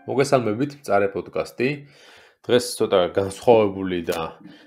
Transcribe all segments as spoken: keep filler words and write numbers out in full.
მოგესალმებით, მწარე პოდკასტი. დღეს ცოტა განსხვავებული და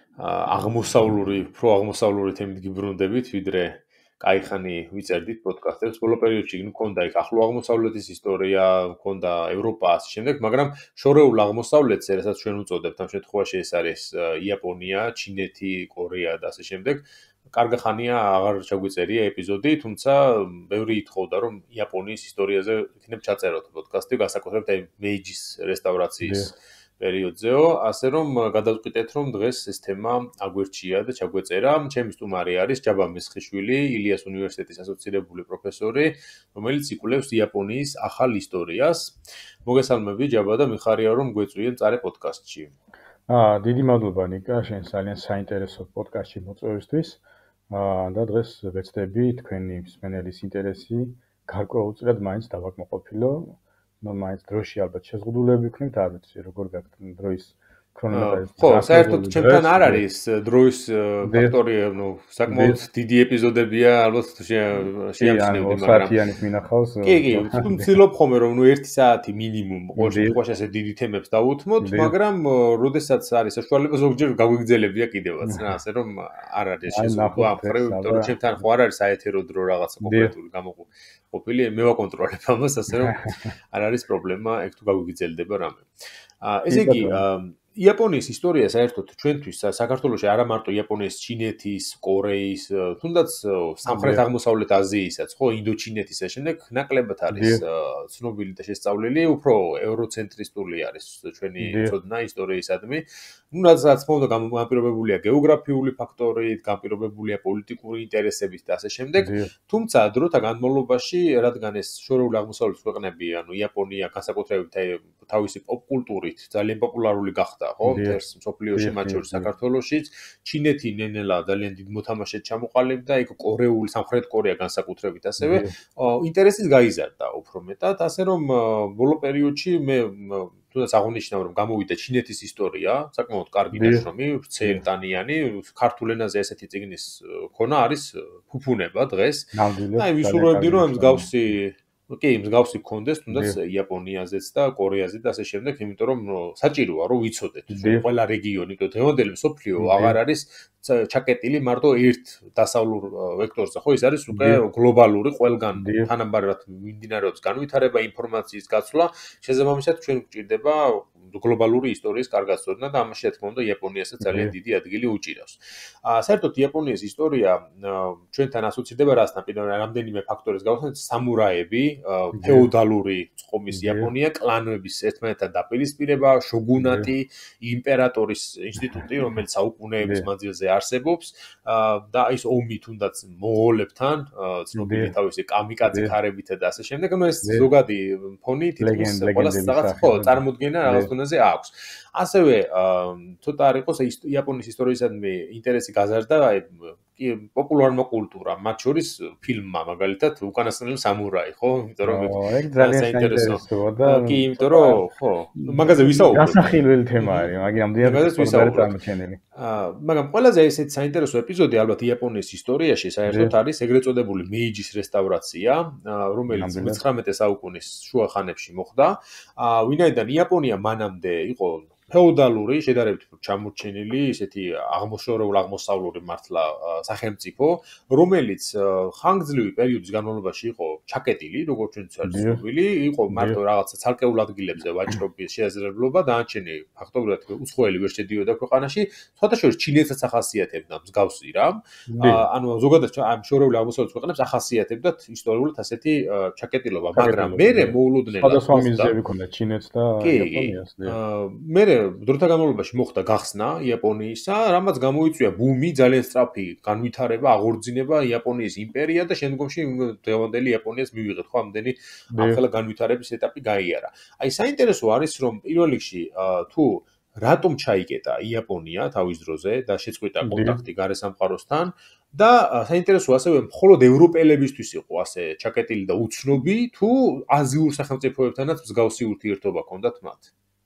აღმოსავლური, პრო აღმოსავლური თემით გიბრუნდებით, ვიდრე კაიხანი ვიწერდით პოდკასტებს. ბოლო პერიოდში მქონდა იქ ახლო აღმოსავლეთის ისტორია, მქონდა ევროპა, ასე შემდეგ, მაგრამ შორეულ აღმოსავლეთს, რასაც ჩვენ უწოდებთ, ამ შემთხვევაში ეს არის იაპონია, ჩინეთი, კორეა და ასე შემდეგ. კარგი ხანია აღარ ჩაგვიწერია ეპიზოდი, თუმცა ბევრი ითხოვდა, რომ იაპონიის ისტორიაზე იქნებ ჩაწეროთ პოდკასტი, განსაკუთრებით აი მეიჯის რესტავრაციის პერიოდზეო, ასე რომ გადავწყვიტეთ, რომ დღეს ეს თემა აგვერჩია და ჩაგვეწერა. ჩემი სტუმარი არის ჯაბა მესხიშვილი, ილიას უნივერსიტეტის ასოცირებული პროფესორი, რომელიც იკვლევს იაპონიის ახალ ისტორიას. მოგესალმები ჯაბა და მიხარია რომ გვეწვიე მწარე პოდკასტში. აა, დიდი მადლობა ნიკა, შენ ძალიან საინტერესო პოდკასტში მოწვევისთვის. აა, და დღეს ვეცდები თქვენი მსმენელის ინტერესი გარკვეულწილად მაინც დავაკმაყოფილო. ნუ მაინც დროში ალბათ შეზღუდულები ვქნით, არ ვიცი როგორ გაქვს დროის ქრონოლოგია. ხო, საერთოდ ჩემთან არ არის დროის ფაქტორი, ნუ საკმაოდ დიდი ეპიზოდებია, ალბათ შეამჩნევდი, მაგრამ საათიანით მინახავს. კი, კი, ვცდილობ ხოლმე რომ ნუ ერთი საათი მინიმუმ ყოველ შემთხვევაში ასე დიდი თემებს დავუთმოთ, მაგრამ როდესაც არის საშუალება ზოგჯერ გაგვიგრძელებია კიდევაც რა, ასე რომ არ არის შესაძლებელი ამ ხრივ, იმიტომ რომ ჩემთან ხო არ არის საეთერო დრო რაღაცა კონკრეტული გამოყოფილი, მე ვაკონტროლებ ამას, ასე რომ არ არის პრობლემა, ეგ თუ გაგვიგრძელდება რამე. ესე იგი, იაპონიის ისტორია საერთოდ ჩვენთვის საქართველოში არა მარტო იაპონიის, ჩინეთის, კორეის, თუნდაც სამხრეთ აღმოსავლეთ აზიისაც, ხო, ინდოჩინეთის და შემდეგ ნაკლებად არის ცნობილი და შესწავლილი, უფრო ევროცენტრისტული არის ჩვენი ცოდნა ისტორიისადმი. ნუ რაც მოხდა განპირობებულია გეოგრაფიული ფაქტორით, განპირობებულია პოლიტიკური ინტერესებით და ასე შემდეგ. თუმცა დროთა განმავლობაში, რადგან ეს შორეული აღმოსავლეთის ქვეყნები, ანუ იაპონია განსაკუთრებით თავისი პოპკულტურით ძალიან პოპულარული გახდა, ხო, მთელს მსოფლიოში, მათ შორის საქართველოშიც, ჩინეთი ნენელა ძალიან დიდ მოთამაშედ ჩამოყალიბდა, იქ კორეული, სამხრეთ კორეა განსაკუთრებით ასევე ინტერესის გაიზარდა უფრო მეტად, ასე რომ ბოლო პერიოდში მე თუნდაც აღნიშნავ, რომ გამოვიდა ჩინეთის ისტორია, საკმაოდ კარგი ნაშრომი, ვრცელტანიანი, ქართულ ენაზე ესეთი წიგნის ქონა არის ფუფუნება დღეს. აი, ვისურვებდი, რომ მსგავსი კი, მსგავსი გქონდეს, თუნდაც იაპონიაზეც და კორეაზეც და ასე შემდეგ, იმიტომ რომ საჭიროა რომ ვიცოდეთ ყველა რეგიონი, იმიტომ დღევანდელი მსოფლიო აღარ არის ჩაკეტილი მარტო ერთ დასავლურ ვექტორზე, ხო, ის არის უკვე გლობალური, ყველგან თანაბარად მიმდინარეობს განვითარება, ინფორმაციის გაცვლა, შესაბამისად ჩვენ გვჭირდება გლობალური ისტორიის კარგაცოდნა და ამაში რა თქმა უნდა იაპონიასაც ძალიან დიდი ადგილი უჭირავს. აა, საერთოდ იაპონიის ისტორია ჩვენთან ასოცირდება რასთან? პირველად რამდენიმე ფაქტორის გავხსნით, სამურაები, ფეოდალური წყობის იაპონია, კლანების ერთმანეთთან დაპირისპირება, შოგუნატი, იმპერატორის ინსტიტუტი, რომელიც საუკუნეების მანძილზე არსებობს და ის ომი თუნდაც მონღოლებთან, ცნობილი თავისი კამიკაძე ქარებით და ასე შემდეგ, ანუ ეს ზოგადი ფონი თითქოს ყველას რაღაც ხო წარმოდგენა რაღაც დონეზე აქვს. ასევე ცოტა არ იყოს იაპონიის ისტორიისადმი ინტერესი გაზარდა კი პოპულარმა კულტურამ, მათ შორის ფილმმა, მაგალითად, უკანასკნელი სამურაი, ხო? იმიტომ რომ ეგ ძალიან საინტერესოა და კი, იმიტომ რომ ხო, მაგაზე ვისაუბრებ. გასახილველი თემა არის, მაგრამ მაგაზე ვისაუბრებ. აა, მაგრამ ყველაზე ესეთ საინტერესო ეპიზოდი ალბათ იაპონიის ისტორიაში საერთოდ არის ეგრეთ წოდებული მეიჯის რესტავრაცია, რომელიც მეცხრამეტე საუკუნის შუა ხანებში მოხდა. აა, ვინაიდან იაპონია მანამდე იყო ფეოდალური, შედარებით ჩამორჩენილი, ისეთი აღმოსავლური აღმოსავლური მართლა სახელმწიფო, რომელიც ხანგრძლივი პერიოდის განმავლობაში იყო ჩაკეტილი, როგორც ჩვენ ცნობილი, იყო მარტო რაღაცა ცალკეულ ადგილებზე ვაჭრობის შესაძლებლობა, დანარჩენი ფაქტობრივად უცხოელი ვერ შედიოდა ქვეყანაში, სხვადასხვა ჩინეთსაც ახასიათებდა მსგავსი რამ. ანუ ზოგადად ამ შორეული აღმოსავლეთის ქვეყნებს ახასიათებდათ ისტორიულად ასეთი ჩაკეტილობა, მაგრამ მერე მოულოდნელად სხვადასხვა მიზეზები ჰქონდა ჩინეთს და იაპონიას. მერე დროთა განმავლობაში მოხდა გახსნა იაპონიისა, რამაც გამოიწვია ბუმი, ძალიან სწრაფი განვითარება, აღორძინება იაპონიის იმპერია და შემდგომში დღევანდელი იაპონიას მივიღეთ, ხო, ამდენი ამხელა განვითარების ეტაპი გაიარა. აი, საინტერესო არის, რომ პირველ რიგში თუ რატომ ჩაიკეტა იაპონია თავის დროზე და შეწყვიტა კონტაქტი გარე სამყაროსთან და საინტერესო ასევე მხოლოდ ევროპელებისთვის იყო ასე ჩაკეტილი და უცნობი, თუ აზიურ სახელმწიფოებთანაც მსგავსი ურთიერთობა ჰქონდათ მათ.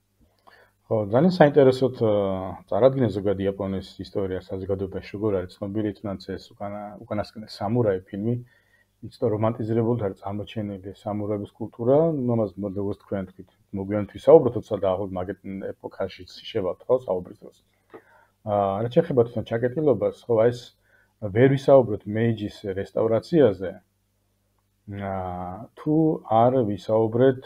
ხო, ძალიან საინტერესოდ წარადგინე ზოგადად იაპონიის ისტორია საზოგადოებაში, როგორ არის ცნობილი თუნდაც ეს უკანასკნელი სამურაი ფილმი, იცით რომანტიზირებული არის წარმოჩენილი სამურაების კულტურა, ნომას როგორც თქვენ თქვით, მოგვიანებით ვისაუბროთ, თორსა და ახლა მაგეთ ეპოქაში შევალთ ხო საუბრის დროს. აა რაც შეეხება თვითონ ჩაკეტილობას, ხო აი ეს ვერ ვისაუბროთ მეიჯის რესტავრაციაზე. აა თუ არ ვისაუბრეთ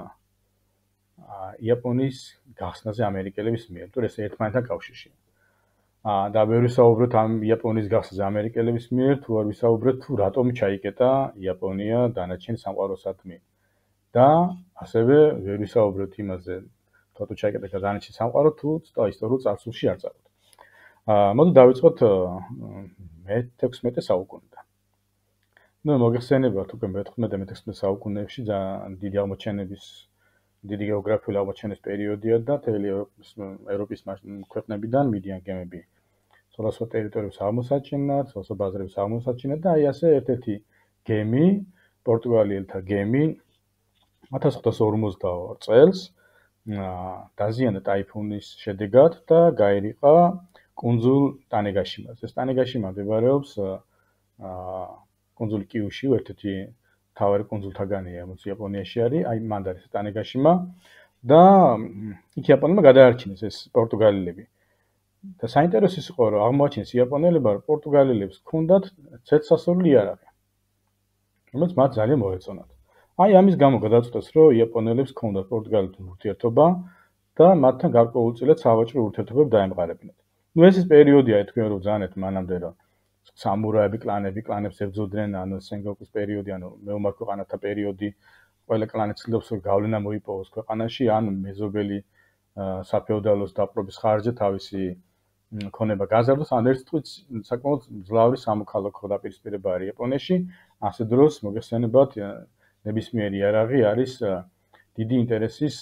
იაპონიის გახსნაზე ამერიკელების მიერ, თუ ეს ერთმანეთთან კავშირშია. აა და ვერ ვისაუბროთ ამ იაპონიის გახსნაზე ამერიკელების მიერ, თუ არ ვისაუბროთ თუ რატომ ჩაიკეტა იაპონია დანარჩენ სამყაროსადმი. და ასევე ვერ ვისაუბროთ იმაზე, თუ ჩაიკეტა დანარჩენ სამყარო, თუ ისტორიულ წარსულში არ წავიდეთ. აა მოდი დავიწყოთ მეთექვსმეტე საუკუნიდან. ნუ მოგეხსენებათ უკვე მეთერთმეტე მეთექვსმეტე საუკუნეებში ძალიან დიდი აღმოჩენების დიდი გეოგრაფიული აღმოჩენის პერიოდია და მთელი ევროპის ქვეყნებიდან მიდიან გემები სხვადასხვა ტერიტორიებს აღმოსაჩენად, სხვადასხვა ბაზრებს აღმოსაჩენად და აი ასე ერთ-ერთი გემი, პორტუგალიელთა გემი ათას ათას ორმოცდაორ წელს დაზიანა ტაიფუნის შედეგად და გაერიყა კუნძულ ტანეგაშიმას. ეს ტანეგაშიმა მდებარეობს კუნძულ კიუში, ერთ-ერთი თავარი კუნძულთაგანია, რომელიც იაპონიაში არის, აი მან არის ტანეგაშიმა და იქ იაპონელებმა გადაარჩინეს ეს პორტუგალიელები. და საინტერესო ის იყო, რომ აღმოაჩინეს იაპონელებმა, რომ პორტუგალიელებს ჰქონდათ ცეცხლსასროლი იარაღი, რომელიც მათ ძალიან მოეწონათ. აი ამის გამო გადაწყვეტეს, რომ იაპონელებს ჰქონდათ პორტუგალიელთან ურთიერთობა და მათთან გარკვეულწილად სავაჭრო ურთიერთობები დაემყარებინათ. ნუ ეს ის პერიოდია, თქვენ რომ ძალიან მანამდე რომ სამურაები, კლანები, კლანებს ებრძოდნენ, ანუ სენგოკუს პერიოდი, ანუ მეომარ ქვეყანათა პერიოდი, ყველა კლანი ცდილობს რომ გავლენა მოიპოვოს ქვეყანაში, ან მეზობელი საფეოდალოს დაპყრობის ხარჯზე თავისი ქონება გაზარდოს, ან ერთ წუთს საკმაოდ მძლავრი სამოქალაქო დაპირისპირება არის იაპონიაში, ასე დროს მოგეხსენებათ ნებისმიერი იარაღი არის დიდი ინტერესის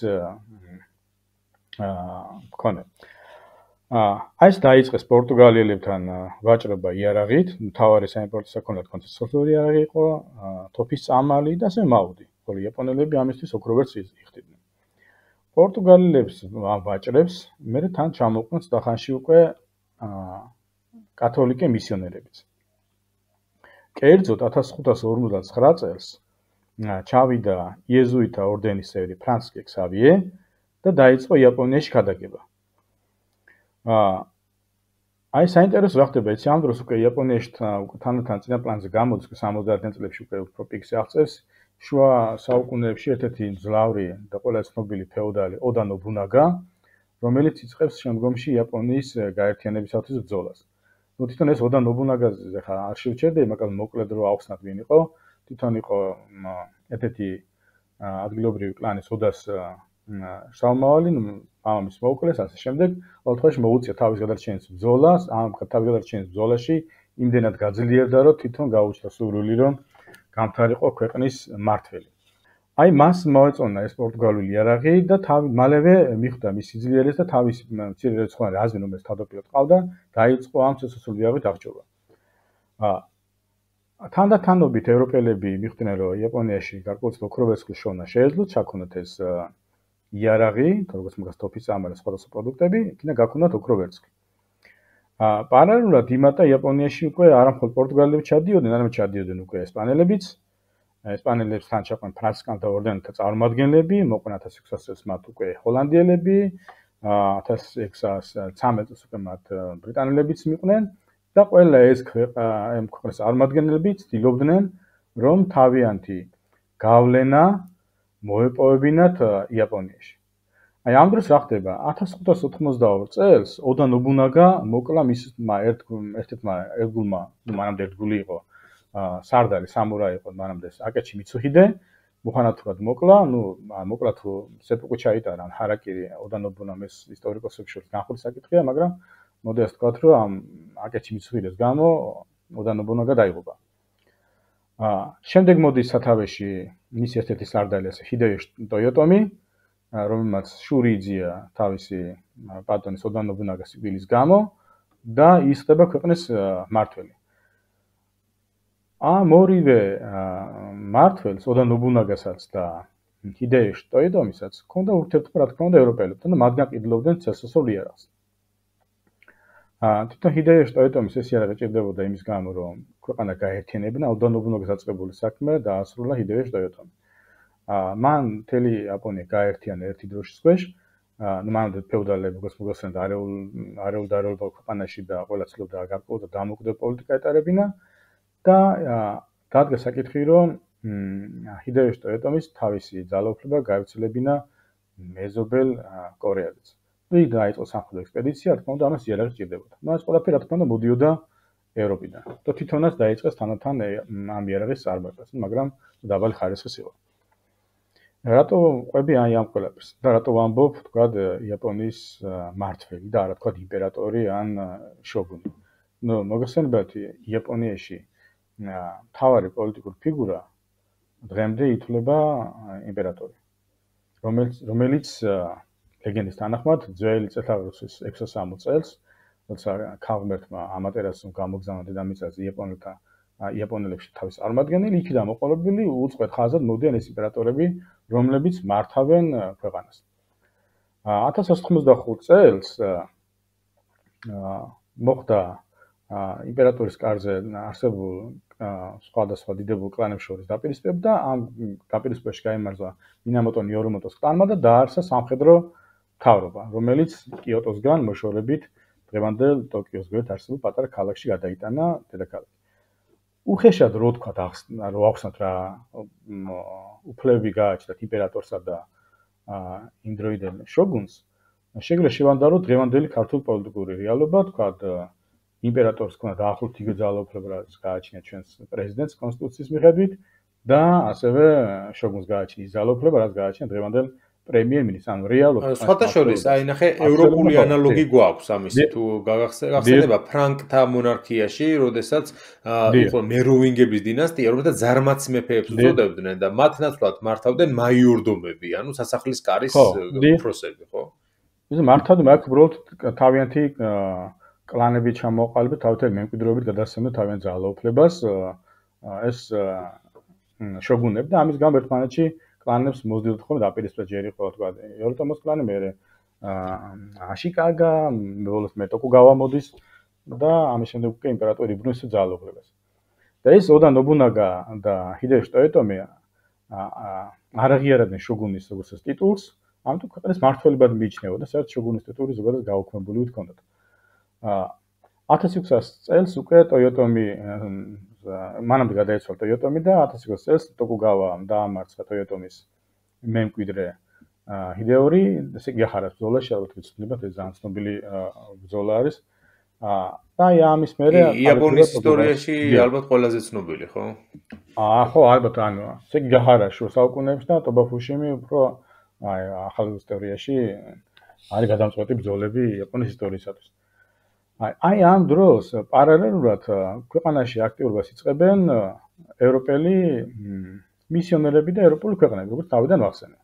მქონე. აი ეს დაიწყეს პორტუგალიელებთან ვაჭრობა იარაღით, მთავარი საიმპორტო საქონლად კონცენტრაციული იარაღი იყო, თოფის წამალი და ასე მაუდი. ხოლო იაპონელები ამისთვის ოქროვერს იხდიდნენ. პორტუგალიელებს ვაჭრებს მერე თან ჩამოყვნენ ცდახანში უკვე კათოლიკე მისიონერებიც. კერძოდ ათას ხუთას ორმოცდათსხრა წელს ჩავიდა იეზუიტთა ორდენის წევრი ფრანცისკე ქსავიე და დაიწყო იაპონიაში ქადაგება. აი საინტერესო რა ხდება, იცი ამ დროს უკვე იაპონიაში თანდათან წინა პლანზე გამოდის, სამოცდაათიან წლებში უკვე უფრო პიკზე აღწევს, შუა საუკუნეებში ერთ-ერთი მძლავრი და ყველაზე ცნობილი ფეოდალი ოდა ნობუნაგა, რომელიც იწყებს შემდგომში იაპონიის გაერთიანებისათვის ბრძოლას. ნუ თვითონ ეს ოდა ნობუნაგაზე ხა არ შევჩერდები, მაგრამ მოკლედ რომ ავხსნათ ვინ იყო, თვითონ იყო ერთ-ერთი ადგილობრივი კლანის ოდას შალმავალი, მამამის მოუკლეს, ასე შემდეგ, ყოველ შემთხვევაში მოუწია თავის გადარჩენის ბრძოლას, ამ თავის გადარჩენის ბრძოლაში იმდენად გაძლიერდა, რომ თვითონ გაუჩნდა სურვილი, რომ გამთარიყო ქვეყნის მმართველი. აი მას მოეწონა ეს პორტუგალიური იარაღი და თავი მალევე მიხვდა მის სიძლიერეს და თავის მცირე რიცხვოვანი რაზმი, რომელიც თავდაპირველად ყავდა, დაიწყო ამ ცეცხლსასროლი იარაღით აღჭურვა. თანდათანობით ევროპელები მიხვდნენ, რომ იაპონიაში გარკვეულწილად ოქროვერცხლის შოვნა შეეძლოთ, ჩაქონათ ეს იარაღი, როგორც მაგას თოფის წამალი, სხვადასხვა პროდუქტები, იქნა გაქონდათ ოქროვერცხლი. პარალელურად იმატა იაპონიაში უკვე არა მხოლოდ პორტუგალიელები ჩადიოდნენ, არამედ ჩადიოდნენ უკვე ესპანელებიც. ესპანელებს თან ჩაყვნენ ფრანცისკანთა ორდენთა წარმომადგენლები, მოყვნენ ათას ექვსას წელს მათ უკვე ჰოლანდიელები, ათას ექვსას ცხრამეტ წელს უკვე მათ ბრიტანელებიც მიყვნენ და ყველა ეს ქვეყნის წარმომადგენლები ცდილობდნენ, რომ თავიანთი გავლენა მოეპოვებინათ იაპონიაში. აი ამ დროს რა ხდება? ათას ხუთას ოთხმოცდაორ წელს ოდა ნობუნაგა მოკლა მის ერთ-ერთმა ერთგულმა, ნუ მანამდე ერთგული იყო, სარდალი სამურაი იყო მანამდე აკეჩი მიცუჰიდე, მოხანათურად მოკლა, ნუ მოკლა თუ სეპუკუ ჩაიტარა, ან ჰარაკირი ოდა ნობუნაგას ისტორიკოსებს შორის განხილვის საკითხია, მაგრამ მოდი ასე ვთქვათ, რომ ამ აკეჩი მიცუჰიდეს გამო ოდა ნობუნაგა დაიღუპა. შემდეგ მოდის სათავეში მის ერთ-ერთი სარდალი ასე ჰიდეიოში ტოიოტომი, რომელმაც შური იძია თავისი პატრონის ოდა ნობუნაგას სიკვდილის გამო და ის ხდება ქვეყნის მმართველი. ამ ორივე მმართველს, ოდა ნობუნაგასაც და ჰიდეიოში ტოიოტომისაც ჰქონდა ურთიერთობა, რა თქმა უნდა, ევროპელებთან და მათგან ყიდლობდნენ ცეცხლსასროლ იარაღს. თვითონ ჰიდეიოში ტოიოტომის ეს იარაღი ჭირდებოდა იმის გამო, რომ ქვეყანა გაერთიანებინა, უდანობუნო გასაწყებული საქმე დაასრულა ჰიდეიოში ტოიოტომ. მან მთელი იაპონია გაერთიანა ერთი დროშის ქვეშ, ну მანამდე ფეოდალები როგორც მოგახსენებთ არეულ არეულ დარაულობა ქვეყანაში და ყველა ცდილობდა გარკვეულ და დამოუკიდებელ პოლიტიკა ეტარებინა და დადგა საკითხი, რომ ჰიდეიოში ტოიოტომის თავისი ძალაუფლება გაევრცელებინა მეზობელ კორეაზეც. იქ დაიწყო სამხედრო ექსპედიცია, რა თქმა უნდა, ამას იარაღი სჭირდებოდა. ნუ ეს ყველაფერი, რა თქმა უნდა, მოდიოდა ევროპიდან. და თვითონაც დაიწყეს თანათან ამ იარაღის წარმოებას, მაგრამ დაბალი ხარისხის იყო. რატო ყვები აი ამ ყველაფერს? და რატო ვამბობ, თქვა, იაპონიის მმართველი და არა თქვა იმპერატორი ან შოგუნი. ნუ მოგახსენებათ, იაპონიაში მთავარი პოლიტიკური ფიგურა დღემდე ითვლება იმპერატორი, რომელიც რომელიც ლეგენდის თანახმად ძველი წელთაღრიცხვის ექვსას სამოცდ წელს, როცა ქალღმერთმა ამატერასუმ გამოგზავნა დედამიწაზე იაპონელთა იაპონელებში თავის წარმომადგენელი, იქიდან მოყოლებული უწყვეტ ხაზად მოდიან ეს იმპერატორები, რომლებიც მართავენ ქვეყანას. ათას ოცს ოცდახუთ წელს მოხდა იმპერატორის კარზე არსებულ სხვადასხვა დიდებულ კლანებს შორის დაპირისპირება და ამ დაპირისპირებაში გაიმარჯვა მინამოტო ნიორომოტოს კლანმა და დააარსა სამხედრო მთავრობა, რომელიც კიოტოსგან მოშორებით დღევანდელ ტოკიოს გვერდით არსებულ პატარა ქალაქში გადაიტანა დედაქალაქი. უხეშად რო თქვა რო ახსნათ რა უფლებები გააჩნდათ იმპერატორსა და იმ დროიდან შოგუნს, შეგვიძლია შევანდარო რომ დღევანდელი ქართული პოლიტიკური რეალობა, თქვა იმპერატორს ქონდა დაახლოებით იგივე ძალაუფლება, რაც გააჩნია ჩვენს პრეზიდენტს კონსტიტუციის მიხედვით და ასევე შოგუნს გააჩნია ძალაუფლება, რაც გააჩნია დღევანდელ პრემიერ-მინისტრს, ანუ რეალურად. სხვათა შორის, აი ნახე, ევროპული ანალოგი გვაქვს ამისი, თუ გახსენება ფრანკთა მონარქიაში, როდესაც იყო მეროვინგების დინასტია, რომელთა ზარმაც მეფეებს უწოდებდნენ და მათ ნაცვლად მართავდნენ მაიორდომები, ანუ სასახლის კარის უფროსები, ხო? ეს მართავდნენ, აქ უბრალოდ თავიანთი კლანები ჩამოყალიბდა, თავიანთი მემკვიდრეობით გადასცემდა თავიანთ ძალაუფლებას ეს შოგუნები და ამის გამო ერთმანეთში კლანებს მოძდიდოთ ხოლმე დაპირისპირება ჯერ იყო თქვა იორიტომოს კლანი, მერე აშიკაგა, ბოლოს მე ტოკუგავა მოდის და ამის შემდეგ უკვე იმპერატორი იბრუნებს ძალაუფლებას. და ეს ოდა ნობუნაგა და ჰიდეიოში ტოიოტომი არ აღიარებდნენ შოგუნის როგორც ტიტულს, ამიტომ ქვეყნის მმართველებად მიიჩნეოდა, სადაც შოგუნის ტიტული ზოგადად გაუქმებული ჰქონდათ. ათას ექვსას წელს უკვე ტოიოტომი მანამდე გადაეცვალა ტოიოტომი და ათას ექვსას წელს ტოკუგავამ დაამარცხა ტოიოტომის მემკვიდრე ჰიდეორი, ესე იგი ახარას ბრძოლაში, ალბათ გიცნობთ, ეს ძალიან ცნობილი ბრძოლა არის. და აი ამის მერე იაპონიის ისტორიაში ალბათ ყველაზე ცნობილი, ხო? აა ხო, ალბათ, ანუ ესე იგი ახარას შუა საუკუნეებში და ტობაფუშიმი უფრო აი ახალ ისტორიაში არის გადამწყვეტი ბრძოლები იაპონიის ისტორიისათვის. აი ამ დროს პარალელურად ქვეყანაში აქტიურობას იწყებენ ევროპელი მისიონერები და ევროპული ქვეყნები, როგორც თავიდან ვახსენე.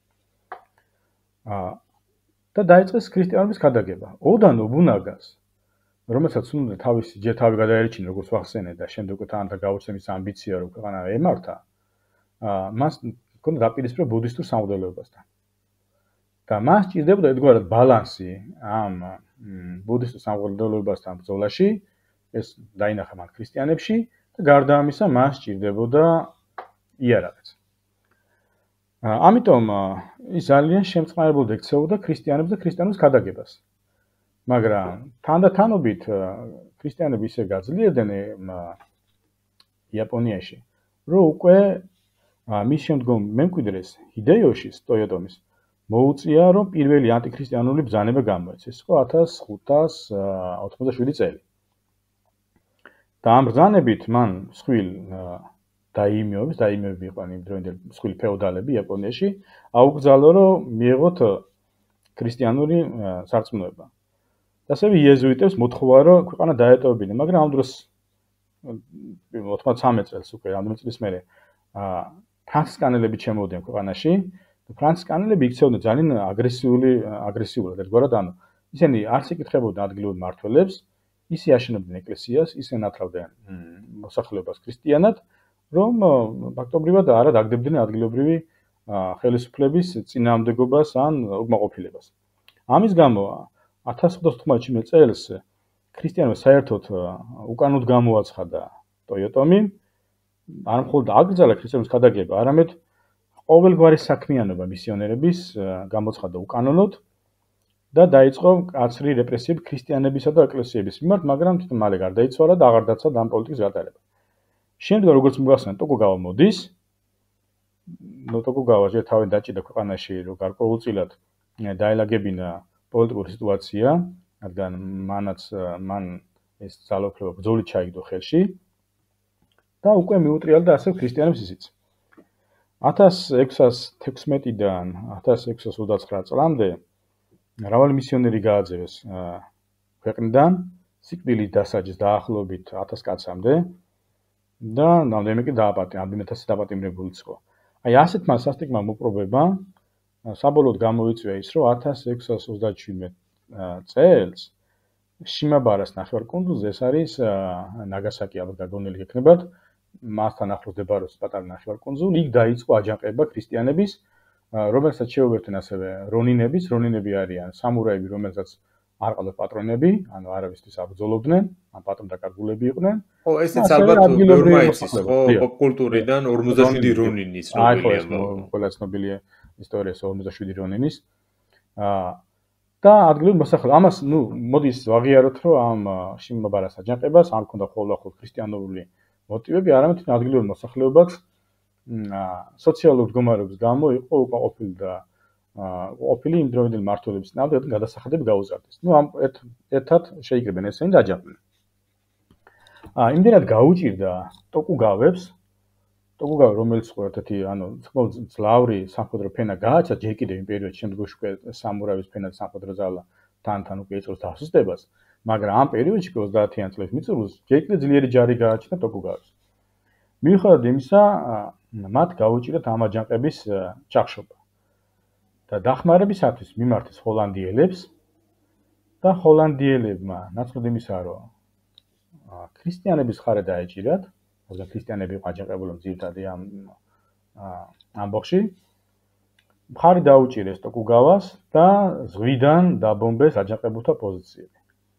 და დაიწყეს ქრისტიანობის ქადაგება. ოდა ნობუნაგას, რომელსაც უნდა თავისი ჯერ თავი გადაერჩინა, როგორც ვახსენე და შემდეგ თან და გაუჩნდა ამბიცია, რომ ქვეყანა ემართა, მას ჰქონდა დაპირისპირება ბუდისტურ სამღვდელოებასთან. და მას ჭირდებოდა ერთგვარად ბალანსი ამ ბუდისტურ სამღვდელოებასთან ბრძოლაში, ეს დაინახა მან ქრისტიანებში და გარდა ამისა მას ჭირდებოდა იარაღიც. ამიტომ ის ძალიან შემწყნარებლად ექცეოდა ქრისტიანებს და ქრისტიანობის ქადაგებას. მაგრამ თანდათანობით ქრისტიანები ისე გაძლიერდნენ იაპონიაში, რომ უკვე მის შემდგომ მემკვიდრეს ჰიდეიოშის ტოიოტომის მოუწია, რომ პირველი ანტიქრისტიანული ბრძანება გამოეცა. ეს იყო ათას ხუთას ოცდაშვიდი წელი. და ამ ბრძანებით მან მსხვილ დაიმიოებს, დაიმიოები იყვნენ იმ დროინდელი მსხვილი ფეოდალები იაპონიაში, აუკრძალო, რომ მიეღოთ ქრისტიანული სარწმუნოება. და ასევე იეზუიტებს მოთხოვა, რომ ქვეყანა დაეტოვებინა, მაგრამ ამ დროს ოცდამეცხრე წელს უკვე რამდენი წლის მერე ფრანცისკანელები ჩემოვიდნენ ქვეყანაში. ფრანცისკანელები იქცეოდნენ ძალიან აგრესიული აგრესიულად, ერთგვარად, ანუ ისინი არც იკითხებოდნენ ადგილობრივ მმართველებს, ისე აშენებდნენ ეკლესიას, ისე ნათრავდნენ მოსახლეობას ქრისტიანად, რომ ფაქტობრივად არა დაგდებდნენ ადგილობრივი ხელისუფლების წინააღმდეგობას ან უკმაყოფილებას. ამის გამო ათას ოცდაოთხმოცდაშვიდი წელს ქრისტიანობა საერთოდ უკანოდ გამოაცხადა ტოიოტომი, არ მხოლოდ აკრძალა ქრისტიანობის ქადაგება, არამედ ყოველგვარი საქმიანობა მისიონერების გამოცხადა უკანონოდ და დაიწყო კაცრი რეპრესიები ქრისტიანებისა და ეკლესიების მიმართ, მაგრამ თვითონ მალე გარდაიცვალა და აღარ დაცვა ამ პოლიტიკის გატარება. შემდგომ როგორც მოგახსენეთ, ტოკუგავა მოდის, ნუ ტოკუგავა ჯერ თავი დაჭიდა ქვეყანაში, რომ გარკვეულწილად დაელაგებინა პოლიტიკური სიტუაცია, რადგან მანაც მან ეს ძალაუფლება ბრძოლით ჩაიგდო ხელში და უკვე მიუტრიალდა ასე ქრისტიანებს ისიც. ათას ექვსას თექვსმეტიდან ათას ექვსას ოცდაცხრა წლამდე მრავალი მისიონერი გააძევეს ქვეყნიდან, სიკვდილის დასაჯის დაახლოებით ათას კაცამდე და რამდენიმე კი დააპატიმრა, ათასი დაპატიმრებული იყო. აი ასეთმა სასტიკმა მოპრობებმა საბოლოოდ გამოიწვია ის, რომ ათას ექვსას ოცდაჩვიდმეტ წელს შიმაბარას ნახევარკუნძულზე, ეს არის ნაგასაკი, ალბათ გაგონილი გექნებათ, მასთან ახლოს მდებარეობს პატარა ნახევარკუნძული, იქ დაიწყო აჯანყება ქრისტიანების, რომელსაც შეუერთდნენ ასევე რონინების, რონინები არიან სამურაები, რომელსაც არ ყავდათ პატრონები, ანუ არავისთვის არ ბრძოლობდნენ, ან პატრონდაკარგულები იყვნენ. ხო, ესეც ალბათ ბევრმა იცის, ხო, პოპკულტურიდან ორმოცდაშვიდი რონინი ცნობილია. აი, ხო, ყველა ცნობილია ისტორიაში ორმოცდაშვიდი რონინის. აა და ადგილობრივ მოსახლეობას. ამას, ნუ, მოდის ვაღიაროთ, რომ ამ შიმაბარას აჯანყებას არ ქონდა ხოლმე ქრისტიანული მოტივები, არამედ ადგილობრივ მოსახლეობას სოციალური მდგომარეობის გამო იყო უკმაყოფილი და ყოფილი იმ დროინდელი მმართველების წინააღმდეგ გადასახადები გაუზარდეს. ნუ ამ ერთად შეიკრიბნენ ესენი და აჯანყდნენ. აა იმდენად გაუჭირდა ტოკუგავებს, ტოკუგავა რომელიც იყო ერთ-ერთი, ანუ საკმაოდ ძლავრი სამხედრო ფენა გააჩა ჯერ კიდევ იმ პერიოდში, შემდგომში უკვე სამურაების ფენა და სამხედრო ძალა თან-თან უკვე იწყებს დასუსტებას, მაგრამ ამ პერიოდში ოცდაათიან წლების მიწურულს ჯერ კიდევ ძლიერი ჯარი გააჩნდა ტოკუგავებს. მიუხედავად იმისა, მათ გაუჭირდათ ამ აჯანყების ჩახშობა. და დახმარებისათვის მიმართეს ჰოლანდიელებს და ჰოლანდიელებმა ნაცვლად იმისა, რომ ქრისტიანების ხარე დაეჭირათ, რადგან ქრისტიანები იყო აჯანყებული ძირითადად ამ ამბოხში, მხარი დაუჭირეს ტოკუგავას და ზღვიდან დაბომბეს აჯანყებულთა პოზიციები.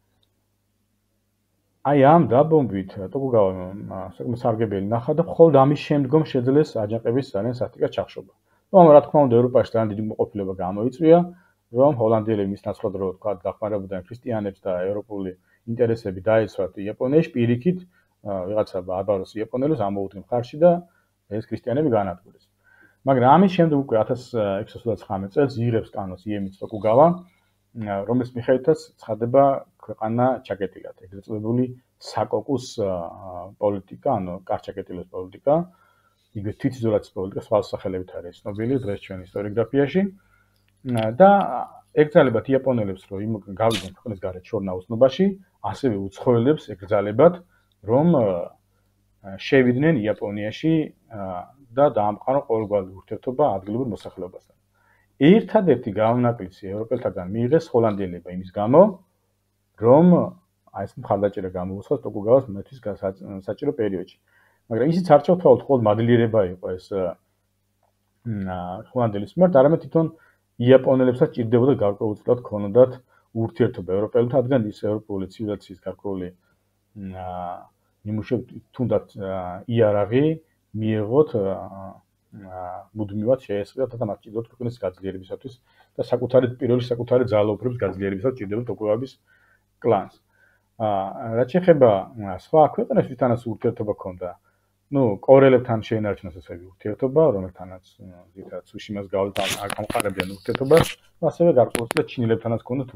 აი ამ დაბომბვით ტოკუგავამ საკმაოდ სარგებელი ნახა და მხოლოდ ამის შემდგომ შეძლეს აჯანყების ძალიან სასტიკად ჩახშობა. მაგრამ რა თქმა უნდა ევროპაში ძალიან დიდი მოყოლება გამოიწვია, რომ ჰოლანდიელები მის ნაცვლად რო თქვა დახმარებოდნენ ქრისტიანებს და ევროპული ინტერესები დაეცვათ იაპონიაში, პირიქით ვიღაცა ბარბაროს იაპონელებს ამოუდგნენ მხარში და ეს ქრისტიანები განადგურეს. მაგრამ ამის შემდეგ უკვე ათას ექვსას ოცდაცხრამეტ წელს იღებს კანონს იემიც ტოკუგავა, რომელიც მიხედვითაც ცხადება ქვეყანა ჩაკეტილად, ეგრეთ წოდებული საკოკუს პოლიტიკა, ანუ კარჩაკეტილოს პოლიტიკა, იგივე თვითიზოლაციის პოლიტიკა სხვა სახელებით არის ცნობილი დღეს ჩვენ ისტორიოგრაფიაში და ეკრძალებათ იაპონელებს, რომ იმ გავიდნენ ქვეყნის გარეთ შორ ნაოსნობაში, ასევე უცხოელებს ეკრძალებათ, რომ შევიდნენ იაპონიაში და დაამყარონ ყოველგვარი ურთიერთობა ადგილობრივ მოსახლეობასთან. ერთადერთი გამონაკლისი ევროპელთაგან მიიღეს ჰოლანდიელებმა იმის გამო, რომ აი ეს მხარდაჭერა გამოუცხადეს ტოკუგავას მეთვის საჭირო პერიოდში. მაგრამ ისიც არ ჩავთვალოთ, მხოლოდ მადლიერება იყო ეს ჰოლანდიელის მიმართ, არამედ თვითონ იაპონელებსაც ჭირდებოდა გარკვეულწილად ქონოდათ ურთიერთობა ევროპელებთან, რადგან ის ევროპული ცივილიზაციის გარკვეული ნიმუშები თუნდაც იარაღი მიეღოთ მუდმივად შეესწრათ და მათ ჭირდებათ ქვეყნის გაძლიერებისათვის და საკუთარი პირველი საკუთარი ძალაუფლების გაძლიერებისათვის ჭირდებოდა ტოკუგავის კლანს. რაც შეეხება სხვა ქვეყნებს, ვისთანაც ურთიერთობა ჰქონდა, ნუ კორელებთან შეინარჩუნეს ესე ურთიერთობა, რომელთანაც ზოგადად სუშიმას გავლით ამყარებდნენ ურთიერთობას, ასევე გარკვეულწილად ჩინელებთანაც ჰქონდათ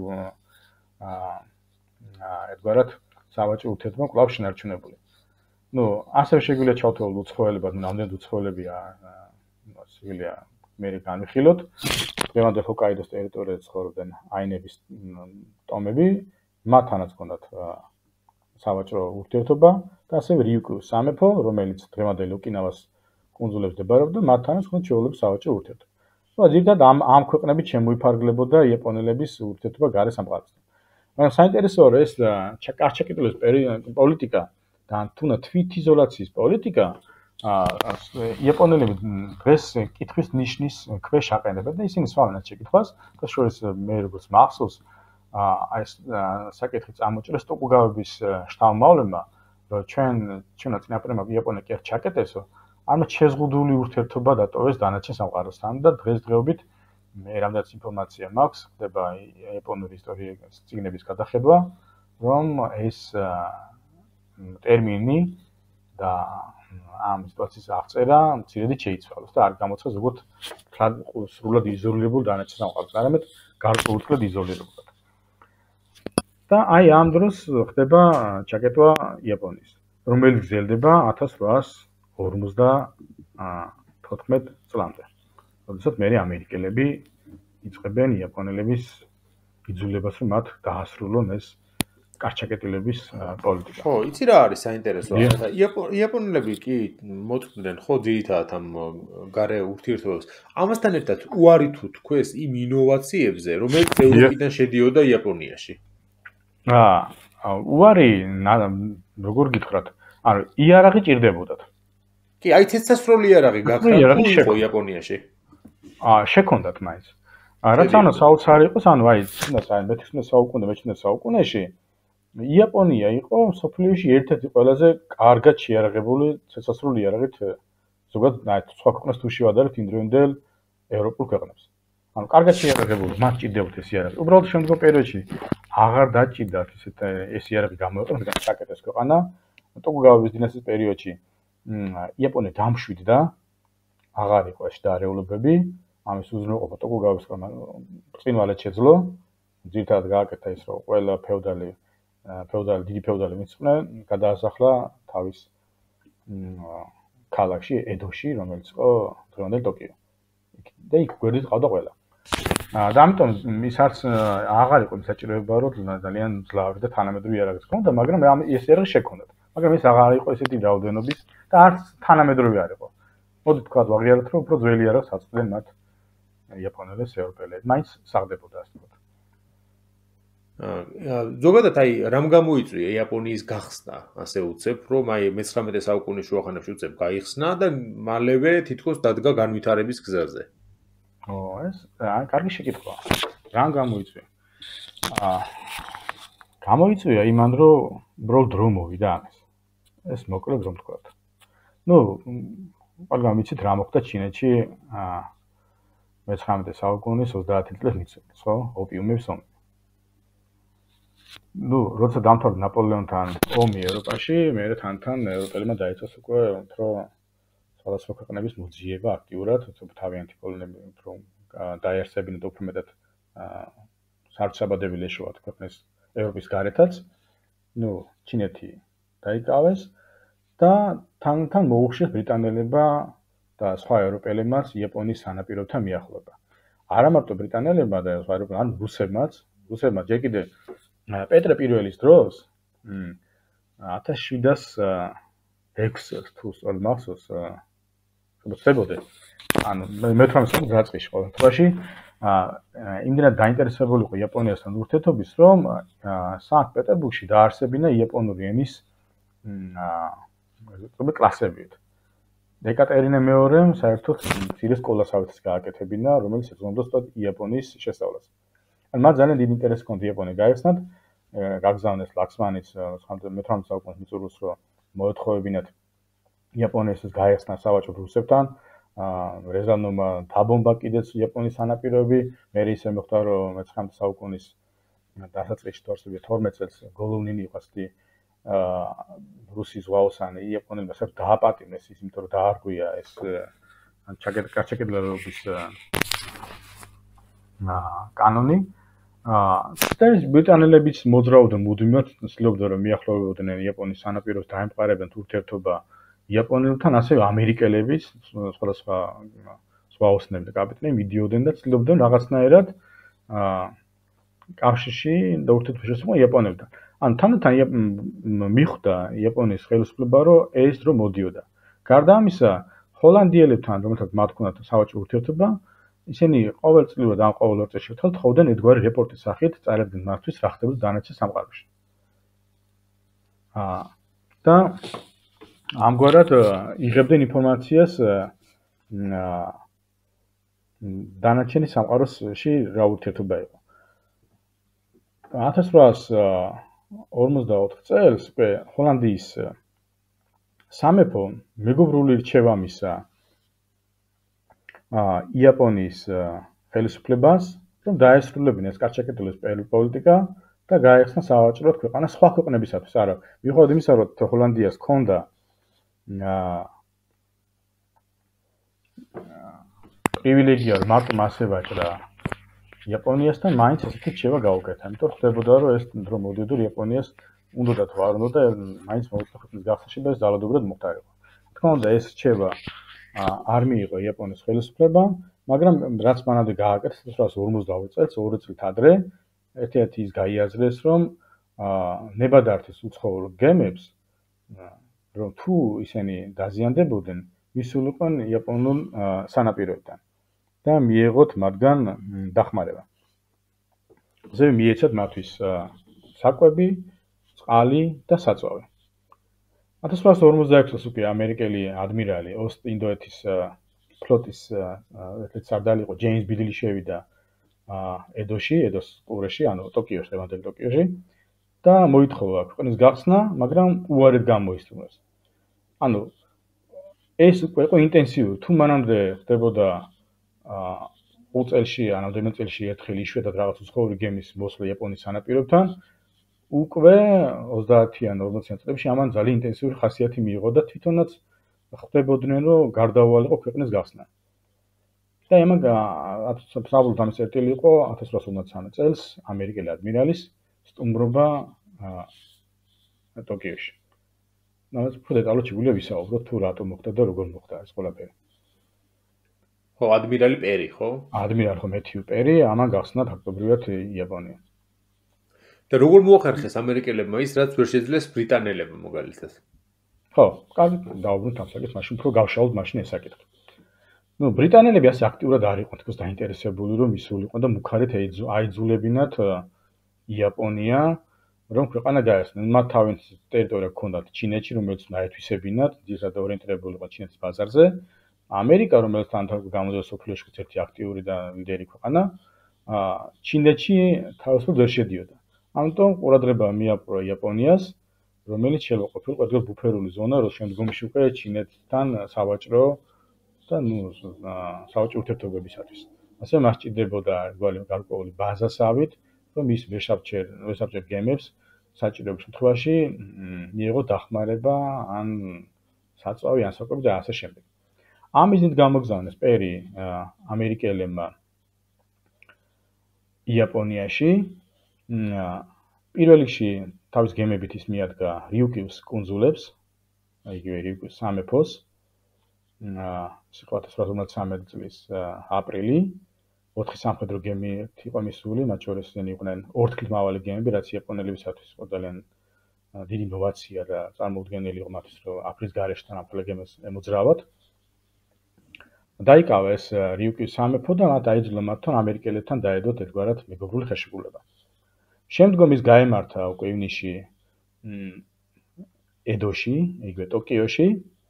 ერთგვარად სავაჭრო ურთიერთობა კვლავ შენარჩუნებული. ნუ ასევე შეგვიძლია ჩავთვალოთ უცხოელებად, რამდენად უცხოელებია, შეგვიძლია მე განვიხილოთ. დღევანდელ ჰოკაიდოს ტერიტორიაზე ცხოვრობდნენ აინების ტომები, მათთანაც ჰქონდათ სავაჭრო ურთიერთობა და ასევე რიუკიუს სამეფო, რომელიც დღევანდელ ოკინავას კუნძულებს მდებარეობდა, მათთანაც ჰქონდათ ჩვეულებრივი სავაჭრო ურთიერთობა. ნუ ზოგადად ამ ამ ქვეყნებით შემოიფარგლებოდა იაპონელების ურთიერთობა გარე სამყაროსთან. მაგრამ საინტერესოა, რომ ეს კარჩაკეტილოს პოლიტიკა და თუნდაც თვითიზოლაციის პოლიტიკა იაპონელები დღეს კითხვის ნიშნის ქვეშ აყენებენ და ისინი სვამენ ამ შეკითხვას, და შორის მე როგორც მახსოვს აი ეს საკითხი წამოჭრეს ტოკუგავების შთამომავლებმა, რომ ჩვენ ჩვენაც წინაპრებმა იაპონია კი არ ჩაკეტესო, ამათ შეზღუდული ურთიერთობა დატოვეს დანარჩენ სამყაროსთან და დღესდღეობით მე რამდენიც ინფორმაცია მაქვს, ხდება იაპონური ისტორიის წიგნების გადახედვა, რომ ეს ტერმინი და ამ სიტუაციის აღწერა მცირედი შეიცვალოს და არ გამოცხადდეს როგორც სრულად იზოლირებულ დანარჩენ სამყაროსთან, არამედ გარკვეულწილად იზოლირებულად. და აი ამ დროს ხდება ჩაკეტვა იაპონიის, რომელიც გრძელდება ათას რვაას ორმოცდათოთხმეტ წლამდე. როდესაც მე ამერიკელები იწყებენ იაპონელების იძულებას, რომ მათ დაასრულონ ეს კარჩაკეტილების პოლიტიკა. ხო, იცი რა არის საინტერესო? იაპონელები კი მოწმდნენ ხო ძირითადად ამ გარე ურთიერთობებს. ამასთან ერთად უარი თუ თქვეს იმ ინოვაციებზე, რომელიც ევროპიდან შედიოდა იაპონიაში. აა, უარი როგორ გითხრათ? ანუ იარაღი ჭირდებოდათ. კი, აი ცეცხლსასროლი იარაღი გაქრა თუ იყო იაპონიაში? აა, შექონდათ მაინც. რაც ანუ საოცარი იყოს, ანუ აი, თუნდაც მეთექვსმეტ საუკუნე, მეჩვიდმეტ საუკუნეში იაპონია იყო მსოფლიოში ერთ-ერთი ყველაზე კარგად შეიარაღებული ცეცხლსასროლი იარაღით ზოგადად აი სხვა ქვეყნებს თუ შევადარებთ იმდროინდელ ევროპულ ქვეყნებს. ანუ კარგად შეიარაღებული, მათ ჭირდებათ ეს იარაღი. უბრალოდ შემდგომ პერიოდში აღარ დაჭირდათ ესეთ ეს იარაღი გამოიყენოს, მაგრამ საკეთეს ქვეყანა. ტოკუგავების დინასტიის პერიოდში იაპონია დამშვიდდა, აღარ იყო ეს დაარეულებები, ამის უზრუნველყოფა ტოკუგავების ქვეყანა ბრწყინვალედ შეძლო. ძირითადად გააკეთა ის, რომ ყველა ფეოდალი ფეოდალი დიდი ფეოდალი მიწყვნენ, გადაასახლა თავის ქალაქში ედოში, რომელიც იყო დღევანდელი ტოკიო. და იქ გვერდით ყავდა ყველა. და ამიტომ ის არც აღარ იყო საჭიროება, რომ ძალიან ძლავრი და თანამედროვე იარაღიც ჰქონდა, მაგრამ ეს იარაღი შექონდათ. მაგრამ ეს აღარ იყო ესეთი რაოდენობის და არც თანამედროვე არ იყო. მოდი თქვა ვაღიაროთ, რომ უფრო ძველი იარაღს აწყდნენ მათ იაპონელებს ევროპელები. მაინც საღდებოდა ასე ვთქვათ. ზოგადად აი რამ გამოიწვია იაპონიის გახსნა, ასე უცებ, რომ აი მეცხრამეტე საუკუნის შუახანებში უცებ გაიხსნა და მალევე თითქოს დადგა განვითარების გზაზე. ო, ეს აი კარგი შეკითხვაა. რამ გამოიწვია? აა გამოიწვია იმან, რომ უბრალოდ დრო მოვიდა ამას. ეს მოკლედ რომ ვთქვათ. ნუ, ყველგან ვიცით რა მოხდა ჩინეთში აა მეცხრამეტე საუკუნის ოცდაათი წლის მიწურულს, ხო? ოპიუმების ომი. ნუ, როცა დამთავრდა ნაპოლეონთან ომი ევროპაში, მე თან-თან ევროპელებმა დაიწყეს უკვე უფრო სხვადასხვა ქვეყნების მოძიება აქტიურად, თავიანთი პოლონები უფრო დაიარსებინათ უფრო მეტად სარწმუნოებრივი ეშოათ ქვეყნის ევროპის გარეთაც. ნუ, ჩინეთი დაიკავეს და თან-თან მოუხშირს ბრიტანელებმა და სხვა ევროპელებმაც იაპონიის სანაპიროთან მიახლოება. არა მარტო ბრიტანელებმა და სხვა ევროპელებმა, ან რუსებმაც, რუსებმა ჯერ კიდე პეტრე პირველის დროს ათას შვიდას ექვსი თუ სწორად მახსოვს, ხებოდი, ანუ მეთვრამეტე საუკუნის ყოველდღიში იმდენად დაინტერესებული იყო იაპონიასთან ურთიერთობის, რომ სანქტ-პეტერბურგში დაარსებინა იაპონური ენის კლასები. ეკატერინე მეორემ საერთოდ მცირე სკოლასავეცს გააკეთებინა, რომელიც ეხმარებოდა იაპონიის შესწავლას. მათ ძალიან დიდი ინტერესი ჰქონდა იაპონია გაეხსნათ, გაგზავნეს ლაქსმანის მეთვრამეტე საუკუნის მიწურულს, რომ მოეთხოვებინათ იაპონიის გაეხსნა სავაჭრო რუსებთან, რეზანოვმა დაბომბა კიდეც იაპონიის სანაპიროები, მე ისე მოხდა, რომ მეცხრამეტე საუკუნის დასაწყისში თორმეტ წელს გოლოვნინი იყო ასეთი რუსის ზღვაოსანი იაპონელებმა საერთოდ დააპატიმრეს ის, იმიტომ რომ დაარღვია ეს ჩაკეტილების კანონი. და ეს ბრიტანელებიც მოძრაობდნენ მუდმივად, ცდილობდნენ რომ მიახლოვებოდნენ იაპონიის სანაპიროს დაემყარებდნენ ურთიერთობა იაპონელებთან, ასევე ამერიკელებიც, სხვადასხვა ზღვაოსნები და კაპიტნები მიდიოდნენ და ცდილობდნენ რაღაცნაირად კავშირში და ურთიერთობა შესრულიყო იაპონელებთან. ანუ თანდათან მიხვდა იაპონიის ხელისუფლება, რომ ეს დრო მოდიოდა. გარდა ამისა, ჰოლანდიელებთან, რომელთაც მათ ჰქონდათ სავაჭრო ურთიერთობა, ისინი ყოველწლიურად ან ყოველ ორ წელს შეთავაზებდნენ თხოვდნენ ერთგვარი რეპორტის სახით წარებდნენ მათთვის რა ხდებოდა დანარჩენ სამყაროში. აა და ამგვარად იღებდნენ ინფორმაციას დანარჩენი სამყაროსში რა ურთიერთობა იყო. ათას რვაას ორმოცდაოთხ წელს უკვე ჰოლანდიის სამეფო მეგობრული რჩევა მისცა იაპონიის ხელისუფლებას, რომ დაესრულებინა ეს კარჩაკეტილების პოლიტიკა და გაეხსნა სავაჭროდ ქვეყანა სხვა ქვეყნებისათვის. არა, მიუხედავად იმისა, რომ ჰოლანდიას ჰქონდა პრივილეგია, რომ მარტო მასე ვაჭრა იაპონიასთან, მაინც ესეთი რჩევა გაუკეთა. იმიტომ ხდებოდა, რომ ეს დრო მოდიოდა იაპონიას უნდათ თუ არ უნდა, მაინც მოუწოდა ქვეყნის გახსნაში და ეს ძალადობრივად მოხდარიყო. თქმა უნდა, ეს რჩევა არ მიიღო იაპონიის ხელისუფლებამ, მაგრამ რაც მანამდე გააკეთა ათას რვაას ორმოცდაოთხ წელს, ორი წლით ადრე, ერთ-ერთი ის გაიაზრეს, რომ ნებადართის უცხოურ გემებს, რომ თუ ისინი დაზიანდებოდნენ, მისულიყვნენ იაპონურ სანაპიროებთან და მიეღოთ მათგან დახმარება. ასევე მიეცათ მათთვის საკვები, წყალი და საწვავი. ათას რვაას ორმოცდაექვსი წელს უკვე ამერიკელი ადმირალი ოსტ-ინდოეთის ფლოტის ერთ-ერთი სარდალი იყო ჯეიმს ბიდლი შევიდა ედოში, ედოს ყურეში, ანუ ტოკიოში, დღევანდელ ტოკიოში და მოითხოვა ქვეყნის გახსნა, მაგრამ უარედ გამოისწრუნეს. ანუ ეს უკვე იყო ინტენსიური, თუ მანამდე ხდებოდა ორ წელში, ან რამდენიმე წელში ერთხელ იშვიათად რაღაც უცხოური გემის მოსვლა იაპონიის სანაპიროებთან, უკვე ოცდაათი ან ორმოცი წლებში ამან ძალიან ინტენსიური ხასიათი მიიღო და თვითონაც ხდებოდნენ, რომ გარდაუვალიყო ქვეყნის გახსნა. და ემაგ საბოლოოდ ამის წერტილი იყო ათას რვაას ორმოცდამსამი წელს ამერიკელი ადმირალის სტუმრობა ტოკიოში. ნაკლებ უფრო დეტალურად შეგვიძლია ვისაუბროთ თუ რატომ მოხდა და როგორ მოხდა ეს ყველაფერი. ხო, ადმირალი პერი, ხო? ადმირალი ხო მეთიუ პერი, ამან გახსნა ფაქტობრივად იაპონია. და როგორ მოახერხეს ამერიკელებმა ის, რაც ვერ შეძლეს ბრიტანელებმა მაგალითად? ხო, კარგი, დავუბრუნდით ამ საკითხს, მაშინ უფრო გავშალოთ მაშინ ეს საკითხი. ნუ ბრიტანელები ასე აქტიურად არ იყვნენ თქოს დაინტერესებული, რომ ისულიყვნენ და მუქარით აიძულებინათ იაპონია, რომ ქვეყანა გაეხსნათ. მათ თავის ტერიტორია ჰქონდათ ჩინეთში, რომელიც უნდა აეთვისებინათ, ძირითადად ორიენტირებული იყო ჩინეთის ბაზარზე. ამერიკა, რომელიც თან გამოძიებას სოფლიოში ერთ-ერთი აქტიური და ლიდერი ქვეყანა, ჩინეთში თავისუფლად ვერ შედიოდა. ამიტომ ყურადღება მიაპყრო იაპონიას, რომელიც შეიძლება ყოფილიყო ადგილ ბუფერული ზონა, რომ შემდგომში უკვე ჩინეთთან სავაჭრო და ნუ სავაჭრო ურთიერთობებისათვის. ასე მას ჭირდებოდა ერთგვარი გარკვეული ბაზასავით, რომ ის ვესაბჭერ, ვესაბჭერ გემებს საჭიროების შემთხვევაში მიიღო დახმარება ან საწვავი, ან საკვები და ასე შემდეგ. ამ მიზნით გამოგზავნეს პერი ამერიკელებმა იაპონიაში. პირველ რიგში თავის გემებით ის მიადგა რიუკიუს კუნძულებს, იგივე რიუკიუს სამეფოს. ეს იყო ათას რვაას ორმოცდამსამი წლის აპრილი. ოთხი სამხედრო გემი იყო მისული, მათ შორის იყვნენ ორთქლმავალი გემები, რაც იაპონელებისათვის იყო ძალიან დიდი ნოვაცია და წარმოუდგენელი იყო მათთვის, რომ აფრის გარეშეთან ამ გემებს ემოძრავათ. დაიკავა ეს რიუკიუს სამეფო და მათ აიძულა მათთან ამერიკელებთან დაედოთ ერთგვარად მეგობრული ხელშეკრულება. შემდგომ ის გაემართა უკვე ივნისში ედოში, იგივე ტოკიოში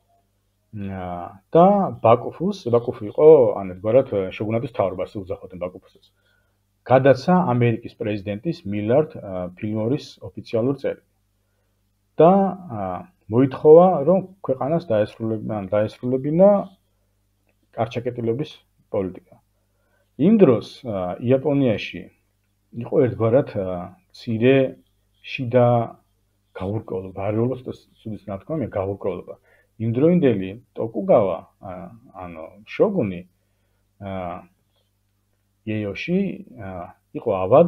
და ბაკუფუს, ბაკუფუ იყო ან ერთგვარად შოგუნატის მთავრობას უძახოდნენ ბაკუფუსს. გადაცა ამერიკის პრეზიდენტის მილარდ ფილმორის ოფიციალური წერი. და მოითხოვა, რომ ქვეყანას დაესრულებინა, დაესრულებინა კარჩაკეტილების პოლიტიკა. იმ დროს იაპონიაში იყო ერთგვარად მცირე შიდა გაურკვევლობა, არ როგორც სუდის ნათქვამია გაურკვევლობა. იმდროინდელი ტოკუგავა, ანუ შოგუნი იეიოში იყო ავად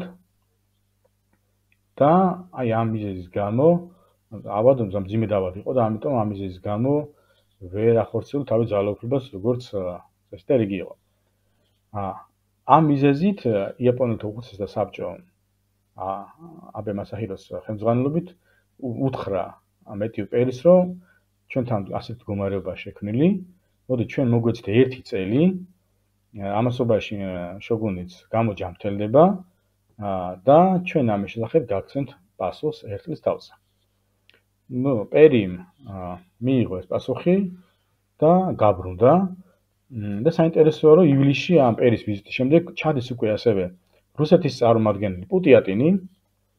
და აი ამ მიზეზის გამო ავად მძიმე დავად იყო და ამიტომ ამ მიზეზის გამო ვერ ახორციელებდა თავის ძალაუფლებას, როგორც წესი და რიგი იყო. ამ მიზეზით იაპონელთა უხუცესთა საბჭო აბე მასაჰიროს ხელმძღვანელობით უთხრა მეთიუ პერის, რომ ჩვენთან ასეთ მდგომარეობა შექმნილი, მოდი ჩვენ მოგვეცეთ ერთი წელი, ამასობაში შოგუნიც გამოჯამრთელდება და ჩვენ ამის შესახებ გაგცემთ პასუხს ერთ წლის თავზე. ნუ პერიმ მიიღო ეს პასუხი და გაბრუნდა და საინტერესოა, რომ ივლისში ამ პერის ვიზიტის შემდეგ ჩადის უკვე ასევე რუსეთის წარმომადგენელი პუტიატინი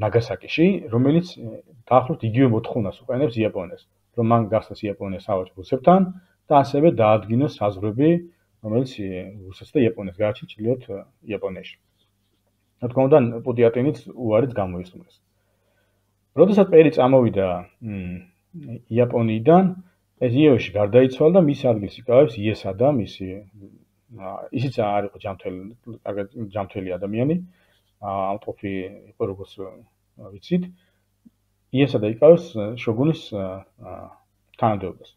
ნაგასაკიში, რომელიც დაახლოებით იგივე მოთხოვნას უყენებს იაპონიას, რომ მან გახსნას იაპონიის საავადმყოფო რუსებთან და ასევე დაადგინოს საზღვრები, რომელიც რუსეთს და იაპონიას გააჩნია ჩრდილოეთ იაპონიაში. რა თქმა უნდა, პუტიატინიც უარიც გამოისურვეს. როდესაც პერი წამოვიდა იაპონიიდან, ეს იევში გარდაიცვალა და მის ადგილს იკავებს იესადა, მისი ისიც არ იყო ჯამთველი, ჯამთველი ადამიანი, ავტოფი იყო როგორც ვიცით, იესადა იკავებს შოგუნის თანამდებობას.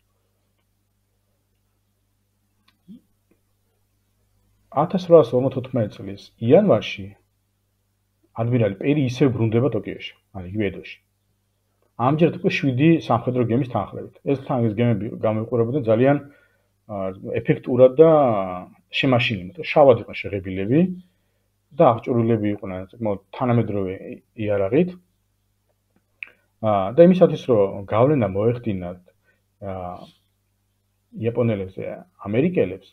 ათას რვაას ორმოცდაოთხმეტი წლის იანვარში ადმირალი პერი ისევ ბრუნდება ტოკიოში, ან იგივე ედოში. ამჯერად უკვე შვიდი სამხედრო გემის თანხლებით. ეს თან ეს გემები გამოიყურებოდა ძალიან ეფექტურად და შემაშინებულად. შავად იყვნენ შეღებილები და აღჭურვილები იყვნენ თანამედროვე იარაღით. და იმისათვის რომ გავლენა მოეხდინათ იაპონელებს და ამერიკელებს,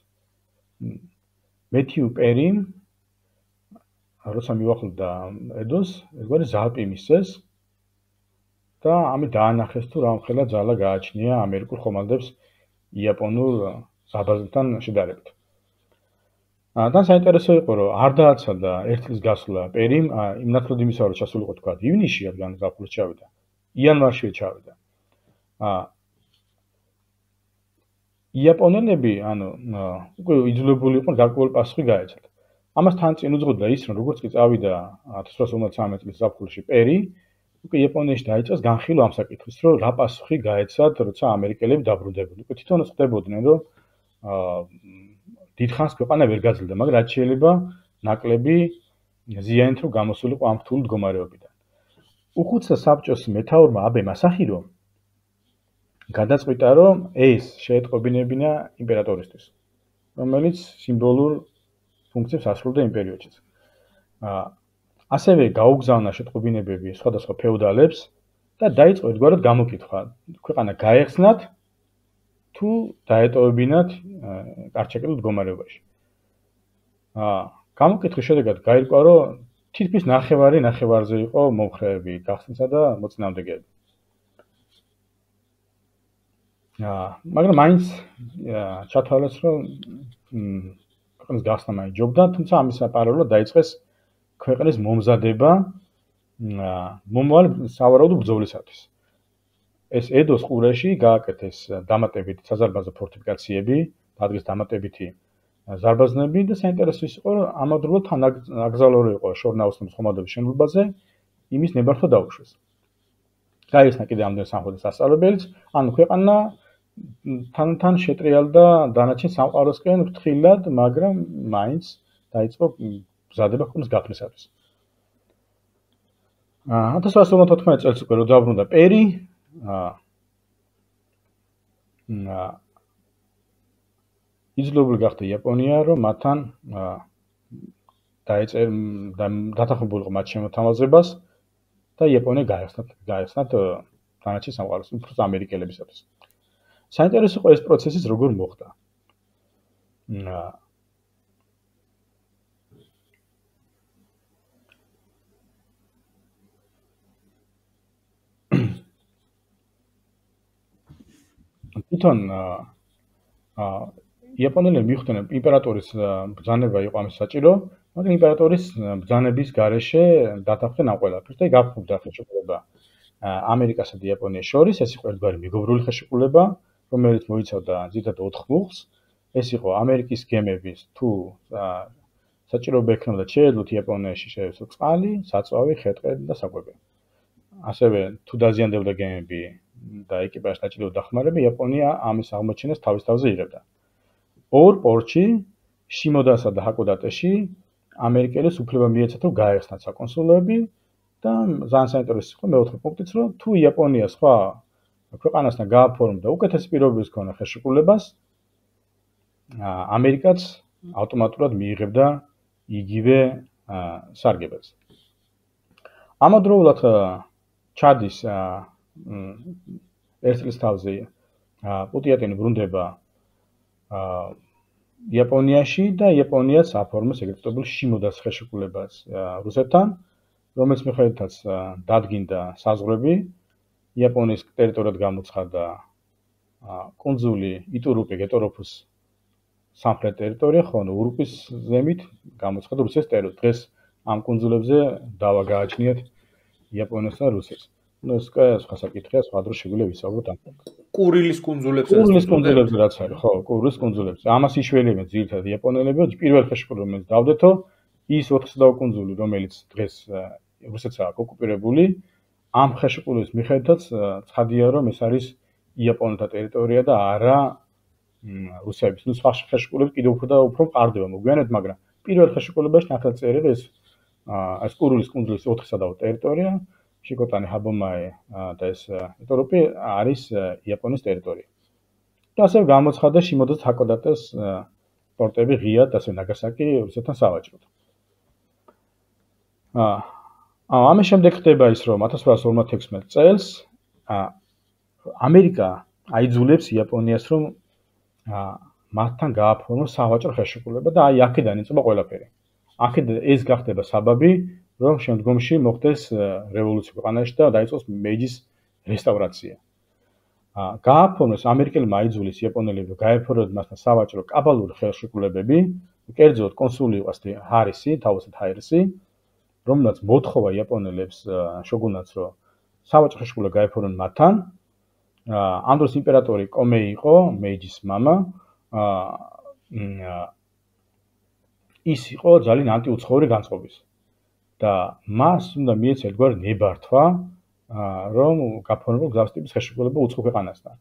მეთიუ პერიმ როცა მივახლოვდა ედოს, ერთგვარი ზალპი მისცეს და ამით დაანახეს თუ რამხელა ძალა გააჩნია ამერიკულ ხომალდებს იაპონურ ზაბაზებთან შედარებით. და საინტერესო იყო, რომ არ დააცალდა ერთ წლის გასვლა პერიმ, იმ ნაცვლად იმისა, რომ ჩასულიყო თქვა ივნისში, რადგან ზაფხულში ჩავიდა, იანვარშივე ჩავიდა. იაპონელები, ანუ უკვე იძულებული იყვნენ გარკვეული პასუხი გაეცათ. ამასთან წინ უძღოდა ის, რომ როგორც კი წავიდა ათას რვაას ორმოცდათვრამეტი წლის ზაფხულში პერი, უკვე იაპონიაში დაიწყეს განხილვა ამ საკითხის, რომ რა პასუხი გაეცათ, როცა ამერიკელები დაბრუნდებოდნენ. უკვე თვითონაც ხვდებოდნენ, რომ დიდხანს ქვეყანა ვერ გაძლდა, მაგრამ რაც შეიძლება ნაკლები ზიანით რომ გამოსულიყო ამ რთული მდგომარეობიდან. უხუცესად საბჭოს მეთაურმა აბე მასაჰირომ გადაწყვიტა, რომ ეს შეეტყობინებინა იმპერატორისთვის, რომელიც სიმბოლურ ფუნქციებს ასრულებდა იმპერიოშიც. ასევე გაუგზავნა შეტყობინებები სხვადასხვა ფეოდალებს და დაიწყო ერთგვარად გამოკითხვა, ქვეყანა გაეხსნათ თუ დაეტოვებინათ კარჩაკილ მდგომარეობაში. გამოკითხვის შედეგად გაირკვა, რომ თითქმის ნახევარი ნახევარზე იყო მომხრეები გახსნისა და მოწინააღმდეგეები. მაგრამ მაინც ჩათვალეს, რომ ქვეყნის გახსნა მაინც ჯობდა, თუმცა ამისა პარალელურად დაიწყეს ქვეყნის მომზადება მომავალ სავარაუდო ბრძოლისათვის. ეს ედოს ყურეში გააკეთეს დამატებითი საზარბაზო ფორტიფიკაციები, დადგეს დამატებითი ზარბაზნები და საინტერესო ის იყო, რომ ამავდროულად თან აკრძალული იყო შორნაოსნობის ხომალდების შენებაზე, იმის ნებართვა დაუშვეს. გაიხსნა კიდევ ამდენ სამხედრო სასწავლებელიც, ანუ ქვეყანა თან-თან შეტრიალდა დანარჩენ სამყაროსკენ ფრთხილად, მაგრამ მაინც დაიწყო მზადება ქვეყნის გახსნისათვის. ათას რვაას ორმოცდათოთხმეტი წელს უკვე რო დაბრუნდა პერი, იძულებული გახდა იაპონია, რომ მათთან დაეწერ დათანხმებულიყო მათ შემოთავაზებას და იაპონია გაეხსნათ გაეხსნათ დანარჩენ სამყაროს, უფრო ამერიკელებისათვის. საინტერესო იყო ეს პროცესიც როგორ მოხდა. თვითონ იაპონელები მიხვდნენ იმპერატორის ბრძანება იყო ამის საჭირო, მაგრამ იმპერატორის ბრძანების გარეშე დათანხმდნენ ამ ყველაფერს და გაფუძნდა ხელშეკრულება ამერიკასა და იაპონიას შორის. ეს იყო ერთგვარი მეგობრული ხელშეკრულება, რომელიც მოიცავდა ძირითადად ოთხ მუხლს. ეს იყო ამერიკის გემების თუ საჭიროება ექნებოდა შეეძლოთ იაპონიაში შეესო წყალი, საწვავი, ხე-ტყე და საკვები. ასევე თუ დაზიანდებოდა გემები და ეკიპაჟს დაჭირებოდა დახმარება, იაპონია ამის აღმოჩენას თავის თავზე იღებდა. ორ პორტში, შიმოდასა და ჰაკოდატეში ამერიკელებს უფლება მიეცათ, რომ გაეხსნათ საკონსულოები და ძალიან საინტერესო იყო მეოთხე პუნქტიც, რომ თუ იაპონია სხვა ქვეყანასთან გააფორმდა უკეთესი პირობების მქონე ხელშეკრულებას, ამერიკაც ავტომატურად მიიღებდა იგივე სარგებელს. ამავდროულად ჩადის ერთ წლის თავზე პუტიატინი ბრუნდება იაპონიაში და იაპონიაც აფორმებს ეგრეთ წოდებულ შიმოდას ხელშეკრულებას რუსეთთან რომელიც მიხედვითაც დადგინდა საზღვრები, იაპონიის ტერიტორიად გამოცხადა კუნძული იტურუპი გეტოროფუს სამხრეთ ტერიტორია, ხოლო ურუპის ზემით გამოცხადა რუსეთის ტერიტორია. დღეს ამ კუნძულებზე დავა გააჩნიათ იაპონიას და რუსეთს. ნუ ეს სხვა საკითხია, სხვა დრო შეგვიძლია ვისაუბროთ ამ. კურილის კუნძულებზე კურილის კუნძულებზე რაც არის, ხო, კურილის კუნძულებზე. ამას იშველებენ ძირითადად იაპონელები, პირველ ხელშეკრულებას რომელიც დავდეთო, ის ოთხსა კუნძული, რომელიც დღეს რუსეთს აქვს ოკუპირებული, ამ ხელშეკრულების მიხედვითაც ცხადია, რომ ეს არის იაპონელთა ტერიტორია და არა რუსების. ნუ სხვა ხელშეკრულები კიდევ უფრო და უფრო მყარდება მოგვიანებით, მაგრამ პირველ ხელშეკრულებაში ნათელ წერია ეს ეს კურილის კუნძულის ოთხსა ტერიტორია, შიკოტანი, ჰაბომაე და ეს იტურუპი არის იაპონიის ტერიტორია. და ასევე გამოცხადა შიმოდოს ჰაკოდატეს პორტები ღიად, ასევე ნაგასაკი რუსეთთან სავაჭროდ. აა ამის შემდეგ ხდება ის, რომ ათას ცხრაასი ორმოცდათექვსმეტ წელს ამერიკა აიძულებს იაპონიას, რომ მათთან გააფორმოს სავაჭრო ხელშეკრულება და აი აქედან იწყება ყველაფერი. აქედან ეს გახდება საბაბი, რომ შემდგომში მოხდეს რევოლუცია ქვეყანაში და დაიწყოს მეიჯის რესტავრაცია. გააფორმოს ამერიკელებმა აიძულეს იაპონელებს გაეფორმოთ მასთან სავაჭრო კაბალური ხელშეკრულებები, კერძოდ კონსული იყო ჰარისი, თავისით ჰარისი, რომელსაც მოთხოვა იაპონელებს შოგუნატს, რომ სავაჭრო ხელშეკრულება გაეფორმონ მათთან. ამ დროს იმპერატორი კომეი იყო, მეიჯის მამა. ის იყო ძალიან ანტიუცხოური განწყობის. და მას უნდა მიეცა ერთგვარი ნებართვა, რომ გაფორმებულ გზავის ტიპის ხელშეკრულება უცხო ქვეყანასთან.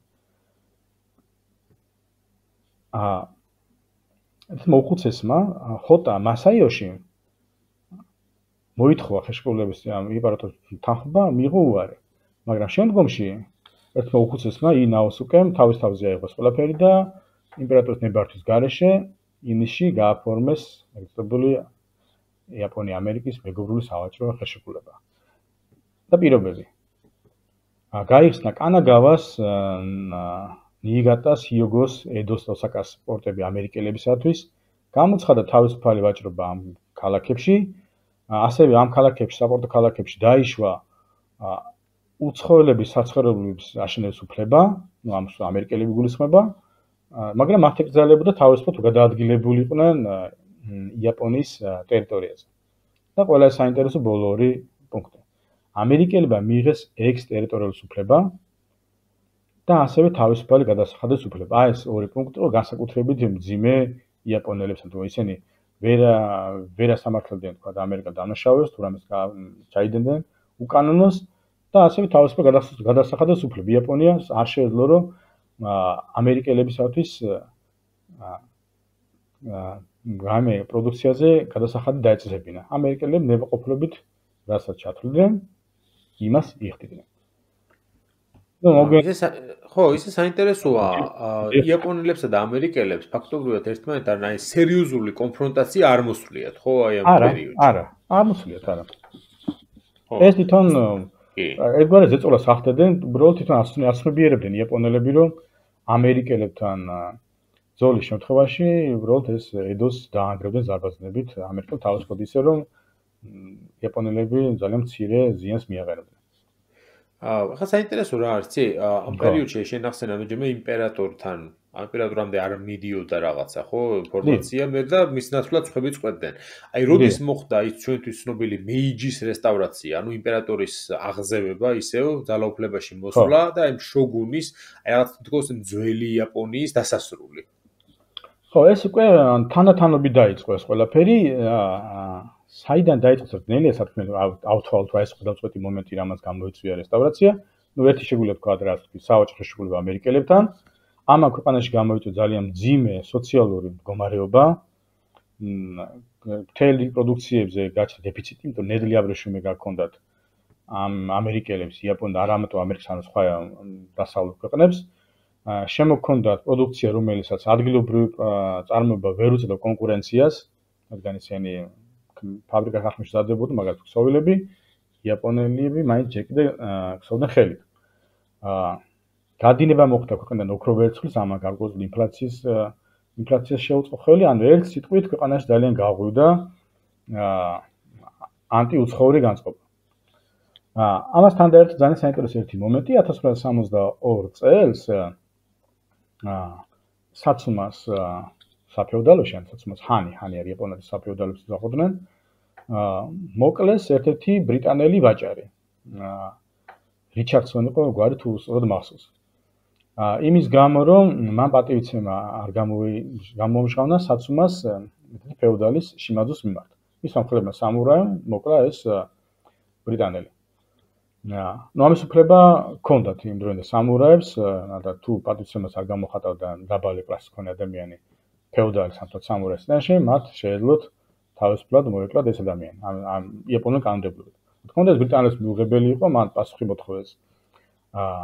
აა ეს მოუხუცესმა ხოტა მასაიოში მოითხოვა ხელშეკრულების იმპერატორის თანხმობა, მიიღო უარი. მაგრამ შემდგომში ერთ მოუხუცესმა ინაოსუკემ თავის თავზე აიღოს ყველაფერი და იმპერატორის ნებართვის გარეშე ინიში გააფორმეს ეგრეთებული იაპონია-ამერიკის მეგობრული სავაჭრო ხელშეკრულება. და პირობები. გაიხსნა კანაგავას, ნიიგატას, ჰიოგოს, ედოს და ოსაკას პორტები ამერიკელებისათვის, გამოცხადა თავისუფალი ვაჭრობა ამ ქალაქებში, ასევე ამ ქალაქებში, საპორტო ქალაქებში დაიშვა უცხოელების საცხოვრებლების აშენების უფლება, ნუ ამ ამერიკელები გულისხმება, მაგრამ მათ ეკრძალებოდა თავისუფლად გადაადგილებულიყვნენ იაპონიის ტერიტორიაზე. და ყველა საინტერესო ბოლო ორი პუნქტი. ამერიკელებმა მიიღეს ექსტერიტორიული უფლება და ასევე თავისუფალი გადასახადის უფლება. აი ეს ორი პუნქტი იყო განსაკუთრებით მძიმე იაპონელებთან, თუ ისინი ვერ ვერ ასამართლებდნენ თქვა და ამერიკა დამნაშავეს, თუ რამეს ჩაიდებდნენ უკანონოს და ასევე თავისუფალი გადასახადის უფლება. იაპონიას არ შეეძლო, რომ ამერიკელებისათვის გამე პროდუქციაზე გადასახადი დაეწესებინა. ამერიკელები ნებაყოფლობით რასაც ჩათვლიდნენ, იმას იხდიდნენ. ნუ ხო, ისე საინტერესოა, იაპონელებსა და ამერიკელებს ფაქტობრივად ერთმანეთთან აი სერიოზული კონფრონტაცია არ მოსვლიათ, ხო, აი ამ პერიოდში? არა, არ მოსვლიათ, არა. ეს თვითონ ერთგვარი ზეწოლას ახდედნენ, უბრალოდ თვითონ აცნობიერებდნენ იაპონელები, რომ ამერიკელებთან ზოლის შემთხვევაში უბრალოდ ეს ედოს დაანგრევდნენ ზარბაზნებით ამერიკელ თავისუფლად ისე, რომ იაპონელები ძალიან მცირე ზიანს მიაყენებდნენ. ახლა საინტერესო რა არის, ცი, ამ პერიოდში შენახსენა მეჯერმე იმპერატორთან, იმპერატორამდე არ მიდიოდა რაღაცა, ხო, ინფორმაცია მე და მის ნაცვლად ხვები წყვეტდნენ. აი, როდის მოხდა ის ჩვენთვის ცნობილი მეიჯის რესტავრაცია, ანუ იმპერატორის აღზევება, ისევ ძალაუფლებაში მოსვლა და აი შოგუნის, აი რაღაც თითქოს ძველი იაპონიის დასასრული. ხო, ეს უკვე თანდათანობით დაიწყო ეს ყველაფერი, საიდან დაიწყო ძნელია სათქმელი ავთვალოთ რა ეს გადაწყვეტი მომენტი რამაც გამოიწვია რესტავრაცია. ნუ ერთი შეგვიძლია თქვა რა თქმა სავაჭრო ხელშეკრულება ამერიკელებთან. ამ ქვეყანაში გამოიწვია ძალიან მძიმე სოციალური მდგომარეობა. მთელი პროდუქციებზე გაჩნდა დეფიციტი, იმიტომ ნედლი აბრეშუმი გაქონდათ ამ ამერიკელებს, იაპონს, არა ამიტომ ამერიკას, ანუ სხვა დასავლურ ქვეყნებს. შემოქონდათ პროდუქცია, რომელსაც ადგილობრივი წარმოება ვერ უწევდა კონკურენციას, რადგან ისინი ფაბრიკას ახმში დადებოდნენ, მაგალითად ქსოვილები, იაპონელები მაინც ჯერ კიდევ ქსოვდნენ ხელით. გადინება მოხდა ქვეყნიდან ოქრო ვერცხლის, ამან გარკვეული ინფლაციის ინფლაციას შეუწყო ხელი, ანუ ერთ სიტყვით ქვეყანაში ძალიან გაღვივდა ანტიუცხოვრი განწყობა. აა ამასთან ერთად ძალიან საინტერესო ერთი მომენტი ათას ოთხასი სამოცდაორ წელს აა საცუმას საფეოდალოში ან საცუმას ჰანი, ჰანი არის იაპონეთის საფეოდალებს ზღუდნენ. აა მოკლეს ერთ-ერთი ბრიტანელი ვაჭარი. აა რიჩარდსონი იყო გვარი თუ სწორად მახსოვს. აა იმის გამო რომ მან პატივიცემა არ გამომჟღავნა საცუმას ფეოდალის შიმაძუს მიმართ. მის მომხრეებმა სამურაიმ მოკლა ეს ბრიტანელი. აა ნუ ამის უფლება ჰქონდათ იმ დროინდელ სამურაებს, და თუ პატივცემას არ გამოხატავდა დაბალი კლასის მქონე ადამიანი ფეოდალის ან სამურაის წინაშე, მათ შეეძლოთ თავისუფლად მოეკლათ ეს ადამიანი ამ ამ იაპონელ კანონმდებლობით. თქონდა ეს ბრიტანელს მიუღებელი იყო, მან პასუხი მოთხოვეს აა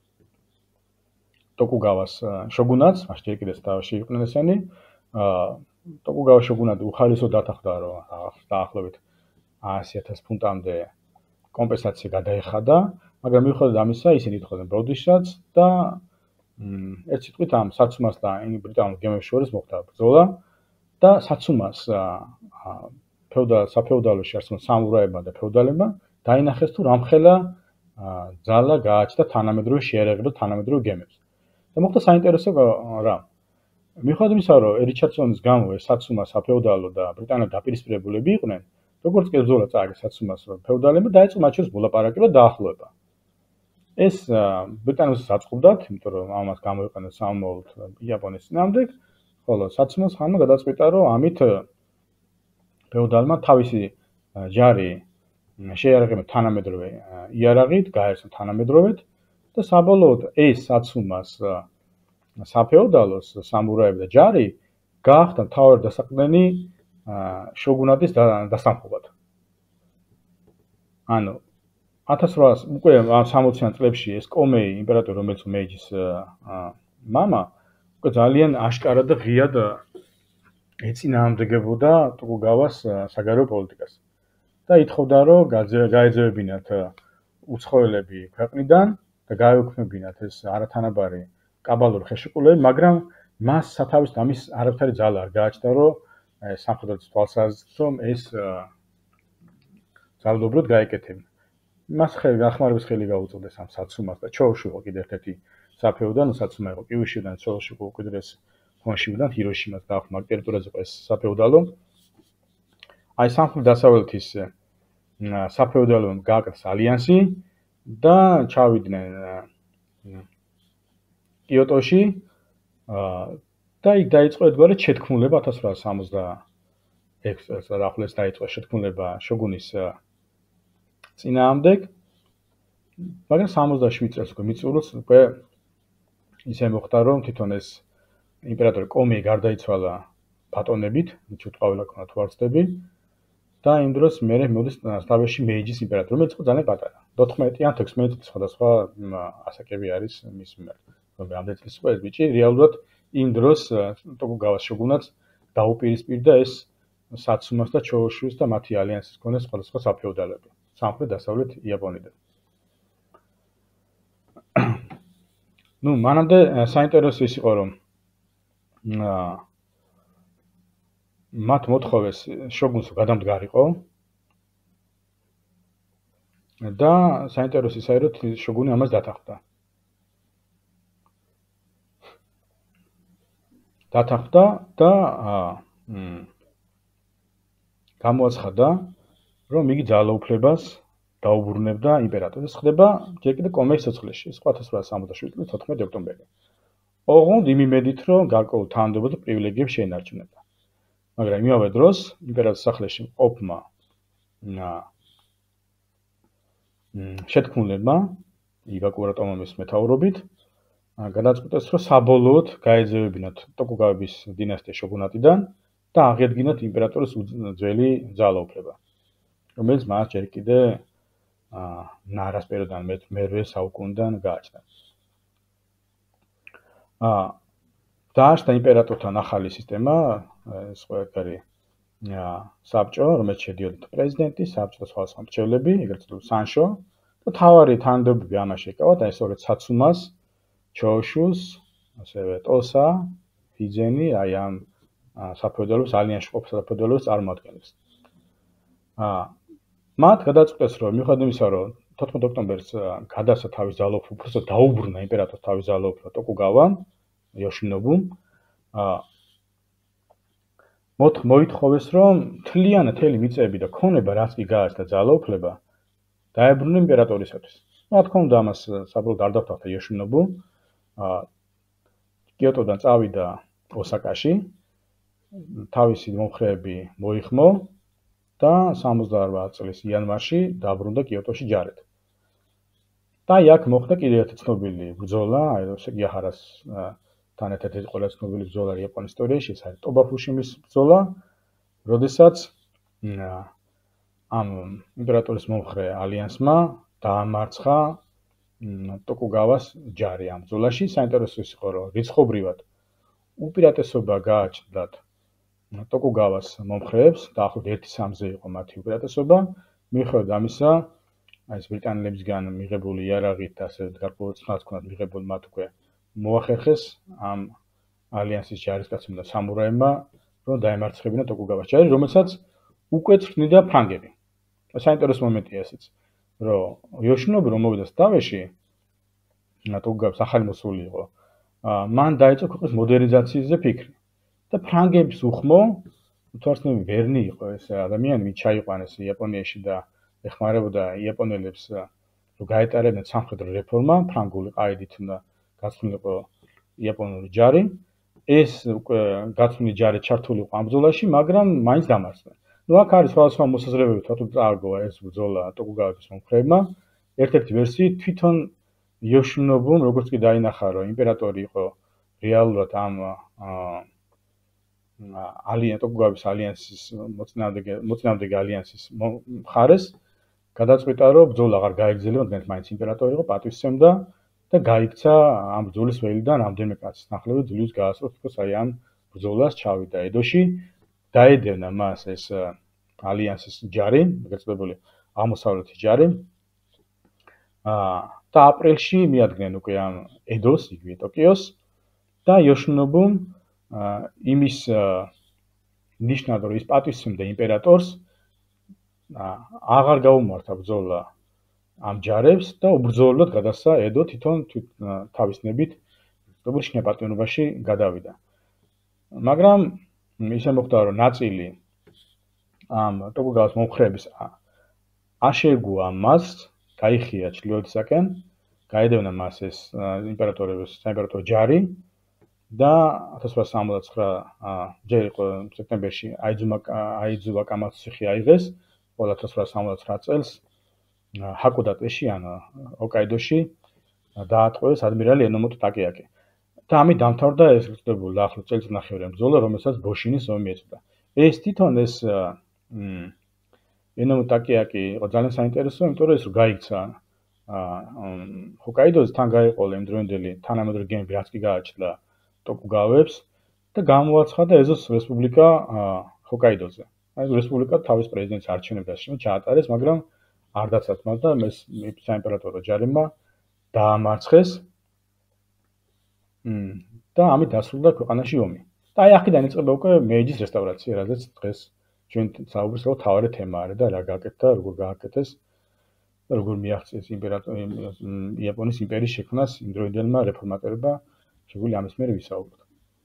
ტოკუგავას შოგუნატს, მას ჯერ კიდევ თავში იყვნენ ესენი. აა ტოკუგავას შოგუნატი უხარისოდ დათანხმდა, რომ დაახლოებით ასი ათას ფუნტამდე კომპენსაცია გადაეხადა, მაგრამ მიუხედავად ამისა, ისინი ითხოვდნენ ბოდიშსაც და ერთ სიტყვით ამ საცუმას და ბრიტანულ გემებს შორის მოხდა ბრძოლა და საცუმას ფეოდალ საფეოდალოში არსებულ სამურაებმა და ფეოდალებმა დაინახეს თუ რამხელა ძალა გააჩნდა თანამედროვე შეიარაღებულ თანამედროვე გემებს. და მოხდა საინტერესო რა. მიუხედავად იმისა, რომ რიჩარდსონის გამო ეს საცუმა საფეოდალო და ბრიტანელი დაპირისპირებულები იყვნენ, როგორც კი ბრძოლა წააგეს საცუმას ფეოდალებმა დაიწყო მათ შორის მოლაპარაკება და დაახლოება. ეს ბრიტანელს აწყობდათ, იმიტომ რომ ამას გამოიყენეს სამომავლოდ იაპონიის წინააღმდეგ, ხოლო საცუმას ხანმა გადაწყვიტა, რომ ამით ფეოდალმა თავისი ჯარი შეიარაღებულ თანამედროვე იარაღით გაერცა თანამედროვედ და საბოლოოდ ეს საცუმას საფეოდალოს სამურაები და ჯარი გაახდა მთავარი დასაყრდენი შოგუნატის დასამხობად. ანუ ათას ოთხასი უკვე სამოციან წლებში ეს კომეი იმპერატორი, რომელიც მეიჯის მამა, უკვე ძალიან აშკარად და ღიად ეწინააღმდეგებოდა ტოკუგავას საგარეო პოლიტიკას. და ითხოვდა, რომ გაეძევებინათ უცხოელები ქვეყნიდან და გაეუქმებინათ ეს არათანაბარი კაბალური ხელშეკრულებები, მაგრამ მას სათავის ამის არაფერი ძალა არ გააჩნდა, რომ სამხედრო თვალსაზრისით რომ ეს ძალადობრივად გაეკეთებინა. მას ხელი გახმარების ხელი გაუწოდეს ამ საცუმას და ჩოუში იყო კიდევ ერთ-ერთი საფეოდალო საცუმა იყო კიუშიდან, ჩოუში იყო უკიდურეს ჰონშიდან, ჰიროშიმას დაახლოებით მაგ ტერიტორიაზე იყო ეს საფეოდალო. აი სამხრეთ დასავლეთის საფეოდალოებმა გააკეთეს ალიანსი და ჩავიდნენ კიოტოში და იქ დაიწყო ერთგვარი შეთქმულება ათას ოთხასი სამოცდაექვსი წელს დაახლოებით დაიწყო შეთქმულება შოგუნის წინააღმდეგ, მაგრამ სამოცდაშვიდ წელს უკვე მიწურულს უკვე ისე მოხდა, რომ თვითონ ეს იმპერატორი კომეი გარდაიცვალა ბატონებით, ჩუტყავილა ქონა თუ არ ვცდები და იმ დროს მერე მოდის სლავიაში მეიჯის იმპერატორი, რომელიც იყო ძალიან პატარა. ოთხმეტი ან თექვსმეტი წლის სხვადასხვა ასაკები არის მის მიმართ. რომ რამდენი წლის იყო ეს ბიჭი, რეალურად იმ დროს ტოკუგავას შოგუნატს დაუპირისპირდა ეს საცუმას და ჩოუშუს და მათი ალიანსის მქონე სხვადასხვა საფეოდალები სამხრეთ დასავლეთ იაპონიდან. ნუ მანამდე საინტერესო ის იყო, რომ მათ მოთხოვეს შოგუნს გადამდგარიყო და საინტერესო ისაა, რომ შოგუნი ამას დათანხმდა. დათანხმდა და გამოაცხადა, რომ იგი ძალაუფლებას დაუბრუნებდა იმპერატორს. ხდება ჯერ კიდევ კომეის სიცოცხლეში, ეს ათას ოთხასი სამოცდაშვიდ წლის თოთხმეტი ოქტომბერი. ოღონდ იმ იმედით, რომ გარკვეულ თანამდებობათა პრივილეგიებს შეენარჩუნებდა. მაგრამ იმავე დროს იმპერატორის სახლში მყოფმა შეთქმულებმა ივაკურატომის მეთაურობით გადაწყვიტეს, რომ საბოლოოდ გაეძევებინათ ტოკუგავების დინასტიის შოგუნატიდან და აღედგინათ იმპერატორის ძველი ძალაუფლება, რომელიც მას ჯერ კიდევ ნარას პერიოდიდან მერვე საუკუნიდან გააჩნდა. დაარსდა იმპერატორთან ახალი სისტემა, ეს ყოველგვარი საბჭო, რომელიც შედიოდა პრეზიდენტი, საბჭო და სხვადასხვა მრჩევლები, ეგრეთ წოდებული სანშო და თავარი თანამდებობები ამაში ეკავათ, აი სწორედ საცუმას, ჩოუშუს, ასევე ტოსა, ჰიძენი, აი ამ საფეოდალოს ალიანსში ყოფ საფეოდალოს წარმოადგენს. მათ გადაწყვეტეს, რომ მიუხედავად იმისა, რომ თოთხმეტ ოქტომბერს გადასცა თავის ძალაუფლება, უბრალოდ დაუბრუნა იმპერატორს თავის ძალაუფლება ტოკუგავამ, იოშინობუმ, მოითხოვეს, რომ მთლიანად მთელი მიწები და ქონება, რაც კი გააჩნდა ძალაუფლება, დაებრუნა იმპერატორისათვის. რა თქმა უნდა, ამას საბოლოოდ არ დავთვალა იოშინობუ. კიოტოდან წავიდა ოსაკაში, თავისი მომხრეები მოიხმო და სამოცდაარბაათი წლის იანვარში დაბრუნდა კიოტოში ჯარით. და იქ მოხდა კიდევ ერთი ცნობილი ბრძოლა, იაჰარას თან ერთ-ერთი ყველაზე ცნობილი ბრძოლა იაპონიის ისტორიაში, ეს არის ტობაფუშიმის ბრძოლა, როდესაც ამ იმპერატორის მომხრე ალიანსმა დაამარცხა ტოკუგავას ჯარი ამ ბრძოლაში. საინტერესო ის იყო, რომ რიცხობრივად უპირატესობა გააჩნდათ ტოკუგავას მომხრეებს, დაახლოებით ერთი სამზე იყო მათი უპირატესობა. მიუხედავად ამისა, ეს ბრიტანელებისგან მიღებული იარაღით და ასე გარკვეულწილად თქონათ მიღებული მათ უკვე მოახერხეს ამ ალიანსის ჯარისკაცებმა და სამურაებმა, რომ დაემარცხებინა ტოკუგავას ჯარი, რომელსაც უკვე წვრთნიდა ფრანგები. საინტერესო მომენტია ესეც, რომ იოშინობუ რომ მოვიდა სთავეში, ტოკუგავის ახალი მოსული იყო, მან დაიწყო ქვეყნის მოდერნიზაციაზე ფიქრი. და ფრანგების უხმო, თვალსაჩინო ვერნი იყო ეს ადამიანი, ვინც ჩაიყვანეს იაპონიაში და ეხმარებოდა იაპონელებს, რომ გაეტარებინათ სამხედრო რეფორმა, ფრანგული ყაიდით უნდა გაწმულიყო იაპონური ჯარი. ეს უკვე გაწმული ჯარი ჩართული იყო ამ ბრძოლაში, მაგრამ მაინც დამარცხდნენ. ნუ აქ არის სხვადასხვა მოსაზრებები, თუ წააგოა ეს ბრძოლა ტოკუგავის მომხრეებმა. ერთ-ერთი ვერსიით თვითონ იოშინობუმ, როგორც კი დაინახა, რომ იმპერატორი იყო რეალურად ამ ალიანს ტოკუგავის ალიანსის მოწინააღმდეგე ალიანსის მხარეს, გადაწყვიტა, რომ ბრძოლა აღარ გაეგრძელება, მაგრამ მაინც იმპერატორი იყო, პატივისცემდა და გაიქცა ამ ბრძოლის ველიდან რამდენიმე კაცის ნახლები ძლივს გაასწროს, თქოს აი ამ ბრძოლას ჩავიდა ედოში, დაედევნა მას ეს ალიანსის ჯარი, გეწოდებული აღმოსავლეთის ჯარი. და აპრილში მიადგნენ უკვე ამ ედოს, იგივე ტოკიოს და იოშინობუმ იმის ნიშნად, რომ ის პატივისცემდა იმპერატორს, აღარ გაუმართა ბრძოლა ამ ჯარებს და უბრძოლოდ გადასცა ედო თვითონ თავის ნებით ტოკუგავის შინაპატიმრობაში გადავიდა. მაგრამ ისე მოხდა, რომ ნაწილი ამ ტოკუგავის მომხრეების აშეგუა მას, გაიხია ჩრდილოეთისაკენ, გაედევნა მას ეს იმპერატორების საიმპერატორო ჯარი და ათას ცხრაასი სამოცდათვრამეტი ჯერ იყო სექტემბერში აიძუვა კამაცუციხი აიღეს, ყოველ ათას ცხრაასი სამოცდათვრამეტი წელს ჰაკოდატეში ან ოკაიდოში დაატყვევეს ადმირალი ენომოტო ტაკეაკი. და ამით დამთავრდა ეს გრძელებული დაახლოებით წელიწადნახევარი ბრძოლა, რომელსაც ბოშინის ომი ეწოდა. ეს თვითონ ეს ენომოტო ტაკეაკი იყო ძალიან საინტერესო, იმიტომ რომ ეს რო გაიქცა ჰოკაიდოზე, თან გაეყოლა იმ დროინდელი თანამედროვე გემები, რაც კი გააჩნდა ტოკუგავებს და გამოაცხადა ეზოს რესპუბლიკა ჰოკაიდოზე. აი ეს რესპუბლიკა თავის პრეზიდენტს არჩევნებს ჩაატარეს, მაგრამ არ დაცათმა და ეს საიმპერატორო ჯარებმა დაამარცხეს და ამით დასრულდა ქვეყანაში ომი. და აი აქედან იწყება უკვე მეიჯის რესტავრაცია, რადგან დღეს ჩვენ საუბრობთ რომ თავარი თემა არის და რა გააკეთა, როგორ გააკეთეს და როგორ მიაღწიეს იმპერატორი იაპონიის იმპერიის შექმნას იმდროინდელმა რეფორმატორებმა, შეგვიძლია ამის მერე ვისაუბროთ.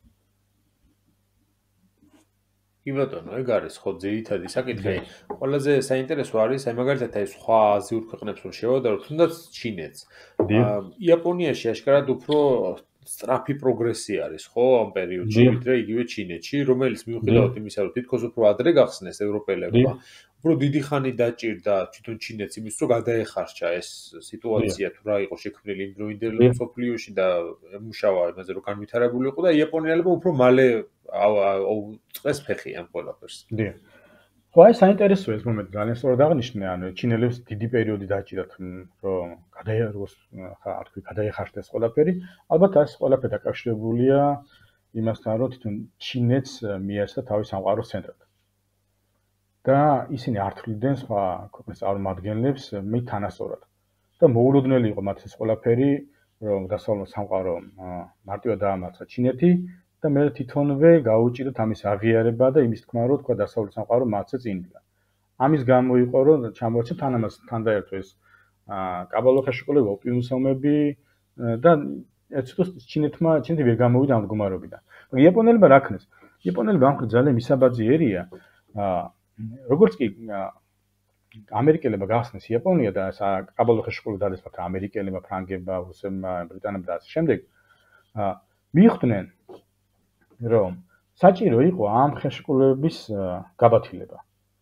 კი ბატონო, ეგ არის ხო ძირითადი საკითხი. ყველაზე საინტერესო არის, აი მაგალითად აი სხვა აზიურ ქვეყნებს რომ შევადაროთ, თუნდაც ჩინეთს. იაპონიაში აშკარად უფრო სწრაფი პროგრესი არის, ხო, ამ პერიოდში, ვიდრე იგივე ჩინეთში, რომელიც მიუხედავად იმისა, რომ თითქოს უფრო ადრე გახსნეს ევროპელებმა, უფრო დიდი ხანი დაჭირდა თვითონ ჩინეთს იმის, რომ გადაეხარშა ეს სიტუაცია, თუ რა იყო შექმნილი იმ დროინდელ მსოფლიოში და ემუშავა იმაზე, რომ განვითარებულიყო და იაპონელებმა უფრო მალე წეს ფეხი ამ ყველაფერს. დიახ. ხო, აი საინტერესოა ეს მომენტი, ძალიან სწორად აღნიშნე, ანუ ჩინელებს დიდი პერიოდი დაჭირდათ, რომ გადაერგოს, ხა არ თქვი, გადაეხარშეს ყველაფერი. ალბათ ეს ყველაფერი დაკავშირებულია იმასთან, რომ თვითონ ჩინეთს მიეცა თავის სამყაროს ცენტრად. და ისინი არ თვლიდნენ სხვა ქვეყნის წარმომადგენლებს მე თანასწორად. და მოულოდნელი იყო მათ ეს ყველაფერი, რომ დასავლეთ სამყარო მარტივად დაამარცხა ჩინეთი და მე თვითონვე გაუჭირდათ ამის აღიარება და იმის თქმა, რომ თქვა დასავლეთ სამყარო მათზე წინდა. ამის გამო იყო რომ ჩამოაჩინე თან ამას თან დაერთო ეს კაბალოხეში ყოლება ოპიუმსომები და ერთ დროს ჩინეთმა ჩინეთი ვერ გამოვიდა ამ მდგომარეობიდან. მაგრამ იაპონელებმა რა ქნეს? იაპონელები ამხრივ ძალიან მისაბაძიერია. როგორც კი ამერიკელებმა გახსნეს იაპონია და კაბალოხეში ყოლება დადეს მათ ამერიკელებმა, ფრანგებმა, რუსებმა, ბრიტანებმა და ასე შემდეგ, მიხვდნენ რომ საჭირო იყო ამ ხელშეკრულების გაბათილება.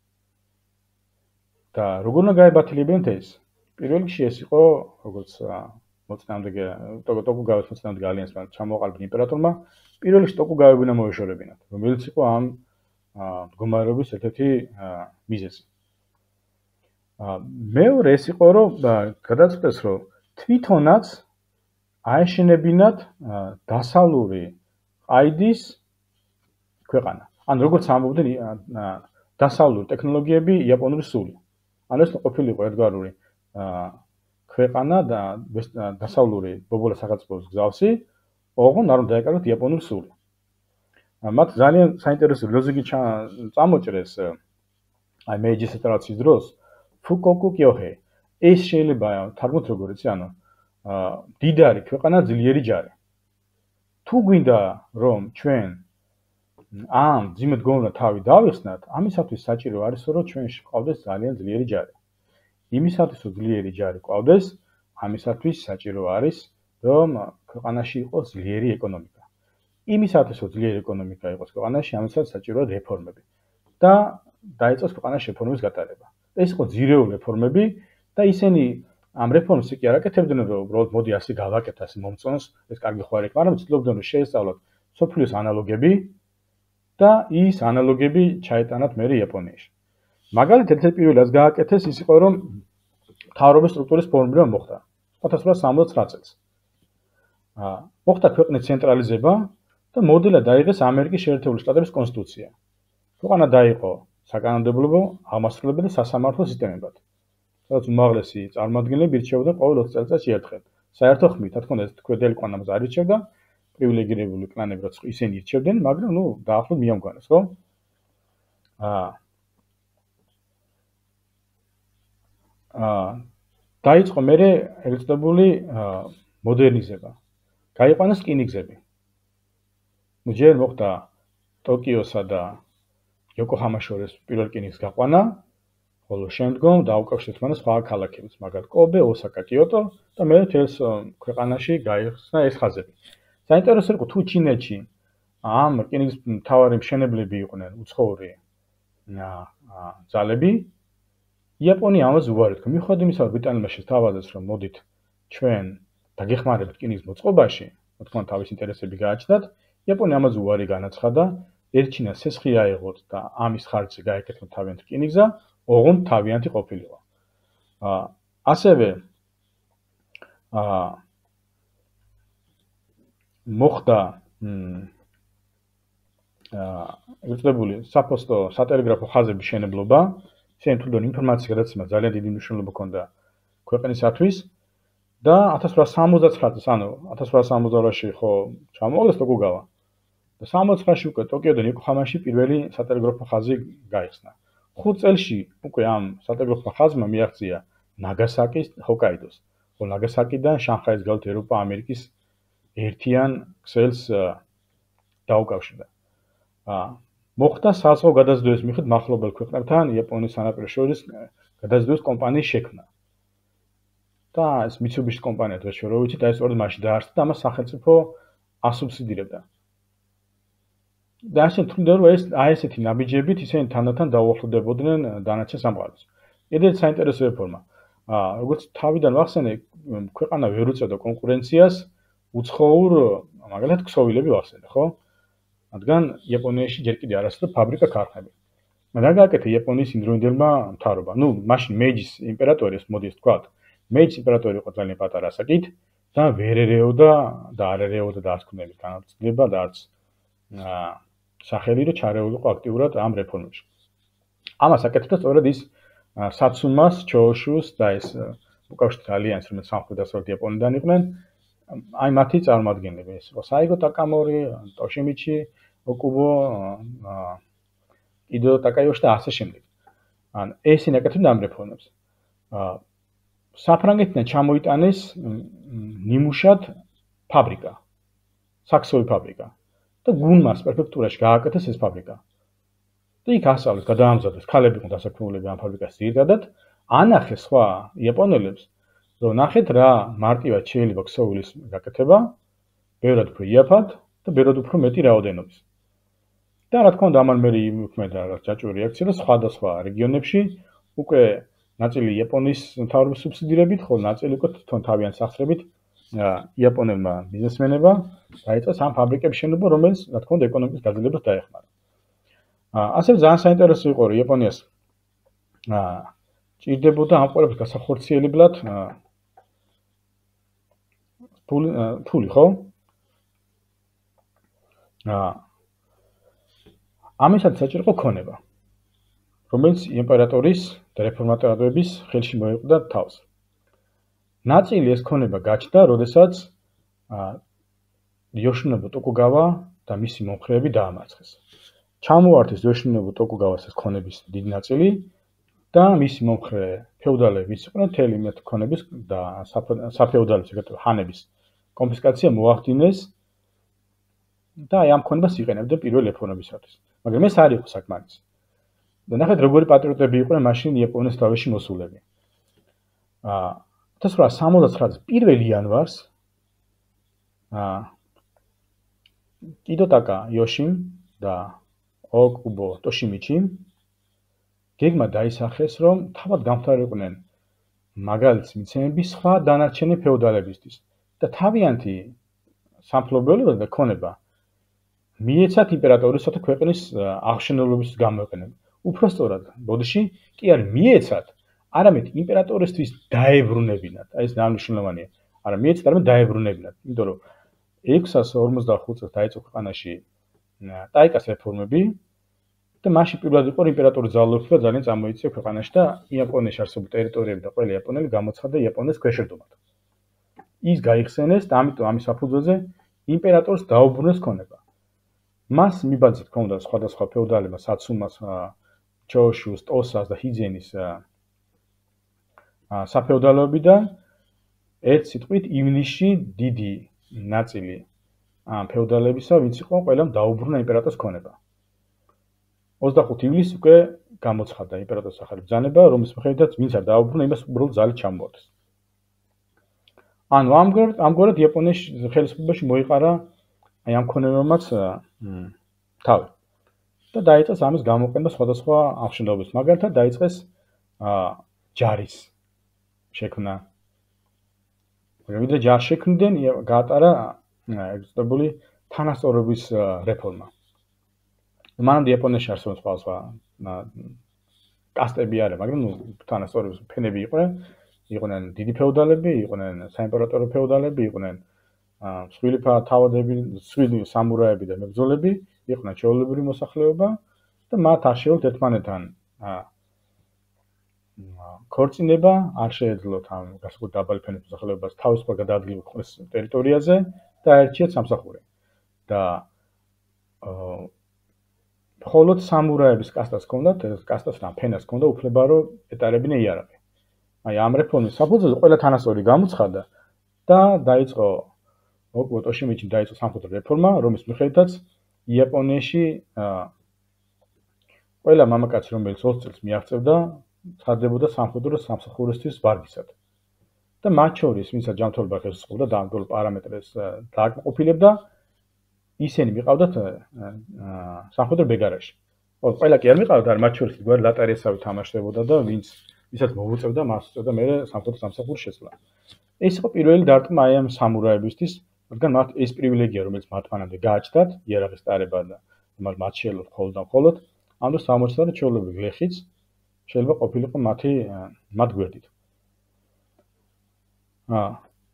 და როგორ უნდა გაებათილებინათ ეს? პირველ რიგში ეს იყო, როგორც მოწინააღმდეგე ტოკუგავას მოწინააღმდეგე ალიანსმა ჩამოაყალიბა იმპერატორმა, პირველ რიგში ტოკუგავები უნდა მოეშორებინათ, რომელიც იყო ამ მდგომარეობის ერთ-ერთი მიზეზი. მეორე ეს იყო, რომ გადაწყვეტეს, რომ თვითონაც აეშენებინათ დასავლური ყაიდის ქვეყანა. ან როგორც ამბობდნენ, დასავლური ტექნოლოგიები იაპონური სული. ანუ ეს ყოფილიყო ერთგვარული ქვეყანა და დასავლური ბობოლა სახელმწიფოს გზავსი, ოღონდ არ უნდა დაეკარგოთ იაპონური სული. მათ ძალიან საინტერესო ლოზინგი წამოჭრეს აი მეიჯის რესტავრაციის დროს ფუკოკუ კიოჰე. ეს შეიძლება თარგმნოთ როგორ იცი, ანუ დიდარი ქვეყანა ძლიერი ჯარი. თუ გვინდა რომ ჩვენ ამ ძიმედგომა თავი დავიხსნათ, ამისათვის საჭირო არის რომ ჩვენში ყავდეს ძალიან ძლიერი ჯარი. იმისათვის რომ ძლიერი ჯარი ყავდეს, ამისათვის საჭირო არის რომ ქვეყანაში იყოს ძლიერი ეკონომიკა. იმისათვის რომ ძლიერი ეკონომიკა იყოს ქვეყანაში, ამისათვის საჭიროა რეფორმები და დაიწყოს ქვეყანაში რეფორმების გატარება. ეს იყო ძირეული რეფორმები და ისინი ამ რეფორმებს კი არ აკეთებდნენ რომ უბრალოდ მოდი ასე გავაკეთოთ ასე მომწონს, ეს კარგი ხო არ იქნება, მაგრამ ცდილობდნენ რომ შეესწავლოთ სოფლიოს ანალოგები და ის ანალოგები ჩაეტანათ მერე იაპონიაში. მაგალითად, ერთ-ერთი პირველი რაც გააკეთეს, ის იყო რომ მთავრობის სტრუქტურის ფორმირება მოხდა ოთხ ათას სამოცდაათი წელს. მოხდა ქვეყნის ცენტრალიზება და მოდელად დაიღეს ამერიკის შეერთებული შტატების კონსტიტუცია. ქვეყანა დაიყო საკანონმდებლო, აღმასრულებელ და სასამართლო სისტემებად. სადაც უმაღლესი წარმომადგენლები ირჩეოდა ყოველ ოთხ წელიწადში ერთხელ. საერთო ხმით, რა თქმა უნდა, ეს ქვედელი კვანამაც არ ირჩევდა, პრივილეგირებული კლანები რაც ისინი ირჩევდნენ, მაგრამ ნუ დაახლოებით მიამგვანეს, ხო? აა აა დაიწყო მერე ეგრეთწოდებული მოდერნიზება. გაიყვანეს რკინიგზები. ნუ ჯერ მოხდა ტოკიოსა და იოკოჰამას შორის პირველ რკინიგზის გაყვანა, ხოლო შემდგომ დაუკავშირეს მან სხვა ქალაქებს, მაგალითად კობე, ოსაკა, კიოტო და მე თელს ქვეყანაში გაიხსნა ეს ხაზები. საინტერესო იყო თუ ჩინეთში ამ რკინიგზის მთავარი მშენებლები იყვნენ უცხოური ძალები, იაპონია ამას უარი თქვა. მიუხედავად იმისა, რომ ბრიტანელმა შეთავაზეს, რომ მოდით ჩვენ დაგეხმარებთ რკინიგზის მოწყობაში, რა თქმა უნდა თავის ინტერესები გააჩნდათ, იაპონია ამაზე უარი განაცხადა, ერჩინა სესხი აეღოთ და ამის ხარჯზე გაეკეთებინათ თავიანთ რკინიგზა, ოღონდ თავიანთი ყოფილიყო. ასევე მოხდა ეგრეთწოდებული საფოსტო სატელეგრაფო ხაზების შენებლობა, ისინი თვითონ ინფორმაციის გადაცემა ძალიან დიდი მნიშვნელობა ჰქონდა ქვეყნისათვის და ათას რვაასი სამოცდაცხრა წელს, ანუ ათას რვაასი სამოცდაოთხში ხო ჩამოყოლეს ტოკუგავა და სამოცდაოთხში უკვე ტოკიოდან იოკოჰამაში პირველი სატელეგრაფო ხაზი გაიხსნა. ხუთ წელში უკვე ამ სატელეგრაფო ხაზმა მიაღწია ნაგასაკის ჰოკაიდოს, ხოლო ნაგასაკიდან შანხაის გავლით ევროპა ამერიკის ერთიან ქსელს დაუკავშირდა. მოხდა საზღვაო გადაზიდვების მიხედვით მახლობელ ქვეყნებთან იაპონიის სანაპიროს შორის გადაზიდვების კომპანიის შექმნა. და ეს მიცუბიში კომპანია დღეს რო ვიცით, და ეს სწორედ მაშინ დაარსდა და ამას სახელმწიფო ასუბსიდირებდა. და ასე თუნდა რომ ეს აი ესეთი ნაბიჯებით ისინი თანდათან დაუახლოვდებოდნენ დანარჩენ სამყაროს. ერთ-ერთი საინტერესო რეფორმა. აა როგორც თავიდან ვახსენე, ქვეყანა ვერ უწევდა კონკურენციას უცხოურ, მაგალითად, ქსოვილები ვახსენე, ხო? რადგან იაპონიაში ჯერ კიდევ არ არსებობდა ფაბრიკა ქარხნები. მაგრამ გააკეთა იაპონიის იმდროინდელმა მთავრობამ. ნუ მაშინ მეიჯის იმპერატორი, ეს მოდი ეს თქვათ, მეიჯის იმპერატორი იყო ძალიან პატარა ასაკით და ვერ ერეოდა და არ ერეოდა და არც ქნების განაწილება და არც აა სახელი რომ ჩარეულიყო აქტიურად ამ რეფორმებში. ამას აკეთებდა სწორედ ის საცუმას, ჩოუშუს და ეს უკავშირთა ალიანსი, რომელიც სამხრეთ-დასავლეთ იაპონიიდან იყვნენ, აი მათი წარმომადგენლები. ეს იყო საიგო ტაკამორი, ტოშიმიჩი, ოკუბო, იდო ტაკაიოში და ასე შემდეგ. ან ეს ინაკეთებდა ამ რეფორმებს. საფრანგეთიდან ჩამოიტანეს ნიმუშად ფაბრიკა, საქსოვი ფაბრიკა და გუნმარს პრეფექტურაში გააკეთეს ეს ფაბრიკა. და იქ ასწავლეს, გადაამზადეს, ქალები იყვნენ დასაქმებულები ამ ფაბრიკას ძირითადად, ანახეს სხვა იაპონელებს, რომ ნახეთ რა მარტივად შეიძლება ქსოვილის გაკეთება, ბევრად უფრო იაფად და ბევრად უფრო მეტი რაოდენობის. და რა თქმა უნდა, ამან მე მოქმედა ჯაჭვური რეაქცია და სხვადასხვა რეგიონებში უკვე ნაწილი იაპონიის მთავრობის სუბსიდირებით, ხოლო ნაწილი უკვე თვითონ თავიანთ სახსრებით იაპონელმა ბიზნესმენებმა დაიწყეს ამ ფაბრიკების შენობა, რომელიც რა თქმა უნდა ეკონომიკის გაძლებას დაეხმარა. ასევე ძალიან საინტერესო იყო, რომ იაპონიას ჭირდებოდა ამ ყველაფრის გასახორციელებლად ფული, ფული, ხო? ამისაც საჭირო იყო ქონება, რომელიც იმპერატორის და რეფორმატორების ხელში მოეყვდა თავს. ნაწილი ეს ქონება გაჩნდა, როდესაც იოშინობუ ტოკუგავა და მისი მომხრეები დაამარცხეს. ჩამოართეს იოშინობუ ტოკუგავას ეს ქონების დიდი ნაწილი და მისი მომხრე ფეოდალებიც იყვნენ მთელი მათ ქონების და საფეოდალების, ეგრეთვე ხანების კონფისკაცია მოახდინეს და აი ამ ქონებას იყენებდნენ პირველ რეფორმებისათვის. მაგრამ ეს არ იყო საკმარისი. და ნახეთ როგორი პატრიოტები იყვნენ მაშინ იაპონიის თავში მოსულები. აა ათას ცხრაასი სამოცდათვრამეტი წლის პირველ იანვარს აა კიდოტაკა იოშიმ და ოკუბო ტოშიმიჩი გეგმა დაისახეს, რომ თავად გამხდარიყვნენ მაგალითს მიცემები სხვა დანარჩენი ფეოდალებისთვის და თავიანთი სამფლობელოება და ქონება მიეცათ იმპერატორისათა ქვეყნის აღშენებლობის გამოიყენება. უფრო სწორად, ბოდიში კი არ მიეცათ, არამედ იმპერატორისთვის დაებრუნებინათ. აი ეს მნიშვნელოვანია. არა მიეცათ, არამედ დაებრუნებინათ. იმიტომ რომ ექვსას ორმოცდახუთ წელს დაიწყო ქვეყანაში ტაიკას რეფორმები და მაშინ პირველად იყო იმპერატორის ძალაუფლება ძალიან წამოიწია ქვეყანაში და იაპონიაში არსებულ ტერიტორიები და ყველა იაპონელი გამოცხადდა იაპონიის ქვეშევრდომად. ის გაიხსენეს და ამიტომ ამის საფუძველზე იმპერატორს დაუბრუნეს ქონება. მას მიბაძით ქონდა სხვადასხვა ფეოდალებმა საცუმას, ჩოშუს, ტოსას და ჰიძენის საფეოდალოებიდან ერთ სიტყვით ივნისში დიდი ნაწილი ამ ფეოდალებისა, ვინც იყო ყველამ დაუბრუნა იმპერატორის ქონება. ოცდახუთი ივლისს უკვე გამოცხადდა იმპერატორის ახალი ბრძანება, რომლის მიხედვითაც ვინც არ დაუბრუნა, იმას უბრალოდ ძალით ჩამოართვეს. ანუ ამგვარად ამგვარად იაპონიის ხელისუფლებაში მოიყარა აი ამ ქონებამაც თავი. და დაიწყეს ამის გამოყენება სხვადასხვა აღშენდობის. მაგალითად დაიწყეს ჯარის შექმნა. ვიდრე ჯარს შექმნდნენ, გაატარა ეგრეთებული თანასწორობის რეფორმა. მანამდე იაპონიაში არსებობდა სხვადასხვა კასტები არა, მაგრამ ნუ თანასწორობის ფენები იყვნენ. იყვნენ დიდი ფეოდალები, იყვნენ საიმპერატორო ფეოდალები, იყვნენ მსხვილი თავადები, მსხვილი სამურაები და მებრძოლები, იყვნენ ჩვეულებრივი მოსახლეობა და მათ არ შეეძლოთ ერთმანეთთან ქორწინება, არ შეეძლოთ ამ განსაკუთრებით დაბალი ფენის მოსახლეობას თავისუფლად გადაადგილება ქვეყნის ტერიტორიაზე და აერჩიათ სამსახური. და მხოლოდ სამურაების კასტას ჰქონდათ, ეს კასტას რა ფენას ჰქონდა უფლება რომ ეტარებინა იარაღი. აი ამ რეფორმის საფუძველზე ყველა თანასწორი გამოცხადდა და დაიწყო ოკუბო ტოშიმიჩიმ დაიწყო სამხედრო რეფორმა, რომლის მიხედვითაც იაპონიაში ყველა მამაკაცი, რომელიც ოცი წელს მიაღწევდა, ცხადდებოდა სამხედრო სამსახურისთვის ვარდისად. და მათ შორის, ვინცაც ჯანმრთელობა ხელისუფლდა და ამ բոլ პარამეტრებს დააკმაყოფილებდა, ისინი მიყავდათ სამხედრო ბეგარაში. ყველა კი არ მიყავდა, არ მათ შორის გვარი ლატარიასავი თამაშდებოდა და ვინც ვისაც მოუწევდა, მას უწევდა მე სამხედრო სამსახურის შესვლა. ეს იყო პირველი დარტყმა აი ამ სამურაებისთვის, რადგან მათ ეს პრივილეგია, რომელიც მათ მანამდე გააჩნდათ, იარაღის ტარება და მათ შეეძლოთ მხოლოდ და მხოლოდ, ამ დროს აღმოჩნდა, რომ ჩვეულებრივი გლეხიც შეიძლება ყოფილიყო მათი მათ გვერდით. აა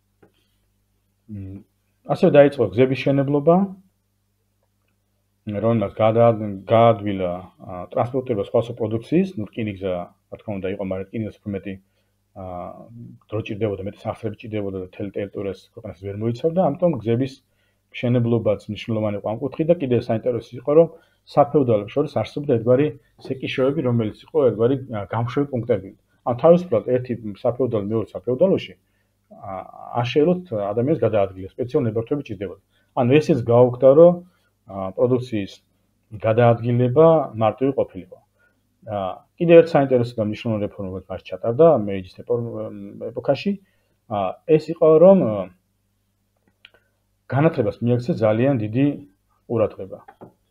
ასევე დაიწყო გზების შენებლობა, რომელმაც გაადვილა ტრანსპორტირება სხვადასხვა პროდუქციის, ნუ რკინიგზა, რა თქმა უნდა, იყო, მაგრამ რკინიგზას უფრო მეტი აა დრო ჭირდებოდა, მეტი სახსრები ჭირდებოდა და თელ ტერიტორიას ქვეყანას ვერ მოიცავდა, ამიტომ გზების მშენებლობაც მნიშვნელოვანი იყო ამ კუთხით და კიდევ საინტერესო იყო, რომ საფეოდალებს შორის არსებობდა ერთგვარი სეკიშოები, რომელიც იყო ერთგვარი გამშვები პუნქტები. ან თავისუფლად ერთი საფეოდალი მეორე საფეოდალოში არ შეელოთ ადამიანს გადაადგილეს, სპეციალური ნებართვები ჭირდებოდა. ანუ ესეც გაუქმდა, რომ პროდუქციის გადაადგილება მარტივი ყოფილიყო. კიდევ ერთ საინტერესო და მნიშვნელოვანი რეფორმა მას ჩატარდა მეიჯის ეპოქაში, ეს იყო, რომ განათლებას მიაქცეს ძალიან დიდი ყურადღება.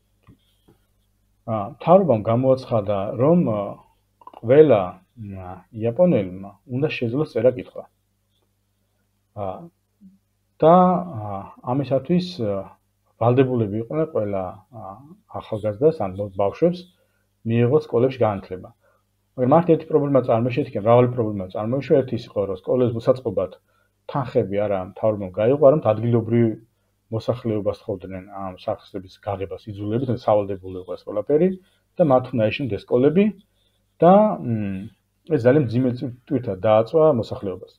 მთავრობამ გამოაცხადა, რომ ყველა იაპონელმა უნდა შეძლოს წერა-კითხვა. და ამისათვის ვალდებულები იყვნენ ყველა ახალგაზრდას ან ბავშვებს მიიღოს სკოლებში განათლება. მაგრამ მარტო ერთი პრობლემა წარმოიშვა, მრავალი პრობლემა წარმოიშვა, ერთი ის იყო, რომ სკოლებს მოსაწყობად თანხები არა მთავრობამ გაიღო, არამედ ადგილობრივი მოსახლეობას თხოვდნენ ამ სახსრების გაღებას იძულებით, სავალდებულო იყო ეს ყველაფერი და მათ უნდა ეშინოდეს სკოლები და ეს ძალიან მძიმე ტვირთად დააწვა მოსახლეობას.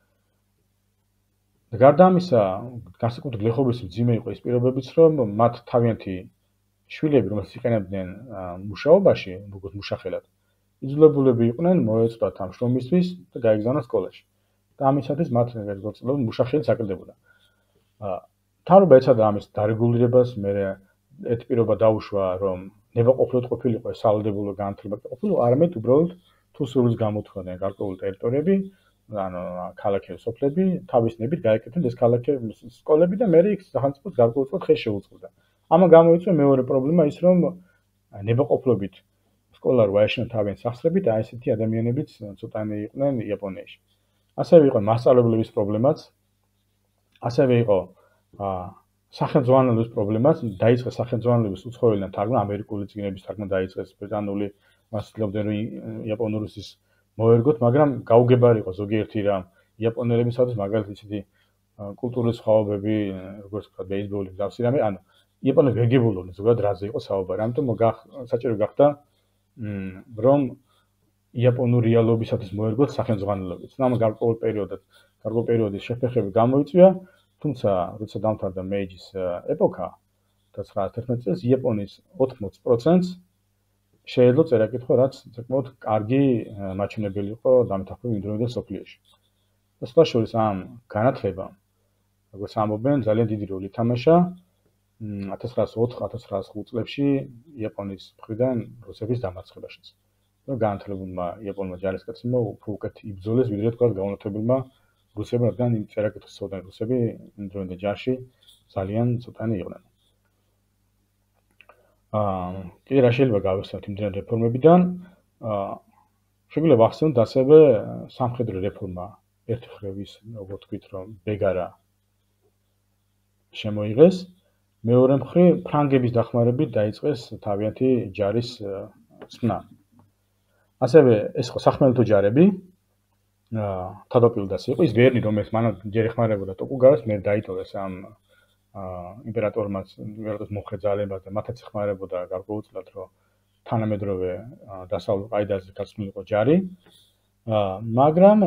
გარდა ამისა, განსაკუთრებით გლეხობის მძიმე იყო ის პირობებიც, რომ მათ თავიანთი შვილები, რომელსაც იყენებდნენ მუშაობაში, როგორც მუშახელად, იძულებულები იყვნენ მოეწყოთ ამ შრომისთვის და გაეგზავნოს სკოლაში. და ამისათვის მათ გაგრძელებდნენ მუშახელი საკრდებოდა. მთავრობა ეცადა ამის დარეგულირებას, მე ერთ პირობა დაუშვა, რომ ნებაყოფლოდ ყოფილიყო ეს სავალდებულო განათლება ყოფილიყო, არამედ უბრალოდ თუ სურვილს გამოთქვამდნენ გარკვეული ტერიტორიები, ანუ ქალაქები, სოფლები, თავის ნებით გაეკეთნენ ეს ქალაქები, სკოლები და მე იქ სახელმწიფოს გარკვეულწილად ხეს შეუწყდა. ამან გამოიწვია მეორე პრობლემა ის, რომ ნებაყოფლობით სკოლა რო აეშინა თავიანთი სახსრებით, აი ესეთი ადამიანებიც ცოტანი იყვნენ იაპონიაში. ასევე იყო მასწავლებლების პრობლემაც, ასევე იყო სახელმძღვანელობის პრობლემაც, დაიწყეს სახელმძღვანელობის უცხოელიდან თარგმნა, ამერიკული წიგნების თარგმნა დაიწყეს, ბრიტანული, მას ცდილობდნენ რომ იაპონურისის მოერგოთ, მაგრამ გაუგებარი იყო ზოგიერთი რამ იაპონელებისათვის, მაგალითად ისეთი კულტურის სხვაობები, როგორც ვთქვათ, ბეისბოლის მსგავსი რამე, ანუ იაპონელები ვერ გებულობდნენ ზოგადად რაზე იყო საუბარი, ამიტომ საჭირო გახდა რომ იაპონური რეალობისათვის მოერგოთ სახელმძღვანელობით. ამ გარკვეულ პერიოდად, გარკვეულ პერიოდის შეფეხები გამოიწვია, თუმცა როცა დამთავრდა მეიჯის ეპოქა ცხრაასათერთმეტ წელს, იაპონიის ოთხმოც პროცენტს შეეძლო წერა-კითხვა, რაც საკმაოდ კარგი მაჩვენებელი იყო დამეთანხმებით იმ დროინდელ სოფლიოში. და სხვა შორის ამ განათლებამ, როგორც ამბობენ, ძალიან დიდი როლი ითამაშა ათას ცხრაას ოთხ ათას ცხრაას ხუთ წლებში იაპონიის მხრიდან რუსების დამარცხებაშიც. და განათლებულმა იაპონურმა ჯარისკაცებმა უფრო უკეთ იბრძოლეს, ვიდრე თქვა გაუნათლებულმა რუსებმა, რადგან იმ წერა-კითხვის ცოდნე რუსები იმ დროინდელ ჯარში ძალიან ცოტანი იყვნენ. კიდე რა შეიძლება გავიხსენოთ იმდენ რეფორმებიდან, შეგვიძლია ვახსენოთ ასევე სამხედრო რეფორმა, ერთი მხრივ ის, როგორ თქვით, რომ ბეგარა შემოიღეს, მეორე მხრივ ფრანგების დახმარებით დაიწყეს თავიანთი ჯარის წმნა. ასევე ეს იყო სახმელეთო ჯარები, თავდაპირველად იყო ის ვერნი, რომელიც მანამდე ჯერ ეხმარებოდა ტოკუგავას, მე დაიტოვეს ამ იმპერატორმა იმპერატორის მომხრეძალებად და მათაც ეხმარებოდა გარკვეულწილად, რომ თანამედროვე დასავლურ ყაიდაზე გაცვლილიყო ჯარი, მაგრამ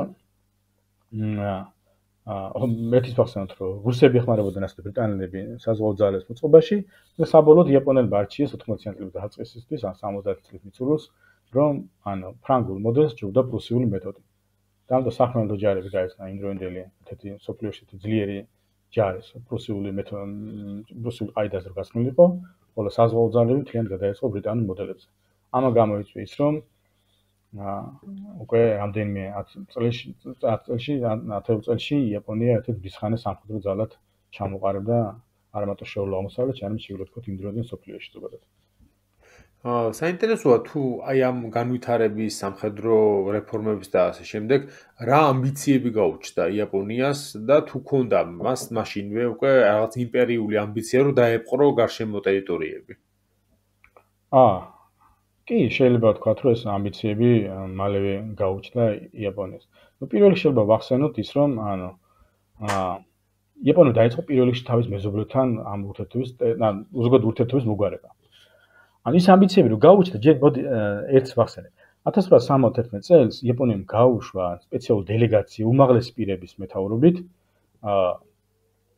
მეთის ვახსენოთ, რომ რუსები ეხმარებოდნენ ასე ბრიტანელები საზღვაო ძალებს მოწყობაში და საბოლოოდ იაპონელებმა არჩიეს ოთხმოციანი წლების დაწყებისთვის ან სამოცდაათი წლის მიწურულს, რომ ანუ ფრანგულ მოდელს ჯობდა პრუსიული მეთოდი. და ამიტომ სახმელეთო ჯარები გაეცნა იმ დროინდელი ერთ-ერთი სოფლიოში ძლიერი ჯარი, პრუსიული მეთოდი, პრუსული ყაიდაზე რო გასმილიყო, ხოლო საზღვაო ძალები მთლიანად გადაეწყო ბრიტანულ მოდელებზე. ამან გამოიწვია ის, რომ უკვე რამდენიმე წელში, წელში, ათეულ წელში იაპონია ერთ-ერთ ბისხანეს სამხედრო ძალად ჩამოყალიბდა არა მარტო შეუძლო აღმოსავლეთში, არამედ შეუძლო თქო იმ დროინდელ სოფლიოში ზოგადად. საინტერესოა თუ აი ამ განვითარების სამხედრო რეფორმების და ასე შემდეგ რა ამბიციები გაუჩნდა იაპონიას და თუ ქონდა მას მაშინვე უკვე რაღაც იმპერიული ამბიცია რომ დაეპყრო გარშემო ტერიტორიები. აა კი, შეიძლება ვთქვათ, რომ ეს ამბიციები მალევე გაუჩნდა იაპონიას. ნუ პირველი შეიძლება ვახსენოთ ის, რომ ანუ აა იაპონია დაიწყო პირველ რიგში თავის მეზობლებთან ამ ურთიერთობის, ან უზოგად ურთიერთობის მოგვარება. ან ის ამბიციები რომ გაუჩნდა, ჯერ მოდი ერთს ვახსენებ. ათას ცხრაას სამოცდაათერთმეტ წელს იაპონიამ გაუშვა სპეციალური დელეგაცია უმაღლესი პირების მეთაურობით, აა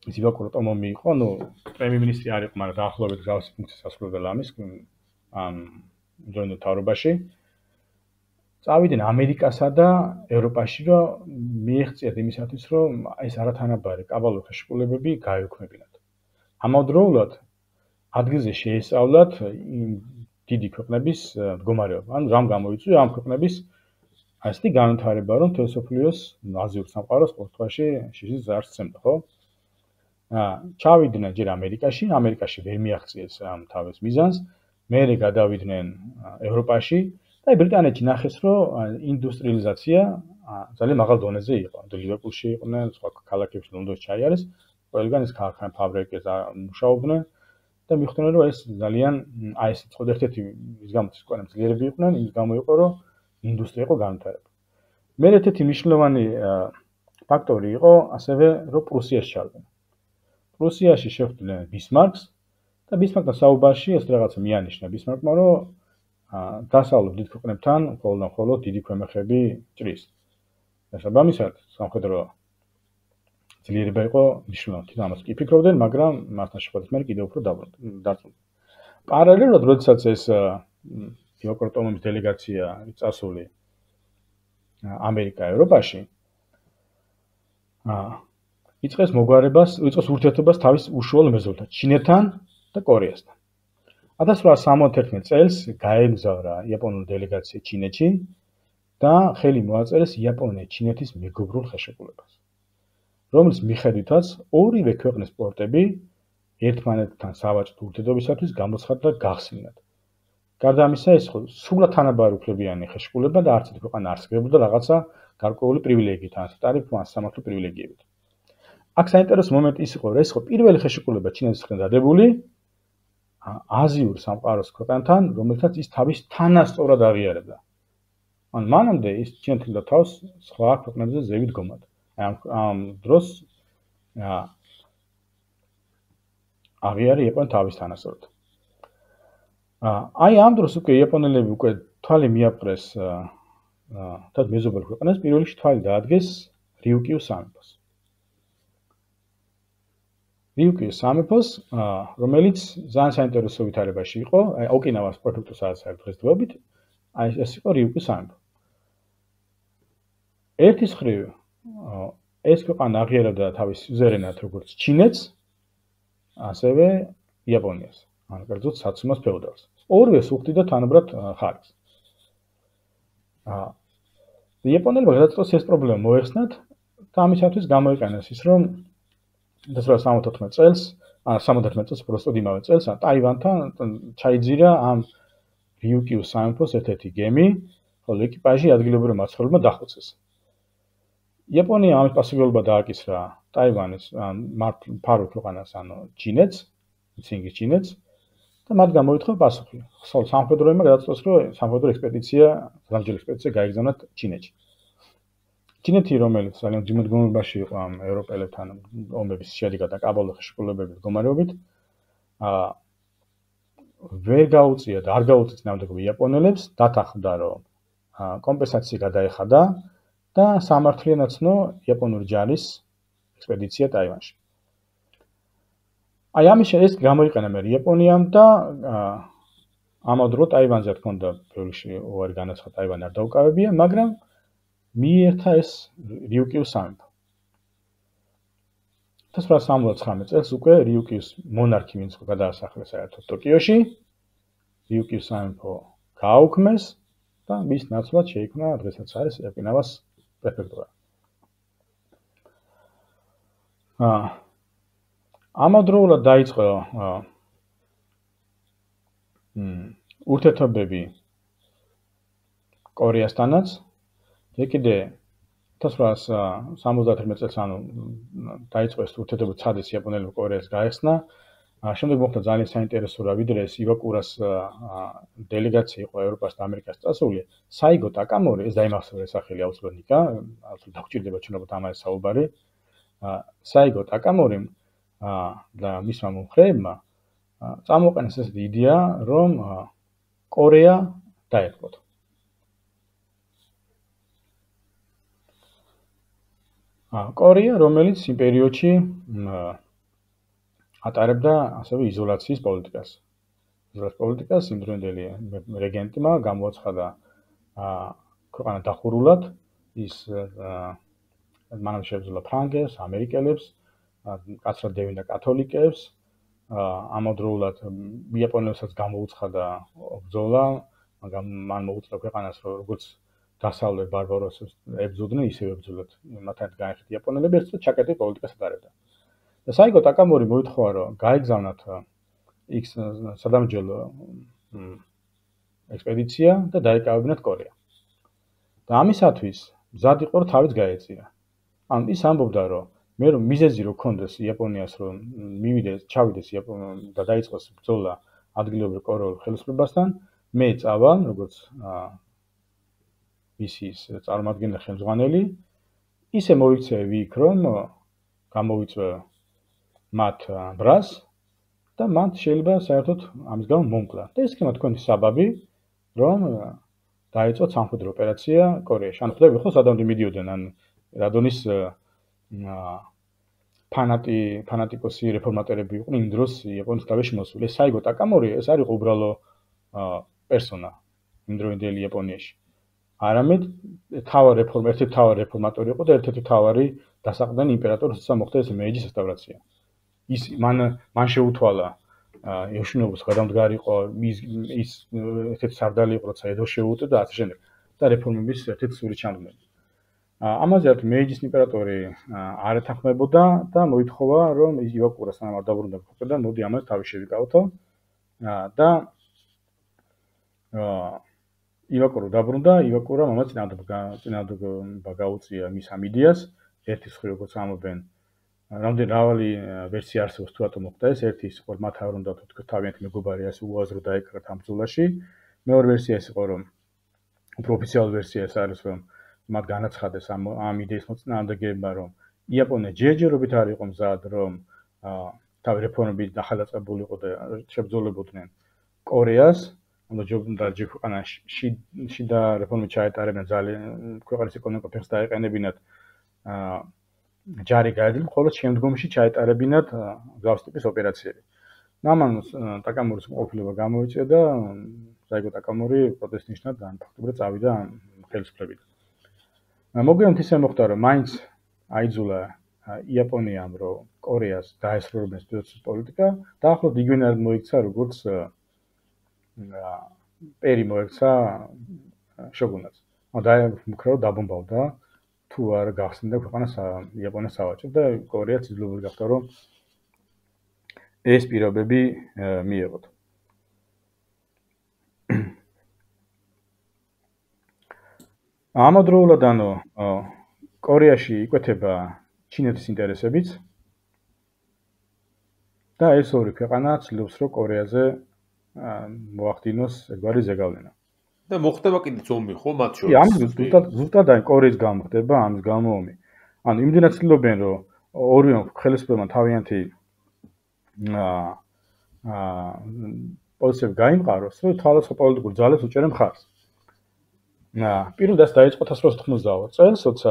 ის ივაკურ ტომომი იყო, ну, პრემიერ-მინისტრი არ იყო, მაგრამ დაახლოებით გზავსი ფუნქციას ასრულებდა ამის ამ დროინდელ მთავრობაში. წავიდნენ ამერიკასა და ევროპაში, რომ მიეღწიათ იმისათვის, რომ ეს არათანაბარი კაბალური ხელშეკრულებები გაეუქმებინათ. ამავდროულად ადგილზე შეესწავლათ დიდი ქვეყნების მდგომარეობა. ანუ რამ გამოიწვია ამ ქვეყნების ასეთი განვითარება, რომ თელესოფლიოს აზიურ სამყაროს ყოველდღიურში შიშის ზარს სცემდა, ხო? აა, ჩავიდნენ ჯერ ამერიკაში, ამერიკაში ვერ მიაღწიეს ამ თავის მიზანს, მერე გადავიდნენ ევროპაში და ბრიტანეთში ნახეს, რომ ინდუსტრიალიზაცია ძალიან მაღალ დონეზე იყო. ლივერპულში იყვნენ, სხვა ქალაქებში, ლონდონში ჩაიარეს, ყველგან ეს ქარხანა ფაბრიკები მუშაობდნენ და მიხვდნენ, რომ ეს ძალიან აი ეს ხო ერთ-ერთი ის გამოდის ყველამ ძლიერები იყვნენ, ის გამო იყო, რომ ინდუსტრია იყო განვითარებული. მე ერთ-ერთი მნიშვნელოვანი ფაქტორი იყო ასევე, რომ პრუსიაში ჩავიდნენ. პრუსიაში შეხვდნენ ბისმარკს და ბისმარკთან საუბარში ეს რაღაცა მიანიშნა ბისმარკმა, რომ დასავლურ დიდ ქვეყნებთან მხოლოდ და მხოლოდ დიდი ქვემეხები ჭრის. შესაბამისად, სამხედრო ძლიერება იყო მნიშვნელოვანი. თვითონ ამას კი ფიქრობდნენ, მაგრამ მასთან შეხვედრის მერე კიდევ უფრო დარწმუნდნენ. პარალელურად, როდესაც ეს ივაკურ ტომომის დელეგაცია წასული ამერიკა, ევროპაში, აა იწყეს მოგვარებას, იწყეს ურთიერთობას თავის უშუალო მეზობელთან, ჩინეთთან და კორეასთან. ათას რვაასი სამოცდაერთმეტ წელს გაემგზავრა იაპონური დელეგაცია ჩინეთში და ხელი მოაწერეს იაპონია-ჩინეთის მეგობრულ ხელშეკრულებას, რომლის მიხედვითაც ორივე ქვეყნის პორტები ერთმანეთთან სავაჭრო ურთიერთობისათვის გამოცხადდა გახსნილად. გარდა ამისა, ეს სრულად თანაბარი უფლებიანი ხელშეკრულება და არც ერთი ქვეყანა არ საგებობდა რაღაცა გარკვეული პრივილეგიით, ან ტარიფ ან სამართლო პრივილეგიებით. აქ საინტერესო მომენტი ის იყო, რომ ეს იყო პირველი ხელშეკრულება ჩინეთის მხრიდან დადებული აზიურ სამყაროს ქვეყანთან, რომელთაც ის თავის თანასწორად აღიარებდა. ან მანამდე ის ჩინეთდა თავს სხვა ქვეყნებზე ზევით გომად. აი ამ ამ დროს აღიარა იაპონია თავის თანასწორად. აი ამ დროს უკვე იაპონელები უკვე თვალი მიაპყრეს და მეზობელ ქვეყნებს პირველ რიგში თვალი დაადგეს რიუკიუს სამეფოს. რიუკიუს სამეფოს, რომელიც ძალიან საინტერესო ვითარებაში იყო, აი ოკინავას პრეფექტურას არის დღესდღეობით, აი ეს იყო რიუკიუს სამეფო. ერთის მხრივ ეს ქვეყანა აღიარებდა თავის სუზერენად როგორც ჩინეთს, ასევე იაპონიას, ან კერძოდ საცუმას ფეოდალს. ორივეს უხდიდა თანაბრად ხარკს. აა იაპონელებმა გადაწყვეტეს ეს პრობლემა მოეხსნათ და ამისათვის გამოიყენეს ის, რომ ათას რვაასი სამოცდაოთხმეტ წელს, ან სამოცდაერთმეტ წელს უბრალოდ იმავე წელს, ტაივანთან ჩაიძირა ამ რიუკიუს სამეფოს ერთ-ერთი გემი, ხოლო ეკიპაჟი ადგილობრივმა მაცხოვრებლებმა დახოცეს. იაპონია ამის პასუხისმგებლობა დააკისრა ტაივანის მფარველ ქვეყანას, ანუ ჩინეთს, ცინგის ჩინეთს და მათ გამოითხოვა პასუხი. ხოლო სამხედროებმა გადაწყვეტეს, რომ სამხედრო ექსპედიცია, სამხედრო ექსპედიცია გაიგზავნათ ჩინეთში. ჩინეთი, რომელიც ძალიან ძიმედ გონებაში იყო ამ ევროპელებთან ომების შედეგად და კაბალურ ხელშეკრულებების მდგომარეობით, აა ვერ გაუწია და არ გაუწია წინააღმდეგობა იაპონელებს, დათანხმდა, რომ კომპენსაცია გადაეხადა და სამართლიანაცნო იაპონური ჯარის ექსპედიცია ტაივანში. აი ამის ეს გამოიყენა მე იაპონიამ და ამავდროულად ტაივანზე რა თქმა უნდა ბევრი უარი განაცხადა, ტაივანი არ დაუკავებია, მაგრამ მიიერთა ეს რიუკიუს სამეფო. ათას რვაასი სამოცდაცხრამეტ წელს უკვე რიუკიუს მონარქი ვინც გადაასახლეს საერთოდ ტოკიოში, რიუკიუს სამეფო გააუქმეს და მის ნაცვლად შეიქმნა დღესაც არის ოკინავას პრეფექტურა. აა ამავდროულად დაიწყო ურთიერთობები კორეასთანაც. ეგ კიდე ათას რვაასი სამოცდაათმეტ წელს ანუ დაიწყო ეს ურთიერთობა ცადეს იაპონელებმა კორეას გაეხსნა. შემდეგ მოხდა ძალიან საინტერესო რა, ვიდრე ეს ივაკურას დელეგაცია იყო ევროპასა და ამერიკას წასული, საიგო ტაკამორი, ეს დაიმახსოვრა სახელი აუცილებლად ნიკა, აუცილებლად დაგჭირდება ჩვენებოთ ამაზე საუბარი. საიგო ტაკამორიმ და მისმა მომხრეებმა წამოყენეს ესეთი იდეა, რომ კორეა დაერქვათ. კორეა, რომელიც იმ პერიოდში ატარებდა ასევე იზოლაციის პოლიტიკას. იზოლაციის პოლიტიკას იმ დროინდელი რეგენტმა გამოაცხადა ქვეყანა დახურულად, ის მანამ შეებრძოლა ფრანგებს, ამერიკელებს, კაცრად დევინდა კათოლიკეებს, ამავდროულად იაპონელებსაც გამოუცხადა ბრძოლა, მაგრამ მან მოუწოდა ქვეყანას, რომ როგორც დასავლეთ ბარბაროსებს ებრძოდნენ, ისევ ებრძოლათ მათთან განხეთ იაპონელები, ერთად ჩაკეტილ პოლიტიკას ატარებდა. და საიგო ტაკამორი მოითხოვა, რომ გაეგზავნათ იქ სადამჯელო ექსპედიცია და დაიკავებინათ კორეა. და ამისათვის მზად იყო, რომ თავიც გაეწია. ანუ ის ამბობდა, რომ მე რომ მიზეზი რო ქონდეს იაპონიას, რომ მივიდეს, ჩავიდეს და დაიწყოს ბრძოლა ადგილობრივ კორეულ ხელისუფლებასთან, მე წავალ, როგორც ისის წარმომადგენელი ხელმძღვანელი, ისე მოიქცევი იქ, რომ გამოვიწვე მათ ბრას და მათ შეიძლება საერთოდ ამის გამო მომკლა. და ეს იქნება თქვენი საბაბი, რომ დაიწყოთ სამხედრო ოპერაცია კორეაში. ანუ ხვდები ხო სადამდე მიდიოდნენ, ან რადონის ფანატი ფანატიკოსი რეფორმატორები იყვნენ იმ დროს იაპონიის თავში მოსული. ეს საიგო ტაკამორი, ეს არ იყო უბრალო პერსონა იმ დროინდელი იაპონიაში. არამედ თავარი რეფორმ, ერთ-ერთი თავარი რეფორმატორი იყო და ერთ-ერთი თავარი დასაყრდენი იმპერატორი, როცა მოხდა ეს მეიჯის რესტავრაცია. ის მან მან შეუთვალა ეშინობის გადამდგარი იყო, ის ის ერთ-ერთი სარდალი იყო, როცა ედო შეუტა და ასე შემდეგ. და რეფორმების ერთ-ერთი სული ჩამდგმელი. ამაზე ერთ მეიჯის იმპერატორი არ ეთანხმებოდა და მოითხოვა, რომ ივაკურა სანამ არ დაბრუნდა ქვეყნიდან, მოდი ამას თავი შევიკავთო. და ივაკურა დაბრუნდა, ივაკურა მამაც წინადობა გაუწია მის ამ იდეას, ერთი მხრივ როგორც ამობენ, რამდენი მრავალი ვერსია არსებობს თუ რატომ მოხდა ეს, ერთი ის იყო, რომ მათ არ უნდა თქო თავიანთი მეგობარი ასე უაზრო დაეკარათ ამ ბრძოლაში. მეორე ვერსია ის იყო, რომ უფრო ოფიციალური ვერსია ეს არის, რომ მათ განაცხადეს ამ ამ იდეის მოწინააღმდეგეებმა, რომ იაპონია ჯერჯერობით არ იყო მზად, რომ თავი რეფორმები ახალდაწყებულიყო და შებრძოლებოდნენ კორეას, ანუ ჯობდა ჯერ ქვეყანაში შიდა რეფორმები ჩაეტარებინა ძალიან ქვეყნის ეკონომიკა ფეხს დაეყენებინათ ჯარი გაეძლო, ხოლო შემდგომში ჩაეტარებინათ გზავის ტიპის ოპერაციები. ამან ტაკამორის ყოფილება გამოიწვია და საიგო ტაკამორი პროტესტ ნიშნად ფაქტობრივად წავიდა ხელისუფლებიდან. მოგვიანებით ისე მოხდა, რომ მაინც აიძულა იაპონიამ, რომ კორეას დაესრულებინოს ბრძოლის პოლიტიკა, დაახლოებით იგივენად მოიქცა, როგორც პერი მოექცა შოგუნატს. დაემუქრა, რომ დაბომბავდა, თუ არ გახსნიდა ქვეყანას იაპონიას სავაჭრო და კორეა ცდილობილი გახდა, რომ ეს პირობები მიეღოთ. ამავდროულად ანუ კორეაში იკვეთება ჩინეთის ინტერესებიც და ეს ორი ქვეყანა ცდილობს, რომ კორეაზე მოახდინოს ეგრე ზეგავლენა. და მოხდება კიდეც ომი ხო მათ შორის? ამის ზუსტად ზუსტად აი კორეის გამო ხდება ამის გამო ომი. ანუ იმდენად ცდილობენ, რომ ორივე ხელისუფლებამ თავიანთი აა აა პოლიტიკები გაიმყაროს, რომ თავისუფალ პოლიტიკურ ძალებს უჭერენ მხარს. პირველად დაიწყო ათას ოთხმოცდაოთხ წელს, როცა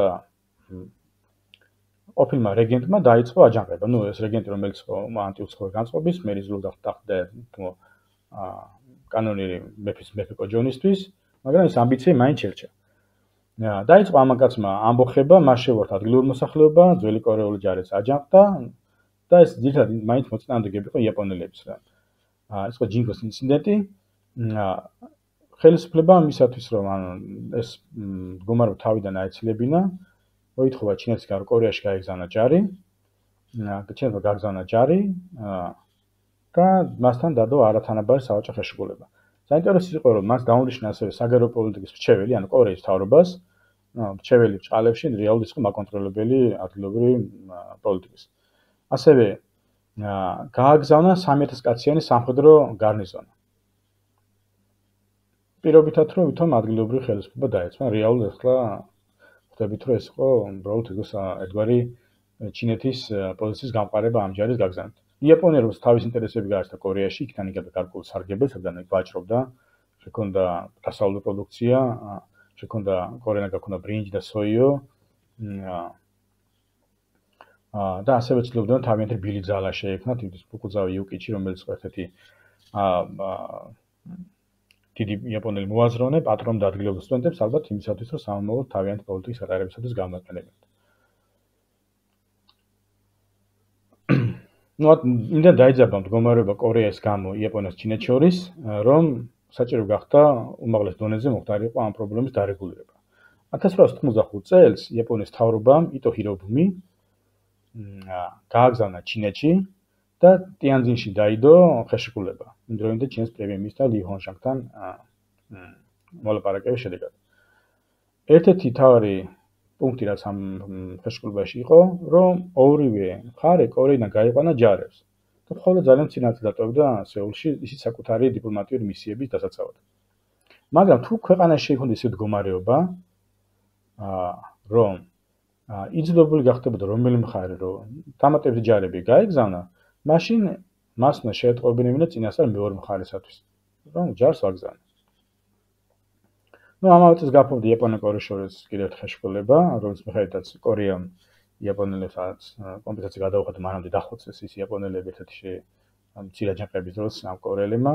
ყოფილმა რეგენტმა დაიწყო აჯანყება. ნუ ეს რეგენტი, რომელიც იყო ანტიუცხოური განწყობის, მერის ლუდა ხდა კანონიერი მეფის მეფე კოჯონისთვის, მაგრამ ეს ამბიცია მაინც ერჩა. დაიწყო ამაკაცმა ამბოხება, მას შევართ ადგილური მოსახლეობა, ძველი კორეული ჯარიც აჯანყდა და ეს ძირითადად მაინც მოწინააღმდეგეები იყო იაპონელების რა. ეს იყო ჯინგოს ინციდენტი. ხელისუფლება მისათვის, რომ ეს მდგომარეობა თავიდან აეცილებინა, მოითხოვა ჩინეთს, რომ კორეაში გაეგზავნა ჯარი, ჩინეთმა გააგზავნა ჯარი და მასთან დადო არათანაბარი სავაჭრო ხელშეკრულება. საინტერესო იყო, რომ მას დაუნიშნა ასევე საგარეო პოლიტიკის მრჩეველი, ანუ კორეის მთავრობას, მრჩეველი ბჭყალებში რეალურად იყო მაკონტროლებელი ადგილობრივი პოლიტიკის. ასევე გააგზავნა სამი ათას კაციანი სამხედრო გარნიზონი. პირობითად, რომ ვითომ ადგილობრივი ხელისუფლება დაეცვა, რეალურად ახლა ხვდებით, რომ ეს იყო უბრალოდ ერთგვარი ჩინეთის პოზიციის გამყარება ამ ჯარის გაგზავნით. იაპონია როგორც თავის ინტერესები გააჩნდა კორეაში, იქიდან იღებდა გარკვეულ სარგებელს, სადან ვაჭრობდა, შექონდა დასავლური პროდუქცია, შექონდა კორეა გაქონდა ბრინჯი და სოიო. და ასევე ცდილობდნენ თავიანთი ბილი ძალა შეექმნათ იმის ფუკუძავა იუკიჩი, რომელიც ერთ-ერთი დიდი იაპონელი მოაზროვნე, პატრონ დადგილებულ სტუდენტებს ალბათ იმისათვის, რომ სამომავლოდ თავიანთი პოლიტიკის ატარებისათვის გამოეყენებინათ. ну вот იმდენ დაიძაბა მდგომარეობა კორეის გამო იაპონიას ჩინეთს შორის, რომ საჭირო გახდა უმაღლეს დონეზე მოხდარიყო ამ პრობლემის დარეგულირება. ათას რვაას თხმოცდახუთ წელს იაპონიის მთავრობამ იტო ჰირობუმი გააგზავნა ჩინეთში და ტიანძინში დაიდო ხელშეკრულება. იმ დროინდელი ჩინეთის პრემიერ-მინისტრ ლი ჰონშანგთან მოლაპარაკების შედეგად. ერთ-ერთი მთავარი პუნქტი რაც ამ ხელშეკრულებაში იყო, რომ ორივე მხარე კორეიდან გაიყვანა ჯარებს. და მხოლოდ ძალიან მცირე ნაწილი დატოვებდა სეულში, ისიც საკუთარი დიპლომატიური მისიების დასაცავად. მაგრამ თუ ქვეყანაში შეიქმნა ისეთი მდგომარეობა, რომ იძულებული გახდებოდა რომელი მხარე რომ დამატებითი ჯარები გაეგზავნა, მაშინ მას უნდა შეეტყობინებინა წინასწარ მეორე მხარესათვის, რომ ჯარს ვაგზავნე. ну ამავე წელს გაფორმდა იაპონია-კორეის შორის კიდევ ერთი ხელშეკრულება, რომელიც მიხედვითაც კორეამ იაპონელებსაც კომპენსაცია გადაუხადა, მანამდე დახოცეს ის იაპონელები ერთ-ერთი მცირე აჯანყების დროს ამ კორეელებმა.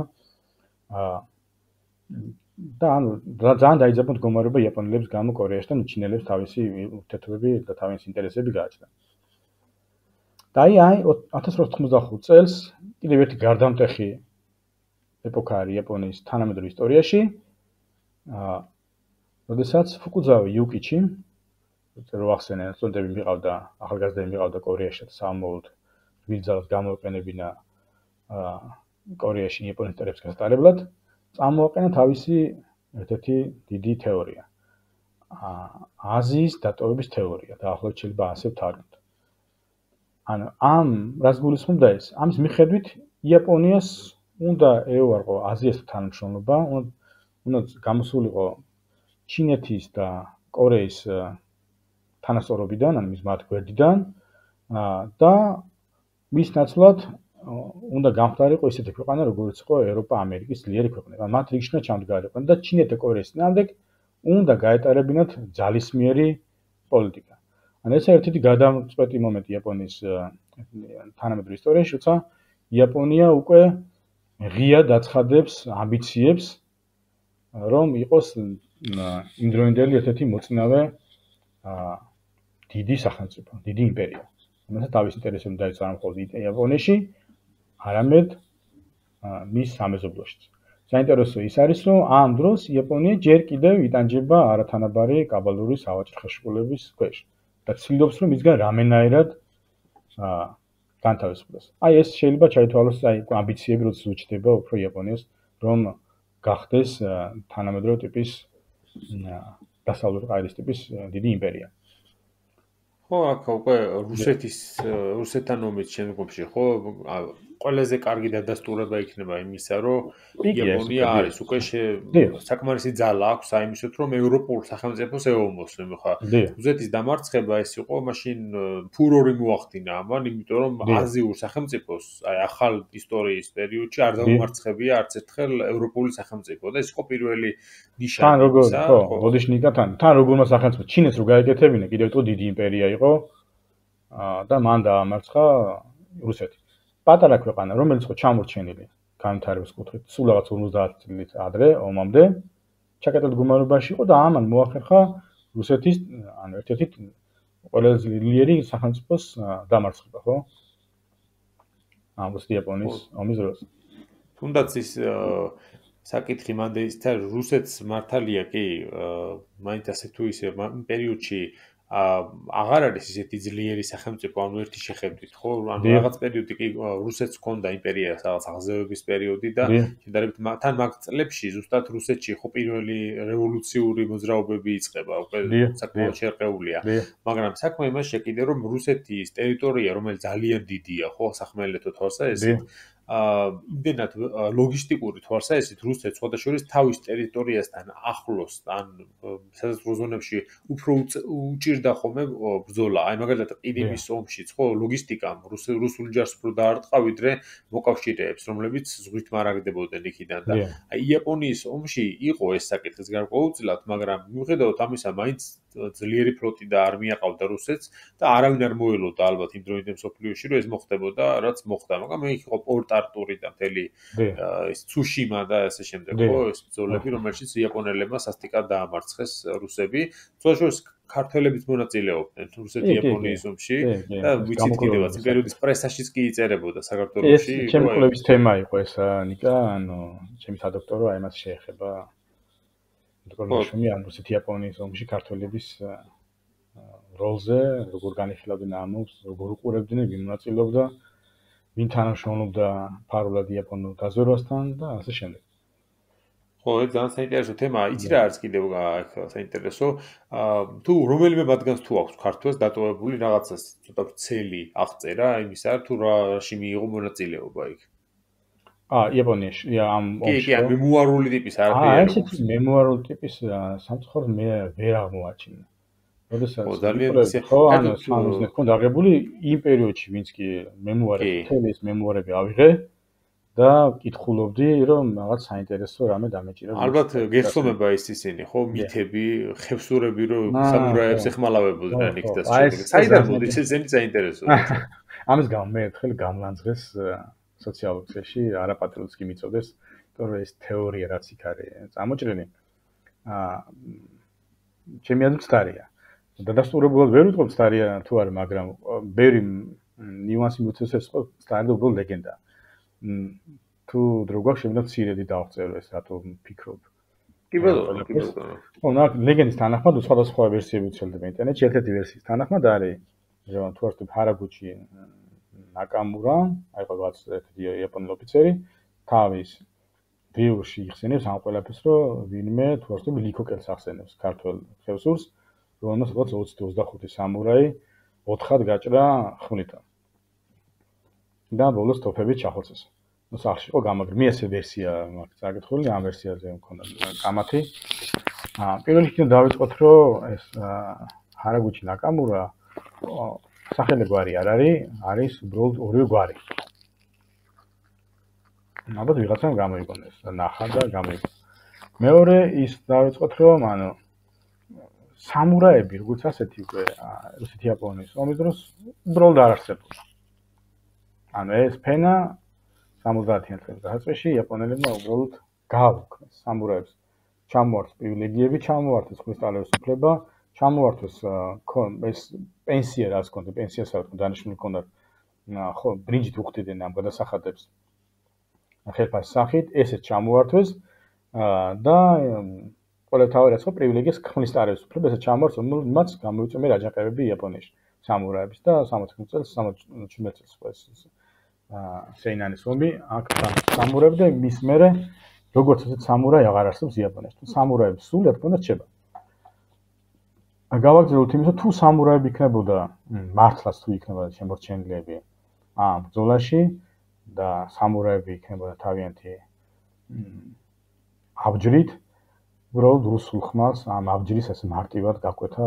და ანუ ძალიან დაიძაბა მდგომარეობა იაპონელებს გამო კორეაშთან ჩინელებს თავისი ურთიერთობები და თავისი ინტერესები გააჩნდა. და აი აი ათას რვაას თხმოცდახუთ წელს კიდევ ერთი გარდამტეხი ეპოქა არის იაპონიის თანამედროვე ისტორიაში, როდესაც ფუკუძავა იუკიჩი, რო ახსენე, სტუდენტები მიყავდა, ახალგაზრდები მიყავდა კორეაში და სამომავლოდ ბილძალს გამოეყენებინა კორეაში იაპონიის ინტერესებს გასატარებლად, წამოაყენა თავისი ერთ-ერთი დიდი თეორია. აზიის დატოვების თეორია და ახლაც შეიძლება ასე ვთარგმნოთ. ანუ ამ რას გულისხმობდა ეს? ამის მიხედვით იაპონიას უნდა ეუარყო აზიასთან თანამშრომლობა, უნდა გამოსულიყო ჩინეთის და კორეის თანასწორობიდან, ანუ მის მათ გვერდიდან და მის ნაცვლად უნდა გამხდარიყო ისეთი ქვეყანა, როგორც იყო ევროპა, ამერიკის ძლიერი ქვეყნები. მათ რიგში უნდა ჩამდგარიყვნენ და ჩინეთ და კორეის წინააღმდეგ უნდა გაეტარებინათ ძალისმიერი პოლიტიკა. ანუ ეს ერთ-ერთი გადამწყვეტი მომენტი იაპონიის თანამედროვე ისტორიაში, როცა იაპონია უკვე ღია დაცხადებს ამბიციებს, რომ იყოს იმდროინდელი ერთ-ერთი მოწინავე დიდი სახელმწიფო, დიდი იმპერია. რომელსაც თავის ინტერესები დაეცა არა მხოლოდ იაპონიაში, არამედ მის სამეზობლოშიც. საინტერესო ის არის, რომ ამ დროს იაპონია ჯერ კიდევ იტანჯება არათანაბარი კაბალური სავაჭრო ხელშეკრულების ქვეშ და ცდილობს, რომ მისგან რამენაერად განთავისუფლდეს. აი ეს შეიძლება ჩაითვალოს აი ამბიციები, როცა უჩნდება უფრო იაპონიას, რომ გახდეს თანამედროვე ტიპის დასავლური ყაიდის ტიპის დიდი იმპერია. ხო, აქ უკვე რუსეთის რუსეთთან ომის შემდგომში, ხო, ყველაზე კარგი დადასტურება იქნება იმისა, რომ იაპონია არის უკვე საკმარისი ძალა აქვს აიმისოთ, რომ ევროპულ სახელმწიფოს ეომოს, ხა. რუსეთის დამარცხება ეს იყო, მაშინ ფურორი მოახდინა ამან, იმიტომ რომ აზიურ სახელმწიფოს, აი ახალ ისტორიის პერიოდში არ დაუმარცხებია არც ერთხელ ევროპული სახელმწიფო და ეს იყო პირველი ნიშანი. თან როგორ, ხო, ბოდიშნიკა თან, თან როგორმა სახელმწიფო ჩინეთს რო გაეკეთებინა, კიდევ უფრო დიდი იმპერია იყო და მან დაამარცხა რუსეთი. პატარა ქვეყანა, რომელიც იყო ჩამორჩენილი განვითარების კუთხით, სულ რაღაც ორმოცდაათი წლით ადრე ომამდე, ჩაკეტილ მდგომარეობაში იყო და ამან მოახერხა რუსეთის, ანუ ერთ-ერთი ყველაზე ძლიერი სახელმწიფოს დამარცხება, ხო? ამ რუსეთ-იაპონიის ომის დროს. თუნდაც ის საკითხი მანდ ის რუსეთს მართალია კი, მაინც ასე თუ ისე იმ პერიოდში აღარ არის ისეთი ძლიერი სახელმწიფო, ანუ ერთი შეხედვით, ხო? ანუ რაღაც პერიოდი კი რუსეთს ჰქონდა იმპერიას რაღაც აღზევების პერიოდი და შედარებით თან მაგ წლებში ზუსტად რუსეთში ხო პირველი რევოლუციური მოძრაობები იწყება, უკვე საკმაოდ შერყეულია. მაგრამ საქმე იმაშია კიდე რომ რუსეთის ტერიტორია, რომელიც ძალიან დიდია, ხო, სახმელეთო თვალსაჩინო, იმდენად ლოგისტიკური თვალსაჩინო რუსეთს სხვადასხვა თავის ტერიტორიასთან ახლოს, ან საზღვაო ზონებში უფრო უჭირდა ხოლმე ბრძოლა. აი მაგალითად ყირიმის ომშიც, ხო, ლოგისტიკამ რუსულ ჯარს უფრო დაარტყა ვიდრე მოკავშირეებს, რომლებიც ზღვით მარაგდებოდნენ იქიდან და აი იაპონიის ომში იყო ეს საკითხიც გარკვეულწილად, მაგრამ მიუხედავად ამისა, მაინც ძლიერი ფლოტი და არმია ყავდა რუსეთს და არავინ არ მოელოდა ალბათ იმ დროინდელ მსოფლიოში რომ ეს მოხდებოდა, რაც მოხდა. მაგრამ იქ იყო პორტ-არტური და მთელი ეს ცუშიმა და ასე შემდეგ, ხო, ეს ბრძოლები, რომელშიც იაპონელებმა სასტიკად დაამარცხეს რუსები. თუმცა ქართველებიც მონაწილეობდნენ რუსეთ-იაპონიის ომში და ვიცით კიდევაც იმ პერიოდის პრესაშიც კი იწერებოდა საქართველოში. ეს ჩემი კვლევის თემა იყო ეს, ნიკა, ანუ ჩემი სადოქტორო აი მას შეეხება. დოკტორში ან რუსეთ-იაპონიის ომში ქართველების როლზე, როგორ განიხილავდნენ ამ ომს, როგორ უყურებდნენ, ვინ მონაწილეობდა, ვინ თანამშრომლობდა ფარულად იაპონურ დაზვერვასთან და ასე შემდეგ. ხო, ეს ძალიან საინტერესო თემაა. იცი რა არის კიდევ აქ საინტერესო? თუ რომელიმე მათგანს თუ აქვს ქართველს დატოვებული რაღაცა ცოტა ვრცელი აღწერა იმისა, თუ რაში მიიღო მონაწილეობა იქ. აა, იაპონიაში, ამ ომში. კი, კი, მემუარული ტიპის არაფერი. აა, ესეთი მემუარული ტიპის სამწუხაროდ მე ვერ აღმოაჩინა. როდესაც ხო, ანუ სამიზნე ქონდა აღებული იმ პერიოდში, ვინც კი მემუარები, მთელი ეს მემუარები ავიღე და კითხულობდი, რომ რაღაც საინტერესო რამე დამეჭირა. ალბათ გეხსოვნება ის ისინი, ხო, მითები, ხევსურები, რომ სამურაებს ეხმალავებოდნენ იქ და შემდეგ. საიდან მოდის ესენი საინტერესო? ამის გამო მე ერთხელ გამლანძღეს სოციალურ ქსელში, არაპატრიოტს კი მიწოდეს, იმიტომ რომ ეს თეორია რაც იქ არის წამოჭრილი, აა ჩემი აზრით ცდარია. დადასტურებულად ვერ ვიტყობ ცდარია თუ არა, მაგრამ ბევრი ნიუანსი მოცეს ეს ხო ცდარი და უბრალოდ ლეგენდა. თუ დრო გვაქვს შემიძლია მცირედი დავწერო ეს რატო ვფიქრობ. კი ბატონო, კი ბატონო. ხო, ნახ ლეგენდის თანახმად სხვადასხვა ვერსიები ვრცელდება ინტერნეტში. ერთ-ერთი ვერსიის თანახმად არის, რომ თუ არ ვთქვი ჰარაგუჩი ნაკამურა, აი რაღაც ერთი იაპონელი ოფიცერი, თავის ბიურში იხსენებს ამ ყველაფერს, რომ ვინმე თუ არ ვთქვი ლიქოკელს ახსენებს ქართულ ხევსურს, რომელსაც რაღაც ოცი ოცდახუთი სამურაი ოთხად გაჭრა ხმლიდან. და ბოლოს თოფებით ჩახოცეს. ნუ სახში იყო გამაგრმი ესე ვერსია მაქვს წაკითხული, ამ ვერსიაზე მქონდა კამათი. აა პირველ რიგში დავიწყოთ, რომ ეს ჰარაგუჩი ნაკამურა სახელი გვარი არ არის, არის უბრალოდ ორივე გვარი. ალბათ ვიღაცამ გამოიგონეს და ნახა და გამოიგონა. მეორე ის დავიწყოთ, რომ ანუ სამურაები, როგორც ასეთი უკვე რუსეთ-იაპონიის ომის დროს უბრალოდ არ არსებობდა. ანუ ეს ფენა სამოცდაათიან წელს დასაწყისში იაპონელებმა უბრალოდ გააუქმეს სამურაებს. ჩამოართვეს პრივილეგიები, ჩამოართვეს ქრისტალების უფლება, ჩამოართვეს ეს პენსია რაც ჰქონდა, პენსიას არ ჰქონდა, დანიშნული ჰქონდა, ხო, ბრინჯით უხდიდნენ ამ გადასახადებს ხელფასის სახით, ესეც ჩამოართვეს და ყოველთავად ეს ხო პრივილეგიას ქმნის ტარების უფლება, ესე ჩამოართვეს, მათ გამოიწვია მე აჯანყებები იაპონიაში სამურაების და სამოცდაათი წელს, სამოცდაათი წელს ეს სეინანის ომი აქ სამურაები და მის მერე როგორც ასეთ სამურაი აღარ არსებობს იაპონიაში. სამურაების სულიად ჰქონდა რჩება. გავაგრძელოთ იმისა, თუ სამურაები იქნებოდა მართლაც თუ იქნებოდა შემორჩენილები ამ ბრძოლაში და სამურაები იქნებოდა თავიანთი აბჯრით, უბრალოდ რუსულ ხმალს ამ აბჯრის ასე მარტივად გაკვეთა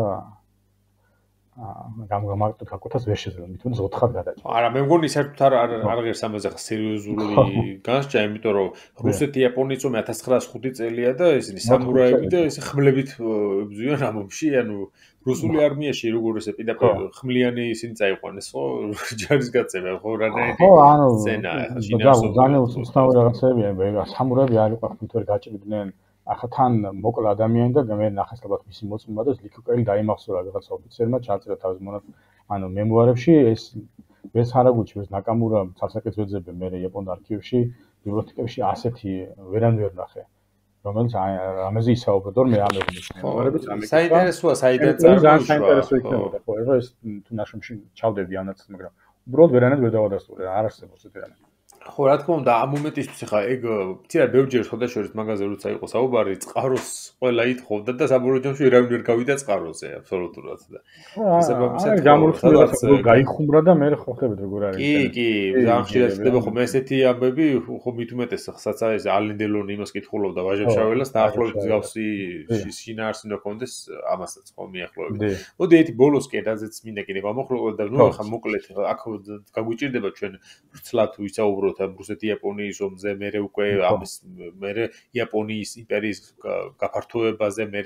გამგამარტოთ გაკვეთას ვერ შეძლო, მithundes ოთხად გადაჭრა. არა, მე მგონი საერთოდ არ არ ღირს ამაზე ხა სერიოზული განსჯა, იმიტომ რომ რუსეთ-იაპონიის ომი ათას ცხრაასი ხუთი წელია და ისინი სამურაები და ესე ხმლებით ებრძვიან ამ ომში, ანუ რუსული არმიაში როგორ ესე პირდაპირ ხმლიანი ისინი წაიყვანეს, ხო? ჯარისკაცები, ხო, რანაირი სცენა, ძალიან უცნაური რაღაცებია, სამურაები არ იყო ხმით ვერ გაჭრიდნენ. ახლა თან მოკლა ადამიანი და მე ნახეს ალბათ მისი მოწმობა და ლიქოკელი დაიმახსოვრა რაღაც ოფიცერმა ჩაწერა თავის მონად ანუ მემუარებში ეს ეს ჰარაგუჩი ეს ნაკამურა სასაკეთვეძები მე იაპონურ არქივში ბიბლიოთეკებში ასეთი ვერან ვერ ნახე რომელიც ამაზე ისაუბრებდა მე ამ მემუარების ამეკითხა საინტერესოა საიდან წარმოიშვა საინტერესო იქნებოდა ხო ეს თუ ნაშრომში ჩავდები ამაც მაგრამ უბრალოდ ვერანად ვერ დავადასტურე არ არსებობს ეს რამე ხო, რა თქმა უნდა, ამ მომენტისთვის ხა ეგ ცირა ბევრჯერ ხოდა შორის მაგაზე როცა იყო საუბარი, წყაროს ყველა ითხოვდა და საბოლოო ჯამში ვერავინ ვერ გავიდა წყაროზე, აბსოლუტურად და შესაბამისად გამორჩეულად გაიხუმრა და მე ხო ხედავთ როგორ არის. კი, კი, ძალიან ხშირად ხდება ხომ ესეთი ამბები, ხო მით უმეტეს ხსაცა ეს ალენდელონი იმას კითხულობდა ვაჟა-შაველას დაახლოებით მსგავსი შინაარსი უნდა კონდეს ამასაც ხო მიახლოებით. მოდი ერთი ბოლოს კი რაზეც მინდა კიდე გამოვხლოთ და ნუ ხა მოკლედ აქ გაგვიჭირდება ჩვენ ვრცლად თუ ვისაუბროთ რუსეთ-იაპონიის ომზე, მერე უკვე ამის მერე იაპონიის იმპერიის გაფართოებაზე, მერე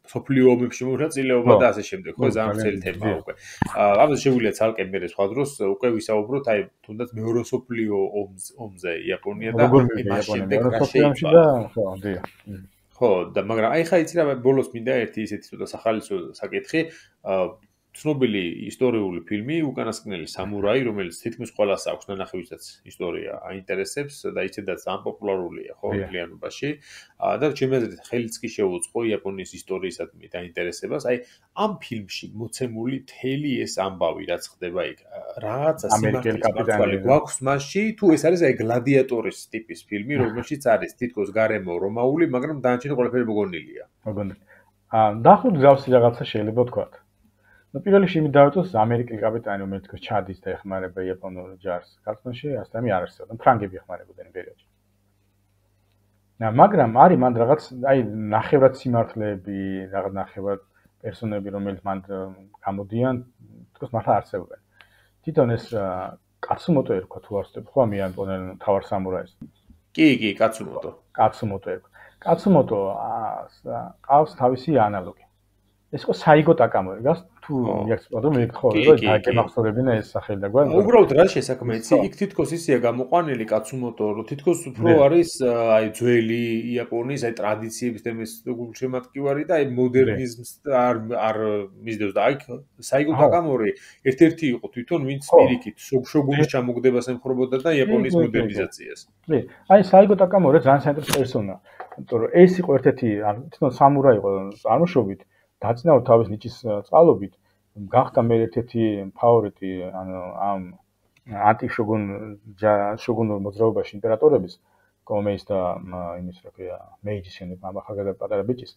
სოფლიო ომებში მონაწილეობა და ასე შემდეგ, ხო, ძალიან ვრცელი თემაა უკვე. ამაზე შეგვიძლია ცალკე მე სხვა დროს უკვე ვისაუბროთ, აი, თუნდაც მეორე სოფლიო ომზე იაპონია და იმას შემდეგ რა შეიწყო. ხო, დიახ. ხო, და მაგრამ აი ხა იცი რა, ბოლოს მინდა ერთი ისეთი ცოტა სახალისო საკითხი, ცნობილი ისტორიული ფილმი უკანასკნელი სამურაი, რომელიც თითქმის ყველას აქვს ნანახი, ისტორია აინტერესებს და ისედაც ძალიან პოპულარულია, ხო, მთლიანობაში. და ჩემი აზრით ხელიც კი შეუწყო იაპონიის ისტორიისადმი დაინტერესებას. აი, ამ ფილმში მოცემული მთელი ეს ამბავი, რაც ხდება იქ, რაღაცა ამერიკელი კაპიტანი გვაქვს მასში, თუ ეს არის აი გლადიატორის ტიპის ფილმი, რომელშიც არის თითქოს გარემო რომაული, მაგრამ დანარჩენი ყველაფერი მოგონილია. მოგონილი. აა, დაახლოებით გზავსი რაღაცა შეიძლება ვთქვათ. Ну, პირველ რიგში მივდავეთოს ამერიკელი კაპიტანი, რომელიც თქოს ჩადის და ეხმარება იაპონურ ჯარს ქართლში, ასე ამი არ არსებობდა. ფრანგები ეხმარებოდნენ პერიოდში. და მაგრამ არის მან რაღაც, აი, ნახევრად სიმართლეები, რაღაც ნახევრად პერსონები, რომელიც მან გამოდიან, თქოს მართლა არსებობენ. თვითონ ეს კაცუმოტო ერქვა თუ არ ვცდები, ხო, ამ იაპონელ მთავარ სამურაის. კი, კი, კაცუმოტო. კაცუმოტო ერქვა. კაცუმოტო ყავს თავისი ანალოგი. ეს იყო საიგო ტაკამორი, გას თუ მიექსპლოდო მეკითხო, რომ დააკემახსოვრებინა ეს სახელი და გვარ. უბრალოდ რა შესაქმე იცი, იქ თითქოს ისეა გამოყვანილი კაცუმოტო, რომ თითქოს უფრო არის აი ძველი იაპონიის აი ტრადიციების თემის გულშემატკივარი და აი მოდერნიზმს არ არ მისდევს და აი საიგო ტაკამორი ერთ-ერთი იყო თვითონ ვინც პირიქით შოგუნის ჩამოგდებას ემხრობოდა და იაპონიის მოდერნიზაციას. კი, აი საიგო ტაკამორი ძალიან საინტერესო პერსონაა, იმიტომ რომ ეს იყო ერთ-ერთი თვითონ სამურაი იყო წარმოშობით დაწინაურდა თავის ნიჭის წყალობით, გახდა მე ერთ-ერთი ფავორიტი ანუ ამ ანტიშოგუნ შოგუნურ მოძრაობაში იმპერატორების, კომეის და იმის რა ქვია, მეიჯის შენებ ამ ახალგაზრდა პატარა ბიჭის.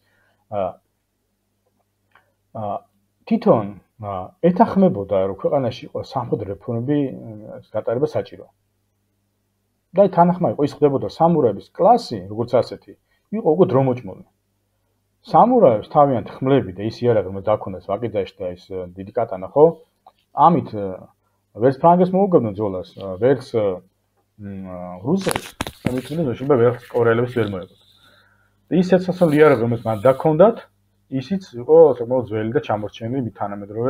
აა თვითონ ეთანხმებოდა რომ ქვეყანაში იყო სამხედრო რეფორმები გატარება საჭირო. და თანახმა იყო ის ხდებოდა სამურაების კლასი, როგორც ასეთი, იყო უკვე დრომოჭმული. სამურაებს თავიანთ ხმლები და ის იარაღი რომ დაქონდეს ვაკიდაში და ის დიდი კატანა, ხო? ამით ვერც ფრანგებს მოუგებდნენ ძოლას, ვერც რუსებს, ამიტომ შეიძლება ვერც კორეელებს ვერ მოეღოთ. ის ეცასწორ იარაღი რომელიც მან დაქონდათ, ისიც იყო საკმაოდ ძველი და ჩამორჩენილი თანამედროვე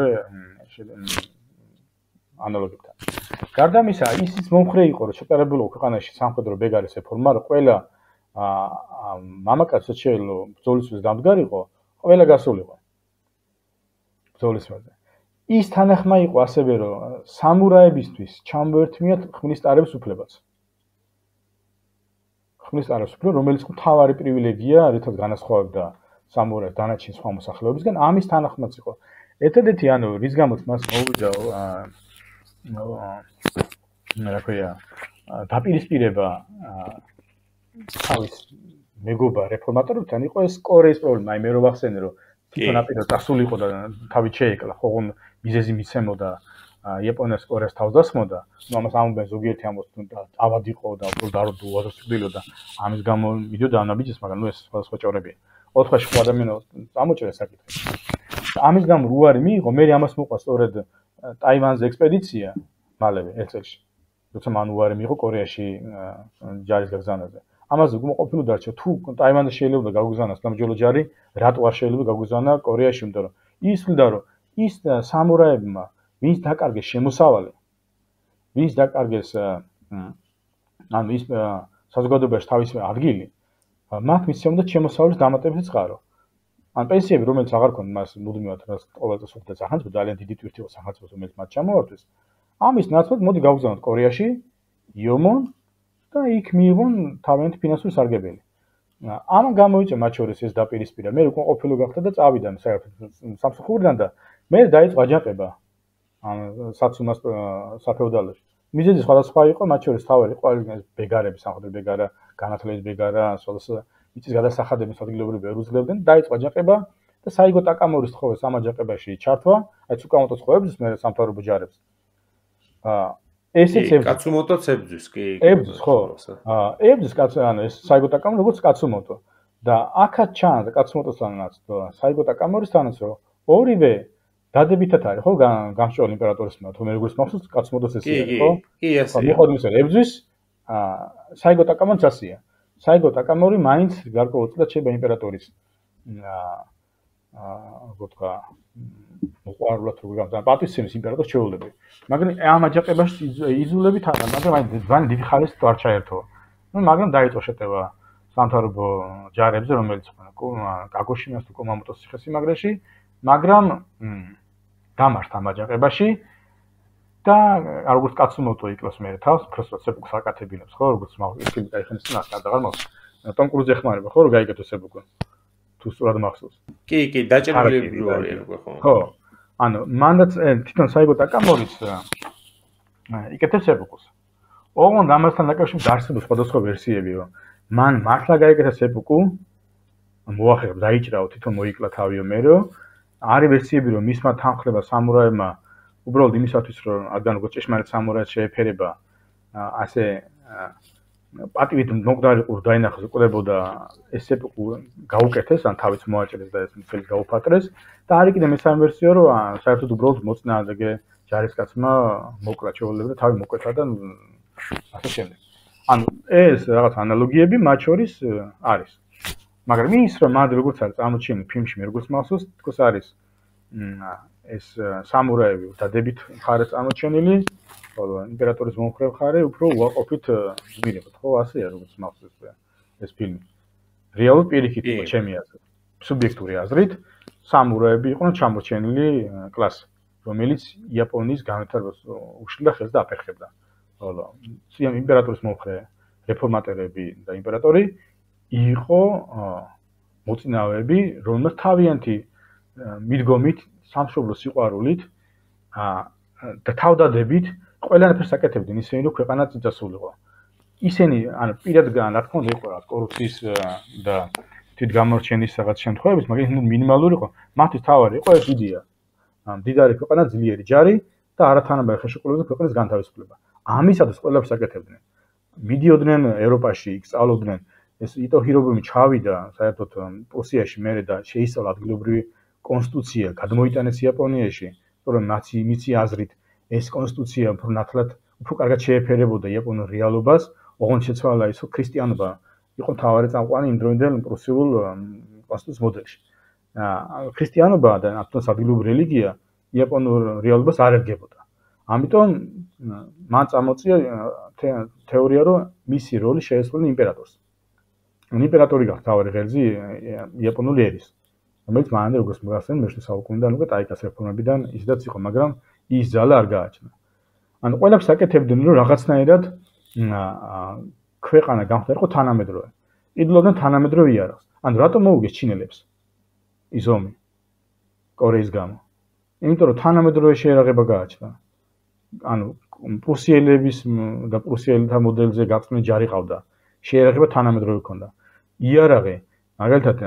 ანალოგებთან. გარდა ამისა, ისიც მომხრე იყო რომ ჩატარებულიყო ქვეყანაში სამხედრო ბეგარის რეფორმა, რომ ყველა აა მამაკაცს შეეძლო ბრძოლისთვის დამდგარიყო, ყველა გასულიყო. ბრძოლის ვაზე. ის თანახმა იყო ასევე რომ სამურაებისთვის ჩამოერთმიათ ხმლის ტარების უფლებაც. ხმლის ტარების უფლება, რომელიც მთავარი პრივილეგია, რითაც განასხვავებდა სამურაის დანარჩენ სხვა მოსახლეობისგან, ამის თანახმაც იყო. ერთადერთი ანუ რის გამოც მას მოვიდა აა რა ქვია, დაპირისპირება თავის მეგობარ რეფორმატორებთან იყო ეს კორეის პრობლემა. აი მე რო ვახსენე რომ თვითონ აპირა დასულიყო და თავი შეეკლა, ხო მიზეზი მიცემოდა იაპონიას კორეას თავს დასმოდა. ნუ ამას ამბობენ ზოგიერთი ამბობს თუ ავად იყო და უფრო დარდო უაზრდილოდა. ამის გამო მიდიოდა ანაბიჯის, მაგრამ ნუ ეს სხვადასხვა ჭორებია. ოთხაში ხო ადამიანი წამოჭრეს საკითხი. ამის გამო უარი მიიღო, მე ამას მოყვა სწორედ ტაივანზე ექსპედიცია მალევე ერთ წელში. როცა მან უარი მიიღო კორეაში ჯარის გაგზავნაზე. ამაზე უკმაყოფილო დარჩა თუ ტაივანზე შეიძლება გაგზავნას გამჯოლო ჯარი, რატო არ შეიძლება გაგზავნა კორეაში, იმიტომ რომ ის ვლდა რომ ის სამურაებმა ვინც დაკარგეს შემოსავალი, ვინც დაკარგეს ანუ ის საზოგადოებაში თავისი ადგილი, მათ მისცემდა შემოსავლის დამატებითი წყარო. ან პენსიები, რომელიც აღარ ქონდა მას მუდმივად ყოველწელს უხდა სახელმწიფო, ძალიან დიდი ტვირთი იყო სახელმწიფოს, რომელიც მათ ჩამოართვეს. ამის ნაცვლად მოდი გავგზავნოთ კორეაში, იომონ და იქ მიიღონ თავიანთი ფინანსური სარგებელი. ამან გამოიწვია მათ შორის ეს დაპირისპირება. მე უკმაყოფილო გახდა და წავიდა სამსახურიდან და მე დაიწყო აჯანყება ამ საცუმას საფეოდალოში. მიზეზი სხვადასხვა იყო, მათ შორის თავი იყო ბეგარები, სამხედრო ბეგარა, განათლების ბეგარა, სოლოს იცის გადასახადების ადგილობრივი ვერ უძლებდნენ, დაიწყო აჯანყება და საიგო ტაკამორის თხოვეს ამ აჯანყებაში ჩართვა, აი ცუკამოტოს ხოვებს მე სამთავრობო ჯარებს. აა ესეც ებძვის. კაცუმოტოც ებძვის, კი. ებძვის, ხო. აა ებძვის კაცო, ანუ ეს საიგო ტაკამორი როგორც კაცუმოტო. და აქაც ჩანს კაცუმოტოსთანაც და საიგო ტაკამორისთანაც რომ ორივე დადებითად არის, ხო, გამსჭვალ იმპერატორის მიმართ, რომ როგორც მახსოვს კაცუმოტოს ესეა, ხო? კი, ესე. მიყვარს ებძვის, აა საიგო ტაკამორიც ასეა. საიგო ტაკამორი მაინც გარკვეულწილად შეიძლება იმპერატორის აა როგორ თქვა, მოყვარულად როგორ გამძა, პატივისცემის იმპერატორს შეუძლები. მაგრამ ამ აჯანყებაში იზოლებით არა, მაგრამ აი ძალიან დიდი ხარისხით არ ჩაერთო. ну, მაგრამ დაიწყო შეტევა სამთავრობო ჯარებზე, რომელიც კაკოშინას თუ კომამოტოს ციხესიმაგრეში, მაგრამ დამართ ამ აჯანყებაში და როგორც კაცუმოტო იკლოს მე თავს, просто სეპუკს აკეთებინებს, ხო, როგორც ფილმი გაიხსენეს წინასწარ დაღარ მას. ტომ კრუზი ეხმარება, ხო, რომ გაიგეთო სეპუკო. თუ სწორად მახსოვს. კი, კი, დაჭერილი როა ხო. ხო. ანუ მანდაც თვითონ საიგო ტაკამორის იკეთებს სეპუკოს. ოღონდ ამასთან დაკავშირებით არსებობს სხვადასხვა ვერსიები, რომ მან მართლა გაიგეთა სეპუკუ, მოახერხა, დაიჭრაო, თვითონ მოიკლა თავიო მერო. არის ვერსიები, რომ მისმა თანხლება სამურაებმა უბრალოდ იმისათვის, რომ რადგან როგორც ჭეშმარიტ სამურაებს შეეფერება, ასე პატივით მოკდარიყურ დაინახოს უყურებოდა ეს სეპუკუ გაუკეთეს, ან თავიც მოაჭრეს და ეს მთელი გაუფატრეს და არის კიდე მესამე ვერსია, რომ საერთოდ უბრალოდ მოწინააღმდეგე ჯარისკაცმა მოკლა ჩეულებდა და თავი მოკვეთა და ასე შემდეგ. ანუ ეს რაღაც ანალოგიები მათ შორის არის. მაგრამ ის რომ მანდ როგორც არის წარმოჩენილი ფილმში, მე როგორც მახსოვს, თქოს არის ეს სამურაები დადებით ხარეს წარმოჩენილი, ხოლო იმპერატორის მომხრე ხარე უფრო უაყოფით მივიღოთ, ხო, ასეა როგორც მახსოვს ეს ფილმი. რეალურ პირიქით იყო ჩემი აზრით. სუბიექტური აზრით, სამურაები იყვნენ ჩამორჩენილი კლასი, რომელიც იაპონიის განვითარებას უშლიდა ხელს და აფერხებდა. ხოლო იმპერატორის მომხრე რეფორმატორები და იმპერატორი იყო მოწინავეები, რომელმაც თავიანთი მიდგომით, სამშობლოს სიყვარულით და თავდადებით ყველანაირს აკეთებდნენ ისინი, რომ ქვეყანა წიწასულიყო. ისინი, ანუ პირად რა თქმა უნდა იყო რაღაც კორუფციის და თვითგამორჩენის რაღაც შემთხვევების, მაგრამ მინიმალური იყო. მათთვის თავარი იყო ეს იდეა. მდიდარი ქვეყანა, ძლიერი ჯარი და არათანაბარი ხელშეკრულება ქვეყნის განთავისუფლება. ამისათვის ყველაფერს აკეთებდნენ. მიდიოდნენ ევროპაში, იქ სწავლობდნენ. ეს იტო ჰირობუმი ჩავიდა საერთოდ პრუსიაში მერე და შეისწავლა ადგილობრივი კონსტიტუცია, გადმოიტანეს იაპონიაში, რომ ნაცი მიცი აზრით ეს კონსტიტუცია უფრო ნათლად, უფრო კარგად შეეფერებოდა იაპონურ რეალობას, ოღონდ შეცვალა ის, რომ ქრისტიანობა იყო მთავარი წამყვანი იმ დროინდელ პრუსიულ კონსტიტუციის მოდელში. ქრისტიანობა და ათოს ადგილობრივი რელიგია იაპონურ რეალობას არ ერგებოდა. ამიტომ მან წამოწია თეორია, რომ მისი როლი შეესრულა იმპერატორს. იმპერატორი გახდა თავარი ღერძი იაპონური ერის, რომელიც მანამდე როგორც მოგახსენე მე-მეშვიდე საუკუნიდან უკვე ტაიკას რეფორმებიდან ისედაც იყო, მაგრამ ის ძალა არ გააჩნდა. ანუ ყველაფერს აკეთებდნენ, რომ რაღაცნაირად ქვეყანა გამხდარიყო თანამედროვე. იდლობდნენ თანამედროვე იარაღს. ანუ რატომ მოუგეს ჩინელებს ის ომი კორეის გამო? იმიტომ რომ თანამედროვე შეერაღება გააჩნდა. ანუ პრუსიელების და პრუსიელთა მოდელზე გაწმენდ ჯარი ყავდა. შეერაღება თანამედროვე ჰქონდა. იარაღი, მაგალითად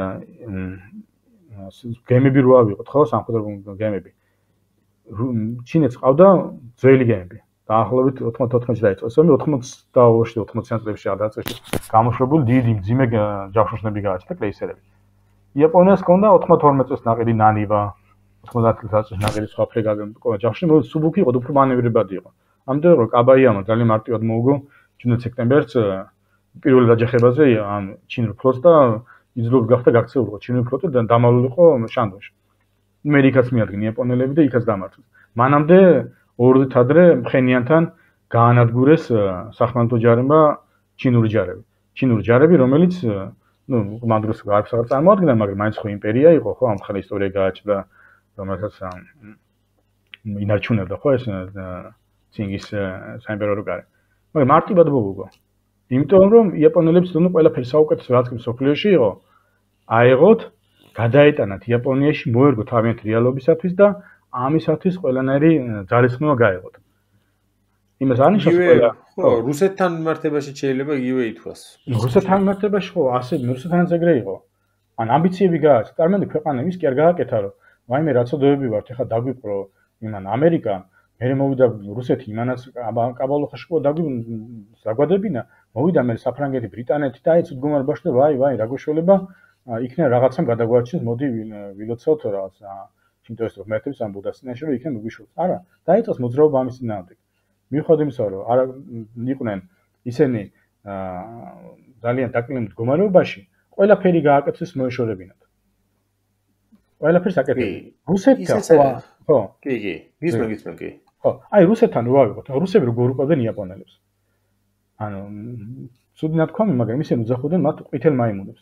გემები რო ავიღოთ, ხო, სამხედრო გემები. ჩინეთს ყავდა ძველი გემები. დაახლოებით ოთხმოცდაოთხში დაიწყო. ეს ომი ოთხმოცდაოთხში ოთხმოციან წლებში გადაწყვეტი გამოშვებული დიდი მძიმე ჯავშუშნები გააჩნდა კრეისერები. იაპონიას ჰქონდა ოთხმოცდათორმეტ წელს ნაყიდი ნანივა, ოთხმოცდაათი წელს ნაყიდი სხვა ფრეგატი ჯავშნი, რომელიც სუბუქი იყო, უფრო მანევრებადი იყო. ამიტომ რომ კაბაიამო ძალიან მარტივად მოუგო ჩინელ სექტემბერს პირველ დაჯახებაზე ამ ჩინურ ფლოტს და იძლევა გახდა გაქცეულიყო ჩინური ფლოტი და დამალულიყო შანდონში. ამერიკაც მიადგინა იაპონელები და იქაც დამარცხეს. მანამდე ორ დღით ადრე მხენიანთან გაანადგურეს სახმელეთო ჯარებმა ჩინური ჯარები. ჩინური ჯარები, რომელიც ნუ მან დროს არც აღარ წარმოადგენდა, მაგრამ მაინც ხო იმპერია იყო, ხო, ამ ხელი ისტორია გააჩნდა, რომელსაც ინარჩუნებდა, ხო, ეს ცინგის საიმპერიო კარი. მაგრამ მარტივად მოუგო. იმიტომ რომ იაპონელებს თუნდაც ყველაფერი საუკეთესო რაც კი სოფლიოში იყო, აეღოთ, გადაეტანათ იაპონიაში, მოერგო თავიანთი რეალობისათვის და ამისათვის ყველანაირი ძალისხმევა გაეღოთ. იმას არ ნიშნავს ყველა. ხო, რუსეთთან მიმართებაში შეიძლება იგივე ითქვას. რუსეთთან მიმართებაში ხო, ასე რუსეთთანაც ეგრე იყო. ან ამბიციები გააჩნდა. წარმოიდგინე ქვეყანა ის კი არ გააკეთა, რომ ვაიმე რაცოდები ვართ, ეხლა დაგვიპყრო იმან ამერიკამ, მერე მოვიდა რუსეთი, იმანაც კაბალოხაში ყო დაგვადებინა, მოვიდა მერე საფრანგეთი, ბრიტანეთი და აი ცუდგომარბაში და ვაი, ვაი, რა გვეშველება, იქნებ რაღაცამ გადაგვაჩინოს, მოდი ვილოცავთ რაღაც ინტერესებს მეთებს ამ ბუდას წინაშე, რომ იქნებ გვიშულს. არა, დაიწყეს მოძრაობა ამის წინააღმდეგ. მიუხედავად იმისა, რომ არა იყვნენ ისინი ძალიან დაკლინებულ მდგომარეობაში, ყველაფერი გააკეთეს მოეშორებინათ. ყველაფერს აკეთებდნენ. რუსეთთან ხო? კი, კი. გისმენ, გისმენ, კი. ხო, აი რუსეთთან რო ავიღოთ, რუსები როგორ უყვებენ იაპონელებს. ანუ ცუდი ნათქვამი, მაგრამ ისინი უძახოდნენ მათ ყვითელ მაიმუნებს.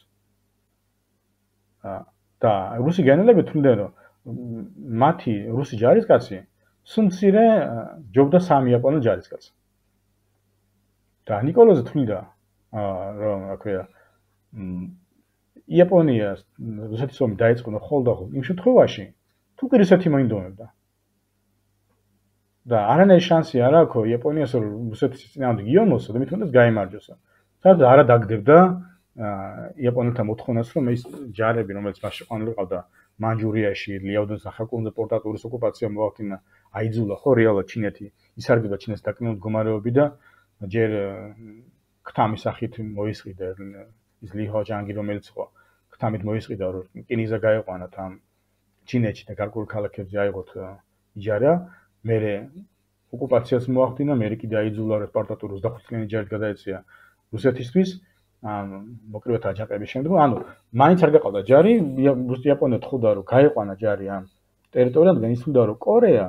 და რუსი გენერლები თვლდნენ, რომ მათი რუსი ჯარისკაცი სულ მცირე ჯობდა სამი იაპონელ ჯარისკაცს. და ნიკოლოზი თვლიდა, რომ რა ქვია, იაპონიას რუსეთის ომი დაიწყო ხოლმე და ხოლმე იმ შემთხვევაში, თუ კი რუსეთი მოინდომებდა. და არანაირი შანსი არ აქვს იაპონიას რუსეთის წინააღმდეგ იომოსო და მithundas გაიმარჯვოსო. სადაც არა დაგდებდა იაპონელთა მოთხოვნას, რომ ეს ჯარები, რომელიც მას შეყვანილი ყავდა მანჯურიაში, ლიაოდონის ნახევარკუნძულზე პორტატურის ოკუპაცია მოახდინა, აიძულა ხო რეალურად ჩინეთი ისარგებლა ჩინეთის დაკნინებული მდგომარეობები და ჯერ ქთამის სახით მოისყიდა ის ლიჰო ჯანგი, რომელიც ხო ქთამით მოისყიდა, რომ რკინიგზა გაეყვანათ ამ ჩინეთში და გარკვეულ ქალაქებზე აიღოთ იჯარა. მერე ოკუპაციას მოახდინა, მერე კიდე აიძულა რომ პორტატურის დახუცილებელი ჯარით გადაეცია რუსეთისთვის, ანუ მოკრივეთა აჯანყების შემდეგ, ანუ მაინც არ გაყავდა ჯარი, იაპონია თხოვდა რომ გაეყვანა ჯარი ამ ტერიტორიიდან, ის თვლიდა რომ კორეა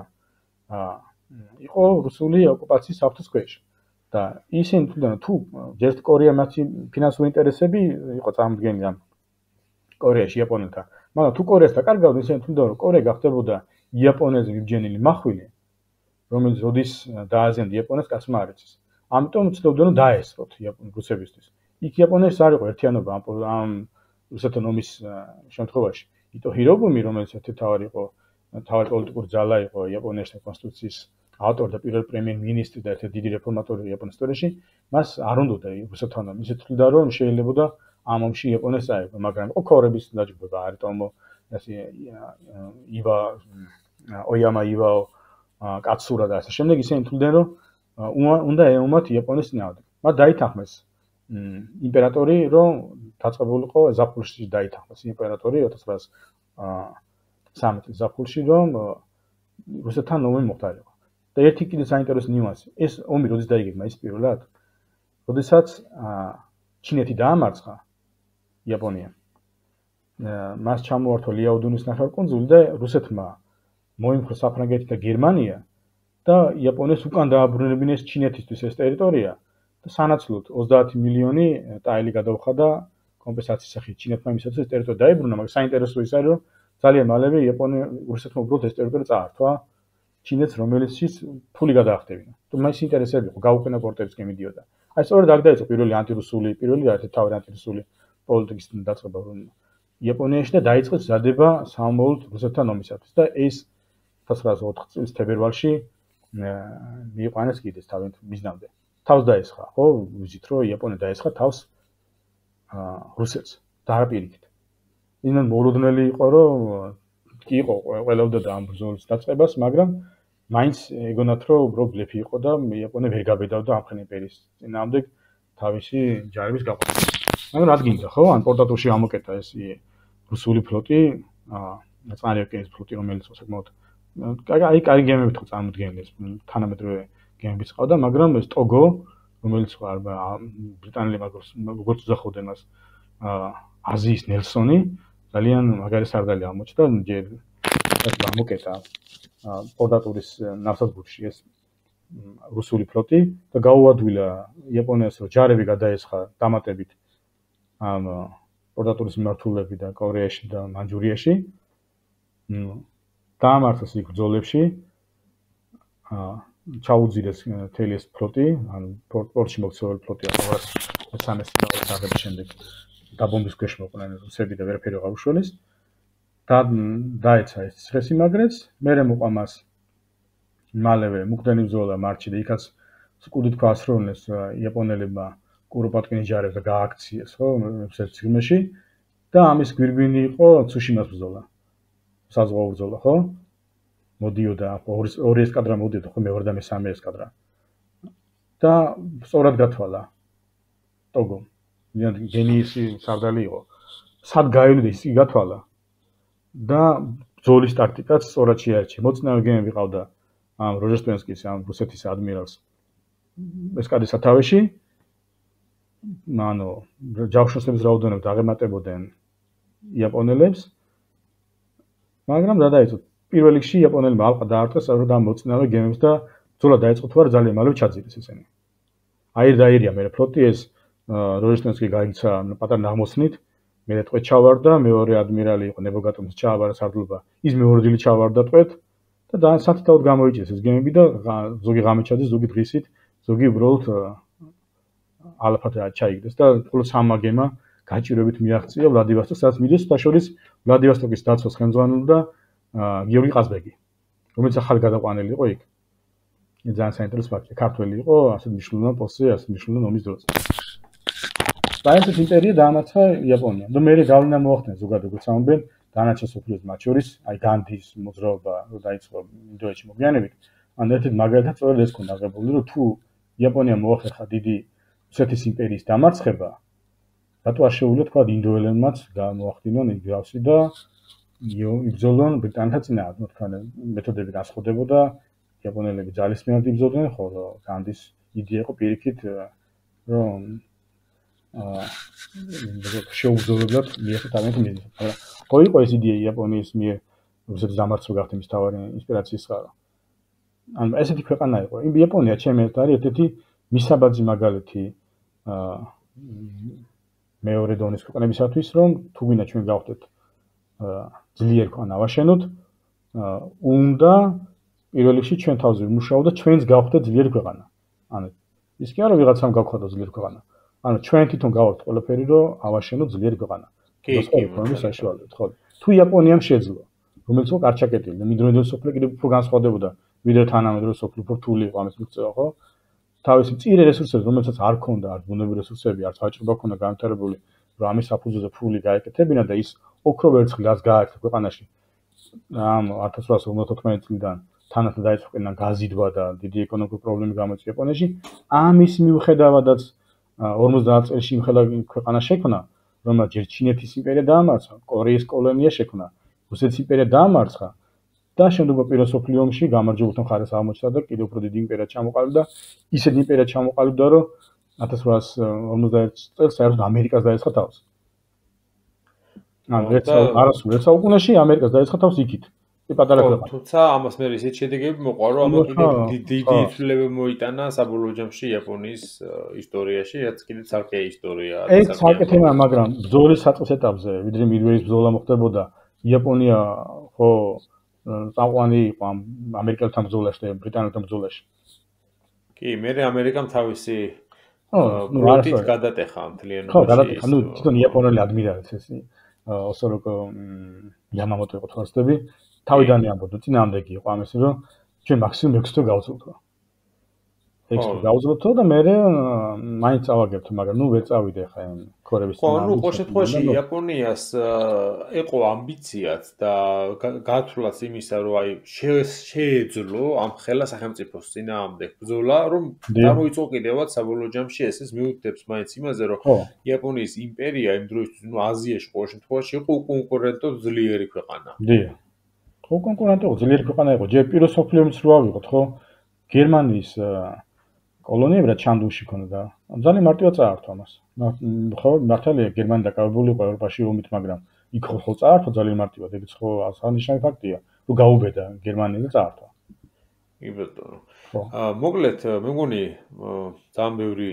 იყო რუსული ოკუპაციის საფრთხის ქვეშ. და ისინი თვლდნენ რომ თუ ჯერ კორეა მათი ფინანსური ინტერესები იყო წარმოდგენილი ამ კორეაში იაპონელთა, მაგრამ თუ კორეას დაკარგავდნენ, ისინი თვლდნენ რომ კორეა გახდებოდა იაპონეზე მიბჯენილი მახვილი, რომელიც როდის დააზიანდა იაპონეს კაცმა არ იცის. ამიტომ ცდილობდნენ რომ დაესწროთ რუსებისთვის. იქ იაპონიაში არ იყო ერთიანობა ამ რუსეთთან ომის შემთხვევაში. იტო ჰირობუმი, რომელიც ერთი თავი იყო, თავი პოლიტიკური ძალა იყო იაპონიის კონსტიტუციის ავტორი და პირველი პრემიერ-მინისტრი და ერთ-ერთი დიდი რეფორმატორი იაპონიის ისტორიაში, მას არ უნდოდა რუსეთთან ომი. ისე თვლიდა რომ შეიძლება ამ ომში იაპონეს წაება, მაგრამ იყო კორების დაჯგუფება, არიტომო ასე იბა ოიამა იბაო კაცურა და ასე შემდეგ, ისინი თვლდნენ რომ უნდა ეომათ იაპონიის წინააღმდეგ. მათ დაითანხმეს იმპერატორი, რომ დაწყებულიყო ზაფხულში დაითანხმეს იმპერატორი ოთხ ათას სამი წლის ზაფხულში, რომ რუსეთთან ომი მოხდარიყო. და ერთი კიდე საინტერესო ნიუანსი, ეს ომი როდის დაიგეგმა ის პირველად, როდესაც ჩინეთი დაამარცხა იაპონია. მას ჩამოართვა ლიაოდონის ნახევარკუნძული და რუსეთმა მოიმხრო საფრანგეთი და გერმანია და იაპონიას უკან დააბრუნებინეს ჩინეთისთვის ეს ტერიტორია და სანაცვლოდ ოცდაათი მილიონი ტაილი გადაუხადა კომპენსაციის სახით ჩინეთმა იმისათვის ეს ტერიტორია დაიბრუნა, მაგრამ საინტერესო ის არის, რომ ძალიან მალევე იაპონია რუსეთმა უბრალოდ ეს ტერიტორია წაართვა ჩინეთს, რომელიციც ფული გადაახტევინა. თუ მას ინტერესები იყო, გაუყენა პორტებისკენ მიდიოდა. აი სწორედ აქ დაიწყო პირველი ანტირუსული, პირველი ერთი თავი ანტირუსული პოლიტიკის დაწყება იაპონიაში და დაიწყო ზრდება სამოულოდ რუსეთთან ომისათვის და ეს ოთხ ათას ოთხ წლის თებერვალში მიიყვანეს კიდეც თავი მიზნამდე. თავს დაესხა, ხო? ვიცით რომ იაპონია დაესხა თავს რუსეთს და არა პირიქით. იმან მოლოდნელი იყო, რომ კი იყო ყველაუდადა ამ ბრძოლის დაწყებას, მაგრამ მაინც ეგონათ რომ უბრალოდ ბლეფი იყო და იაპონია ვერ გაბედავდა ამხენ იმპერიის წინააღმდეგ თავისი ჯარების გაყვანას. მაგრამ რადგინდა, ხო? ან პორტატურში ამოკეტა ეს რუსული ფლოტი, წყნარი ოკეანის ფლოტი, რომელიც საკმაოდ აი კარი გემებით ხო წარმოდგენილი ეს თანამედროვე გემებიც ყავდა, მაგრამ ეს ტოგო, რომელიც ხარ ბრიტანელი მაგას როგორც უძახოდნენ მას აზიის ნელსონი, ძალიან მაგარი სარდალი აღმოჩნდა, ჯერ ამოკეტა პორტატურის ნავსადგურში ეს რუსული ფლოტი და გაუადვილა იაპონიას რომ ჯარები გადაესხა დამატებით ამ პორტატურის მიმართულები და კორეაში და მანჯურიაში. დაამარცხეს იქ ბრძოლებში, ჩაუძირეს მთელი ეს ფლოტი, ანუ პორტში მოქცეული ფლოტი ორი ათას სამი წლის აღების შემდეგ დაბომბვის ქვეშ მოყვნენ რუსები და ვერაფერი აღარ უშველეს. და დაეცა ეს ციხესიმაგრეც, მერე მოყვა მას მალევე მუქდენი ბრძოლა მარტში და იქაც სკუდით ქვასროლეს იაპონელებმა კუროპატკინის ჯარებს და გააქციეს, ხო, ერთ ციხეში და ამის გვირგვინი იყო ცუშიმას ბრძოლა. საზღვაო ბრძოლა, ხო? მოდიოდა ორი ესკადრა მოდიოდა, ხო, მეორე და მესამე ესკადრა. და სწორად გათვალა ტოგო. გენიისი სარდალი იყო. სად გაივლიდა ის გათვალა. და ბრძოლის ტაქტიკაც სწორად შეარჩია. მოწინავე გემები ყავდა ამ როჟესტონსკის, ამ რუსეთის ადმირალს ესკადრის სათავეში. ანუ ჯავშნოსების რაოდენობით აღემატებოდნენ იაპონელებს მაგრამ რა დაიწყო პირველ რიგში იაპონელებმა ალყა დაარტყეს რომ დამოწინავე გემებს და ბრძოლა დაიწყო თუ არა ძალიან მალე ჩაძირეს ესენი. აირ დაირია მე ფლოტი ეს როჟესტენსკი გაიქცა პატარა ნაღმოსნით მე ტყვე ჩავარდა მეორე ადმირალი იყო ნებოგატომის ჩააბარა სარდლობა ის მეორე დილით ჩავარდა ტყვეთ და ძალიან საფრთხოდ გამოიჭრეს ეს გემები და ზოგი ღამეჩაძე ზოგი დღისით ზოგი უბრალოდ ალაფად ჩაიგდეს და მხოლოდ სამმა გემა გაჭირვებით მიაღწია ვლადივოსტოკს სადაც მიდის შორის ვლადივოსტოკის დაცვას ხელმძღვანელობდა გიორგი ყაზბეგი რომელიც ახალი გადაყვანილი იყო იქ ძალიან საინტერესო ფაქტია ქართველი იყო ასეთ მნიშვნელოვან პოსტზე ასეთ მნიშვნელოვან ომის დროს საერთოდ იმპერია დაამარცხა იაპონიამ და მერე გავლენა მოახდინა ზოგადად როგორც ამბენ დანარჩენ სოფლიოს მათ შორის აი განდის მოძრაობა რო დაიწყო ინდოეთში მოგვიანებით ან ერთ-ერთ მაგალითად სწორედ ეს ქონდა აღებული რომ თუ იაპონიამ მოახერხა დიდი რუსეთის იმპერიის დამარცხება რატო არ შეუძლია თქვა ინდოელებმაც გამოახდინონ იმგავსი და იბრძოლონ ბრიტანთა წინააღმდეგ მოთქან მეთოდები განსხვავდებოდა იაპონელები ძალისმიერ იბრძოდნენ ხოლო განდის იდეა იყო პირიქით რომ აა შეუძლებლად მიეხეთ ამით მიზნს. მაგრამ ხო იყო ეს იდეა იაპონიის მიერ რუსეთის დამარცხება გახდა მის თავარი ინსპირაციის წყარო. ან ესეთი ქვეყანა იყო. იმ იაპონია ჩემი ერთ არის ერთ-ერთი მისაბაძი მაგალითი აა მეორე დონის ქვეყნებისათვის რომ თუ გინდა ჩვენ გავხდეთ აა ძლიერ ქვეყანა ავაშენოთ აა უნდა პირველ რიგში ჩვენ თავზე ვიმუშაოთ და ჩვენც გავხდეთ ძლიერი ქვეყანა. ანუ ის კი არა ვიღაცამ გავხდეთ ძლიერი ქვეყანა. ანუ ჩვენ თვითონ გავართ ყველაფერი რომ ავაშენოთ ძლიერი ქვეყანა. კი, კი, პრობლემის საშუალებით, ხო. თუ იაპონიამ შეძლო, რომელიც უკვე არ ჩაკეტილი და მიდროინდელი სოფლი კიდევ უფრო განსხვავდებოდა, ვიდრე თანამედროვე სოფლი უფრო რთული იყო ამის მიღწევა, ხო? თავისი მწირე რესურსები, რომელსაც არ ქონდა, არ ბუნებრივი რესურსები, არც ვაჭრობა ქონდა განვითარებული, რომ ამის საფუძველზე ფული გაეკეთებინა და ის ოქრო ვერცხლი რაც გააკეთა ქვეყანაში ამ ათას რვაასი ორმოცდათოთხმეტი წლიდან თანათან დაიწყო კიდევ გაზიდვა და დიდი ეკონომიკური პრობლემები გამოიწვია იაპონიაში. ამის მიუხედავადაც ორმოცდაათ წელს იმხელა ქვეყანა შექმნა, რომელსაც ჯერ ჩინეთის იმპერია დაამარცხა, კორეის კოლონია შექმნა, რუსეთის იმპერია დაამარცხა და შემდგომ პირველ მსოფლიო ომში გამარჯვებულთა მხარეს აღმოჩნდა და კიდევ უფრო დიდი იმპერია ჩამოყალიბდა. ისეთ იმპერია ჩამოყალიბდა, რომ ათას რვაასი ორმოცდაერთი წელს საერთოდ ამერიკას დაეცხა თავს. ანუ ერთ არასრულ ერთ საუკუნეში ამერიკას დაეცხა თავს იქით. პატარა ქვეყანა. თუმცა ამას მე ისეთ შედეგები მოყვა, რომ ამა კიდევ დიდი ცვლილებები მოიტანა საბოლოო ჯამში იაპონიის ისტორიაში, რაც კიდევ ცალკე ისტორია. ეს ცალკე თემაა, მაგრამ ბრძოლის საწყის ეტაპზე, ვიდრე მიდვერის ბრძოლა მოხდებოდა, იაპონია ხო წამყვანი იყო ამ ამერიკელთან ბრძოლაში და ბრიტანელთან ბრძოლაში. კი, მე ამერიკამ თავისი პროტით გადატეხა მთლიანობაში. ხო, გადატეხა, ნუ თვითონ იაპონელი ადმირალიც ეს ოსოროკო იამამოტო იყო თორსტები. თავიდან ამბობდო, წინააღმდეგი იყო ამის, რომ ჩვენ მაქსიმუმ ექვს თვე გავძლოთ. ექვს თვე გავძლოთ და მე მაინც წავაგებთ, მაგრამ ნუ ვერ წავიდე ხა იმ ქორების წინააღმდეგ. ხო, ნუ ყოველ შემთხვევაში იაპონიას იყო ამბიციაც და გათვლაც იმისა, რომ აი შეეძლო ამ ხელა სახელმწიფოს წინააღმდეგ ბრძოლა, რომ გამოიწვო კიდევაც საბოლოო ჯამში ეს ეს მიუთითებს მაინც იმაზე, რომ იაპონიის იმპერია იმ დროისთვის, ნუ აზიაში ყოველ შემთხვევაში იყო უკონკურენტო ძლიერი ქვეყანა. დიახ. ხო კონკურენტი იყო, ძლიერი ქვეყანა იყო. ჯერ პირველ მსოფლიო ომის რო ავიღოთ, ხო? გერმანიის კოლონიები რა ჩანდუში ქონდა. ძალიან მარტივად წაართვა მას. ხო, მართალია გერმანია დაკავებული იყო ევროპაში ომით, მაგრამ იქ ხო წაართვა ძალიან მარტივად. ეგეც ხო აღნიშნული ფაქტია, რომ გაუბედა გერმანია და წაართვა. კი ბატონო. აა მოკლედ მე მგონი ძალიან ბევრი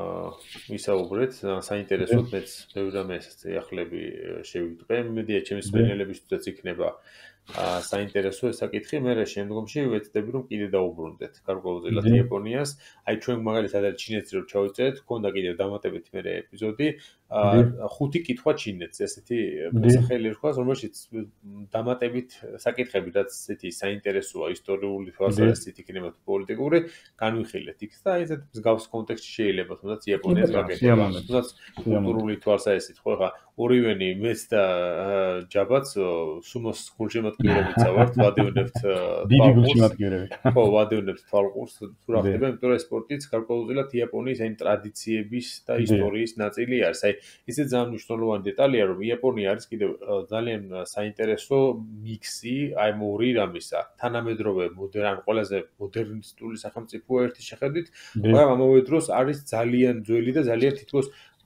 ვისაუბრეთ, საინტერესოდ მეც ბევრი რამე ახლები შევიტყვე. მედია ჩემი მსმენელებისთვისაც იქნება აა საინტერესო საკითხი. მე შემდგომში ვეცდები რომ კიდე დაუბრუნდეთ გარკვეულწილად იაპონიას. აი ჩვენ მაგალითად ჩინეთს რო ჩავიწერეთ, ქონდა კიდე დამატებითი მე ეპიზოდი. აა ხუთი კითხვა ჩინეთს, ესეთი სახელი რქვა, რომელშიც დამატებით საკითხები, რაც ესეთი საინტერესოა ისტორიული თვალსაზრისით იქნება თუ პოლიტიკური, განვიხილეთ იქ და აი ესეთ მსგავს კონტექსტში შეიძლება თუნდაც იაპონიას გაკეთება. თუნდაც კულტურული თვალსაზრისით, ხო ხა ორივენი მეც და ჯაბაც სუმოს გულშემატკივრებით ვართ, ვადევნებთ დიდი გულშემატკივრებით. ხო, ვადევნებთ თვალყურს, თუ რა ხდება, იმიტომ რომ სპორტიც გარკვეულწილად იაპონიის აი ტრადიციების და ისტორიის ნაწილი არის. აი ისე ძალიან მნიშვნელოვანი დეტალია, რომ იაპონია არის კიდევ ძალიან საინტერესო მიქსი აი ორი რამისა. თანამედროვე მოდერნ, ყველაზე მოდერნისტული სახელმწიფო ერთი შეხედვით, მაგრამ ამავე დროს არის ძალიან ძველი და ძალიან თითქოს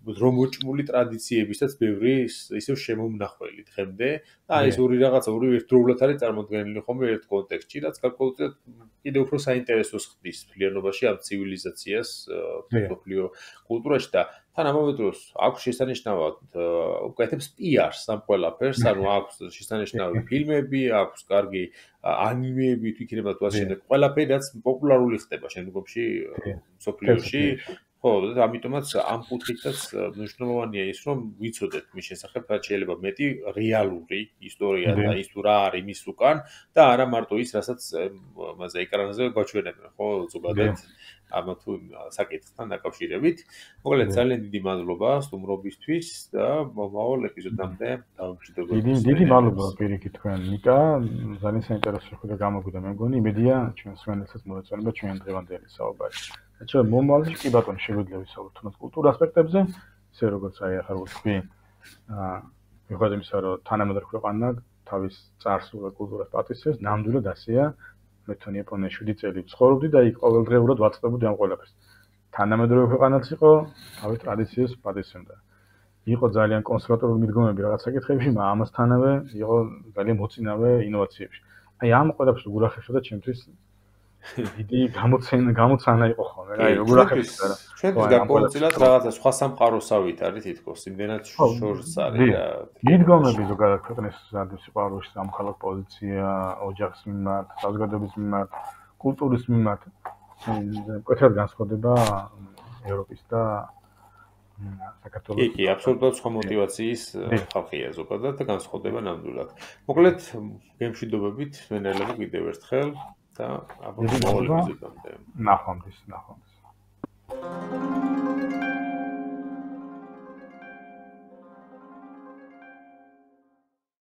დრომოჭმული ტრადიციებისაც ბევრი ისევ შემომნახველი დღემდე და ეს ორი რაღაცა ორი ერთდროულად არის წარმოდგენილი ხომ ერთ კონტექსტში, რაც გარკვეულწილად კიდევ უფრო საინტერესოს ხდის მთლიანობაში ამ ცივილიზაციას მსოფლიო კულტურაში და თან ამავე დროს აქვს შესანიშნავად უკეთებს პი-არს ამ ყველაფერს, ანუ აქვს შესანიშნავი ფილმები, აქვს კარგი ანიმეები, თვითინება თუ ასე ყველაფერი რაც პოპულარული ხდება შემდგომში მსოფლიოში. ხო, და ამიტომაც ამ კუთხითაც მნიშვნელოვანია ის, რომ ვიცოდეთ მის შესახებ, რაც შეიძლება მეტი რეალური ისტორია და ის თუ რა არის მის უკან და არა მარტო ის, რასაც მასე ეკრანზე გვაჩვენებენ, ხო, ზოგადად ამ თუ საკითხთან დაკავშირებით. მოკლედ ძალიან დიდი მადლობა სტუმრობისთვის და მომავალ ეპიზოდამდე დავამშვიდობებთ. დიდი დიდი მადლობა პირიქით თქვენ ნიკა, ძალიან საინტერესო ხვდა გამოგვიდა მე მგონი, იმედია ჩვენ სვენელსაც მოეწონება ჩვენ დღევანდელი საუბარი. ჩვენ მომავალში კი ბატონო შეგვიძლია ვისაუბროთ თუნდაც კულტურულ ასპექტებზე, ისე როგორც აი ახლა ვთქვი, აა მიუხედავად იმისა, რომ თანამედროვე ქვეყანა თავის წარსულ კულტურას პატივისცემს, ნამდვილად ასეა. მე თვითონ იაპონიაში შვიდი წელი ვცხოვრობდი და იქ ყოველდღიურად ვაწყდებოდი ამ ყველაფერს. თანამედროვე ქვეყანაც იყო, თავის ტრადიციებს პატივისცემდა. იყო ძალიან კონსერვატორული მიდგომები რაღაც საკითხებში, მაგრამ ამასთანავე იყო ძალიან მოწინავე ინოვაციებში. აი ამ ყველაფერს როგორ ახერხებდა ჩემთვის დიდი გამოცენა გამოცანა იყო ხოლმე რა, როგორ ახერხებდა რა. ჩვენთვის გარკვეულწილად რაღაცა სხვა სამყაროსავით არის თითქოს, იმდენად შორს არის და მიდგომები ზოგადად ქვეყნის სიყვარულში, სამხალხო პოზიცია, ოჯახის მიმართ, საზოგადოების მიმართ, კულტურის მიმართ მკვეთრად განსხვავდება ევროპის და საქართველოს. კი, კი, აბსოლუტურად სხვა მოტივაციის ხალხია ზოგადად და განსხვავდება ნამდვილად. მოკლედ, გემშვიდობებით, მენელებო კიდევ ერთხელ და აბა მოვალეობამდე. ნახვამდის, ნახვამდის.